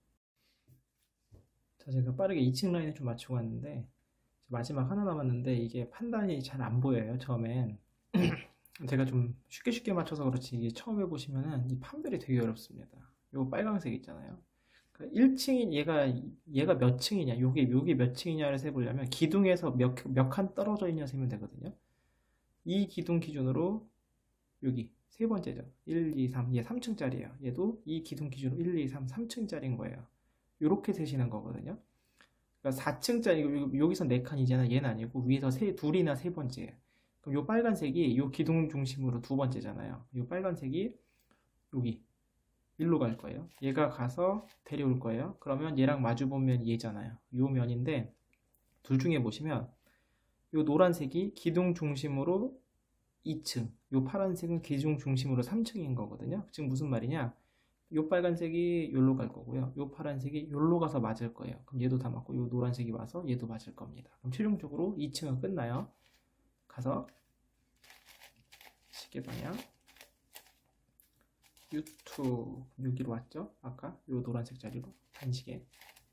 자, 제가 빠르게 2층 라인을 좀 맞추고 왔는데 마지막 하나 남았는데 이게 판단이 잘 안 보여요. 처음엔 제가 좀 쉽게 맞춰서 그렇지 이게 처음 해보시면은 이 판별이 되게 어렵습니다. 요 빨강색 있잖아요. 그러니까 1층이 얘가 몇 층이냐, 요게 몇 층이냐를 세보려면 기둥에서 몇 칸 떨어져 있냐 세면 되거든요. 이 기둥 기준으로 여기 세 번째죠. 1, 2, 3. 얘 3층짜리예요. 얘도 이 기둥 기준으로 1, 2, 3, 3층짜리인 거예요. 요렇게 세시는 거거든요. 그러니까 4층짜리 여기서 4칸이잖아. 얘는 아니고 위에서 둘이나 세 번째예요. 그럼 요 빨간색이 요 기둥 중심으로 두 번째잖아요. 요 빨간색이 여기 일로 갈 거예요. 얘가 가서 데려올 거예요. 그러면 얘랑 마주 보면 얘잖아요. 요 면인데 둘 중에 보시면 요 노란색이 기둥 중심으로 2층, 요 파란색은 기둥 중심으로 3층인 거거든요. 지금 무슨 말이냐? 요 빨간색이 요로 갈 거고요. 요 파란색이 요로 가서 맞을 거예요. 그럼 얘도 다 맞고 요 노란색이 와서 얘도 맞을 겁니다. 그럼 최종적으로 2층은 끝나요. 가서 시계 방향 U2 여기로 왔죠? 아까 요 노란색 자리로 반시계.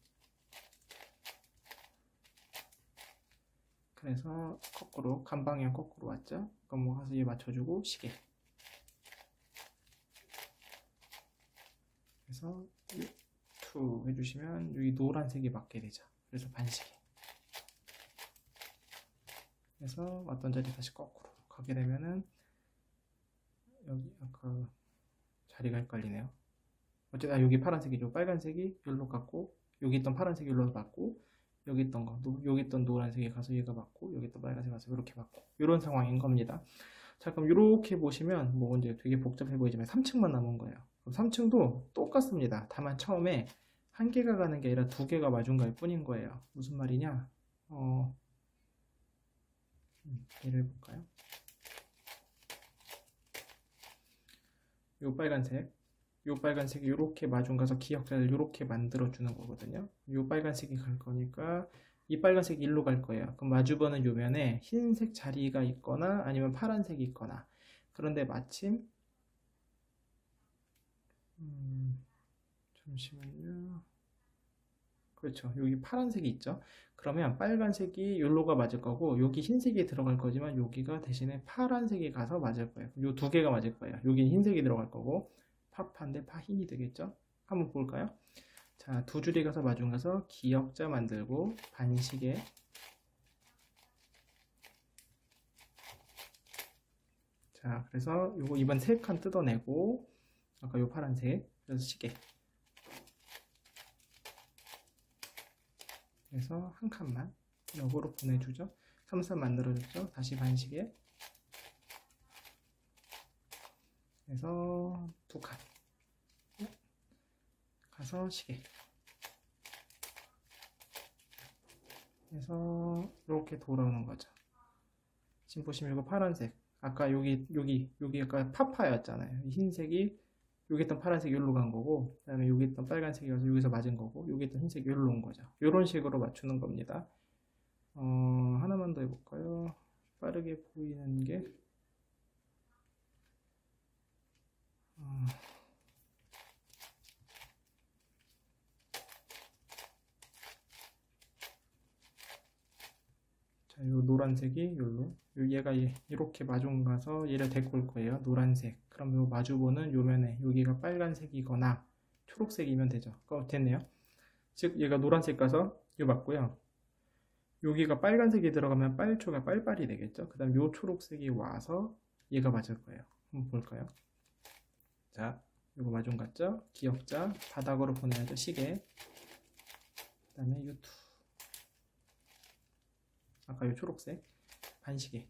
그래서 거꾸로 간방향 거꾸로 왔죠? 그럼 뭐 가서 얘 맞춰주고 시계. 그래서 U2 해주시면 여기 노란색이 맞게 되죠. 그래서 반시계. 그래서 왔던 자리 다시 거꾸로 가게 되면은 여기 아까 자리가 헷갈리네요. 어쨌든 여기 파란색이죠. 빨간색이 여기로 갔고 여기 있던 파란색이 여기로 갔고 여기 있던 여기 있던 노란색이 가서 얘가 맞고 여기 있던 빨간색이 가서 이렇게 맞고 이런 상황인 겁니다. 자, 그럼 이렇게 보시면 뭐 이제 되게 복잡해 보이지만 3층만 남은 거예요. 3층도 똑같습니다. 다만 처음에 한 개가 가는 게 아니라 두 개가 맞은 걸 뿐인 거예요. 무슨 말이냐? 예를 볼까요? 요 빨간색, 요 빨간색이 요렇게 마중 가서 기역자를 요렇게 만들어 주는 거거든요. 요 빨간색이 갈 거니까 이 빨간색이 일로 갈 거예요. 그럼 마주보는 요 면에 흰색 자리가 있거나 아니면 파란색이 있거나. 그런데 마침 잠시만요. 그렇죠. 여기 파란색이 있죠. 그러면 빨간색이 요로가 맞을 거고 여기 흰색이 들어갈 거지만 여기가 대신에 파란색이 가서 맞을 거예요. 요 두 개가 맞을 거예요. 여기 흰색이 들어갈 거고 파파인데 파흰이 되겠죠. 한번 볼까요? 자, 두 줄이 가서 마중 가서 기역자 만들고 반시계. 자, 그래서 요거 이번 세 칸 뜯어내고 아까 요 파란색 그래서 시계. 그래서 한 칸만 역으로 보내주죠. 3, 3 만들어줬죠. 다시 반시계. 그래서 두 칸 가서 시계. 그래서 이렇게 돌아오는 거죠. 지금 보시면 이거 파란색. 아까 여기 아까 파파였잖아요. 흰색이 여기 있던 파란색이 여기로 간 거고, 그 다음에 여기 있던 빨간색이 와서 여기서 맞은 거고, 여기 있던 흰색이 여기로 온 거죠. 이런 식으로 맞추는 겁니다. 하나만 더 해볼까요? 빠르게 보이는 게 자, 요 노란색이 요로 얘가 이렇게 마중 가서 얘를 데리고 올 거예요. 노란색. 그럼 요 마주보는 요 면에 여기가 빨간색이거나 초록색이면 되죠. 됐네요. 즉 얘가 노란색 가서 요 맞고요. 여기가 빨간색이 들어가면 빨초가 빨빨이 되겠죠. 그 다음 요 초록색이 와서 얘가 맞을 거예요. 한번 볼까요? 자, 요거 마중 같죠? 기역자 바닥으로 보내야죠. 시계. 그 다음에 요투. 아까 요 초록색 반시계.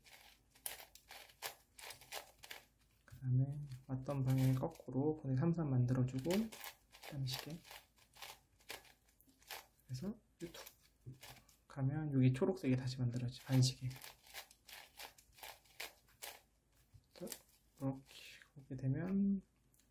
그 다음에 왔던 방향 거꾸로 보내 3, 3 만들어주고 그 다음에 시계. 그래서 요투 가면 여기 초록색이 다시 만들어지죠. 반시계. 이렇게 오게 되면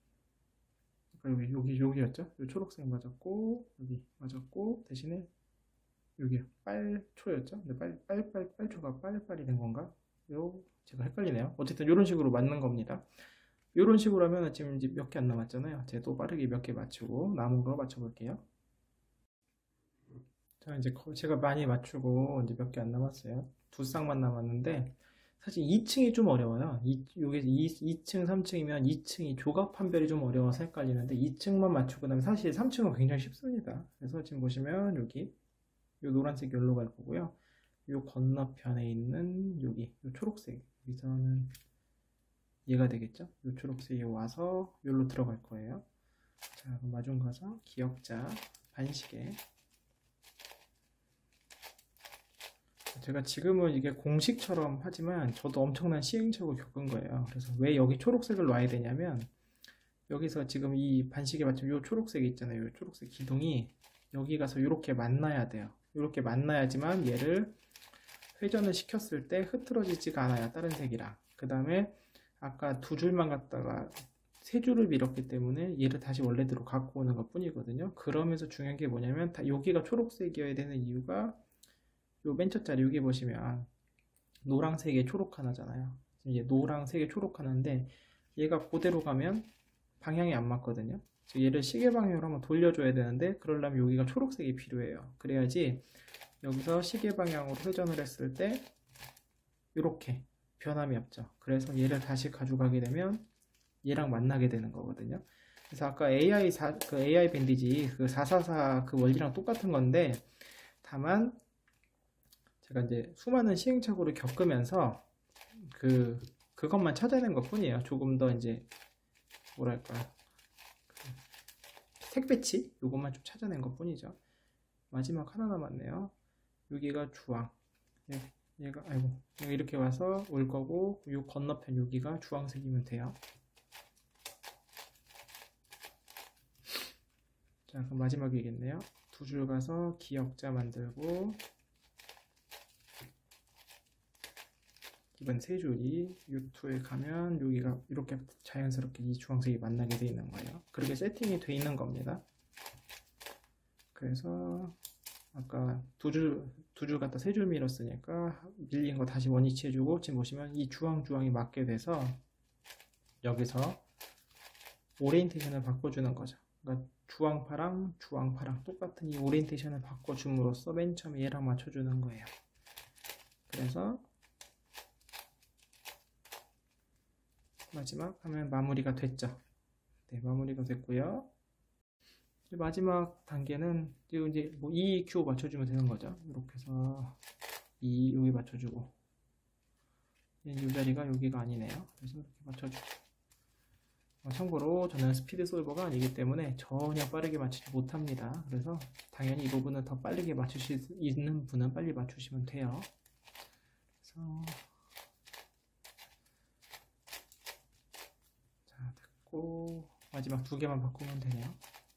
여기였죠? 요 초록색 맞았고 여기 맞았고 대신에 여기 빨초였죠? 근데 빨초가 빨빨이 된 건가? 제가 헷갈리네요. 어쨌든 이런 식으로 맞는 겁니다. 이런 식으로 하면 지금 이제 몇 개 안 남았잖아요. 제가 또 빠르게 몇 개 맞추고 남은 거 맞춰볼게요. 자, 이제 제가 많이 맞추고 이제 몇 개 안 남았어요. 두 쌍만 남았는데 사실 2층이 좀 어려워요. 여기 2층, 3층이면 2층이 조각 판별이 좀 어려워서 헷갈리는데 2층만 맞추고 나면 사실 3층은 굉장히 쉽습니다. 그래서 지금 보시면 여기 요 노란색 여기로 갈 거고요. 요 건너편에 있는 여기 요 초록색 여기서는 얘가 되겠죠? 요 초록색이 와서 여기로 들어갈 거예요. 자, 그럼 마중 가서 기역자 반시계. 제가 지금은 이게 공식처럼 하지만 저도 엄청난 시행착오를 겪은 거예요. 그래서 왜 여기 초록색을 놔야 되냐면 여기서 지금 이 반시계 맞춤 요 초록색 있잖아요. 요 초록색 기둥이 여기 가서 이렇게 만나야 돼요. 이렇게 만나야지만 얘를 회전을 시켰을 때 흐트러지지가 않아요. 다른 색이랑. 그 다음에 아까 두 줄만 갖다가 세 줄을 밀었기 때문에 얘를 다시 원래대로 갖고 오는 것 뿐이거든요. 그러면서 중요한 게 뭐냐면 여기가 초록색이어야 되는 이유가 요 맨 첫자리 여기 보시면 노란색에 초록 하나잖아요. 이제 노란색에 초록 하나인데 얘가 그대로 가면 방향이 안 맞거든요. 얘를 시계 방향으로 한번 돌려줘야 되는데 그러려면 여기가 초록색이 필요해요. 그래야지 여기서 시계 방향으로 회전을 했을 때 이렇게 변함이 없죠. 그래서 얘를 다시 가져가게 되면 얘랑 만나게 되는 거거든요. 그래서 아까 AI 밴디지 그 444 그 원리랑 똑같은 건데 다만 제가 이제 수많은 시행착오를 겪으면서 그것만 찾아낸 것 뿐이에요. 조금 더 이제 뭐랄까 색배치 요것만 좀 찾아낸 것 뿐이죠. 마지막 하나 남았네요. 여기가 주황. 얘가 아이고 이렇게 와서 올 거고 요 건너편 여기가 주황색이면 돼요. 자, 그럼 마지막이겠네요. 두 줄 가서 기역자 만들고 기본 세 줄이 U2에 가면 여기가 이렇게 자연스럽게 이 주황색이 만나게 되어 있는 거예요. 그렇게 세팅이 되어 있는 겁니다. 그래서 아까 두 줄 갖다 세 줄 밀었으니까 밀린 거 다시 원위치 해주고, 지금 보시면 이 주황이 맞게 돼서 여기서 오리엔테이션을 바꿔주는 거죠. 그러니까 주황파랑 똑같은 이 오리엔테이션을 바꿔줌으로써 맨 처음에 얘랑 맞춰주는 거예요. 그래서 마지막 하면 마무리가 됐죠. 네, 마무리가 됐고요. 마지막 단계는 이제 뭐 EQ 맞춰주면 되는 거죠. 이렇게 해서 여기 맞춰주고, 이 자리가 여기가 아니네요. 그래서 이렇게 맞춰주고. 참고로 저는 스피드 솔버가 아니기 때문에 전혀 빠르게 맞추지 못합니다. 그래서 당연히 이 부분은 더 빠르게 맞추실 수 있는 분은 빨리 맞추시면 돼요. 그래서 자, 됐고 마지막 두 개만 바꾸면 되네요.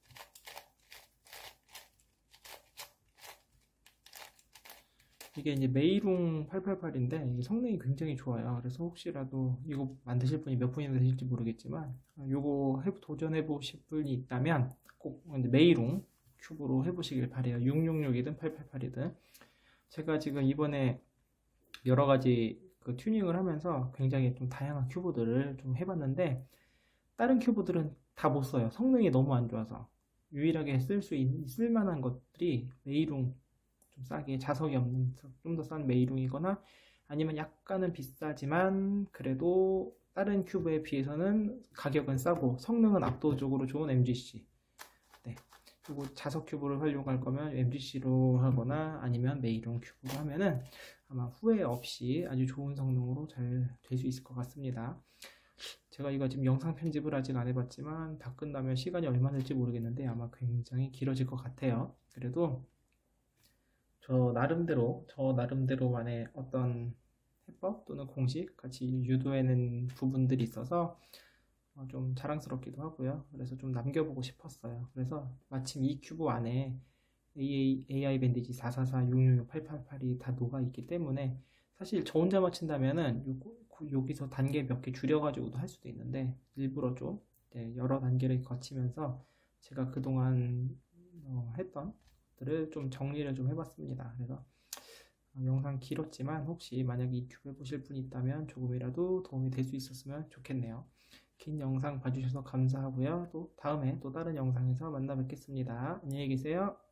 이게 이제 메이룽 888인데 이게 성능이 굉장히 좋아요. 그래서 혹시라도 이거 만드실 분이 몇 분이나 되실지 모르겠지만 요거 도전해 보실 분이 있다면 꼭 메이룽 큐브로 해보시길 바래요. 666이든 888이든. 제가 지금 이번에 여러 가지 그 튜닝을 하면서 굉장히 좀 다양한 큐브들을 좀 해봤는데, 다른 큐브들은 다 못 써요. 성능이 너무 안 좋아서. 유일하게 쓸 만한 것들이 메이룽, 좀 싸게 자석이 없는 좀 더 싼 메이룽이거나, 아니면 약간은 비싸지만 그래도 다른 큐브에 비해서는 가격은 싸고 성능은 압도적으로 좋은 MGC. 네. 그리고 자석 큐브를 활용할 거면 MGC로 하거나 아니면 메이룽 큐브로 하면은 아마 후회 없이 아주 좋은 성능으로 잘 될 수 있을 것 같습니다. 제가 이거 지금 영상 편집을 아직 안 해봤지만 다 끝나면 시간이 얼마 될지 모르겠는데 아마 굉장히 길어질 것 같아요. 그래도 저 나름대로만의 어떤 해법 또는 공식 같이 유도해낸 부분들이 있어서 좀 자랑스럽기도 하고요. 그래서 좀 남겨보고 싶었어요. 그래서 마침 이 큐브 안에 AI 밴디지 444, 666, 888이 다 녹아있기 때문에 사실 저 혼자 맞춘다면은 여기서 단계 몇 개 줄여가지고도 할 수도 있는데, 일부러 좀 여러 단계를 거치면서 제가 그동안 했던 것들을 좀 정리를 좀 해봤습니다. 그래서 영상 길었지만 혹시 만약에 이 큐브 해보실 분이 있다면 조금이라도 도움이 될 수 있었으면 좋겠네요. 긴 영상 봐주셔서 감사하고요. 또 다음에 또 다른 영상에서 만나 뵙겠습니다. 안녕히 계세요.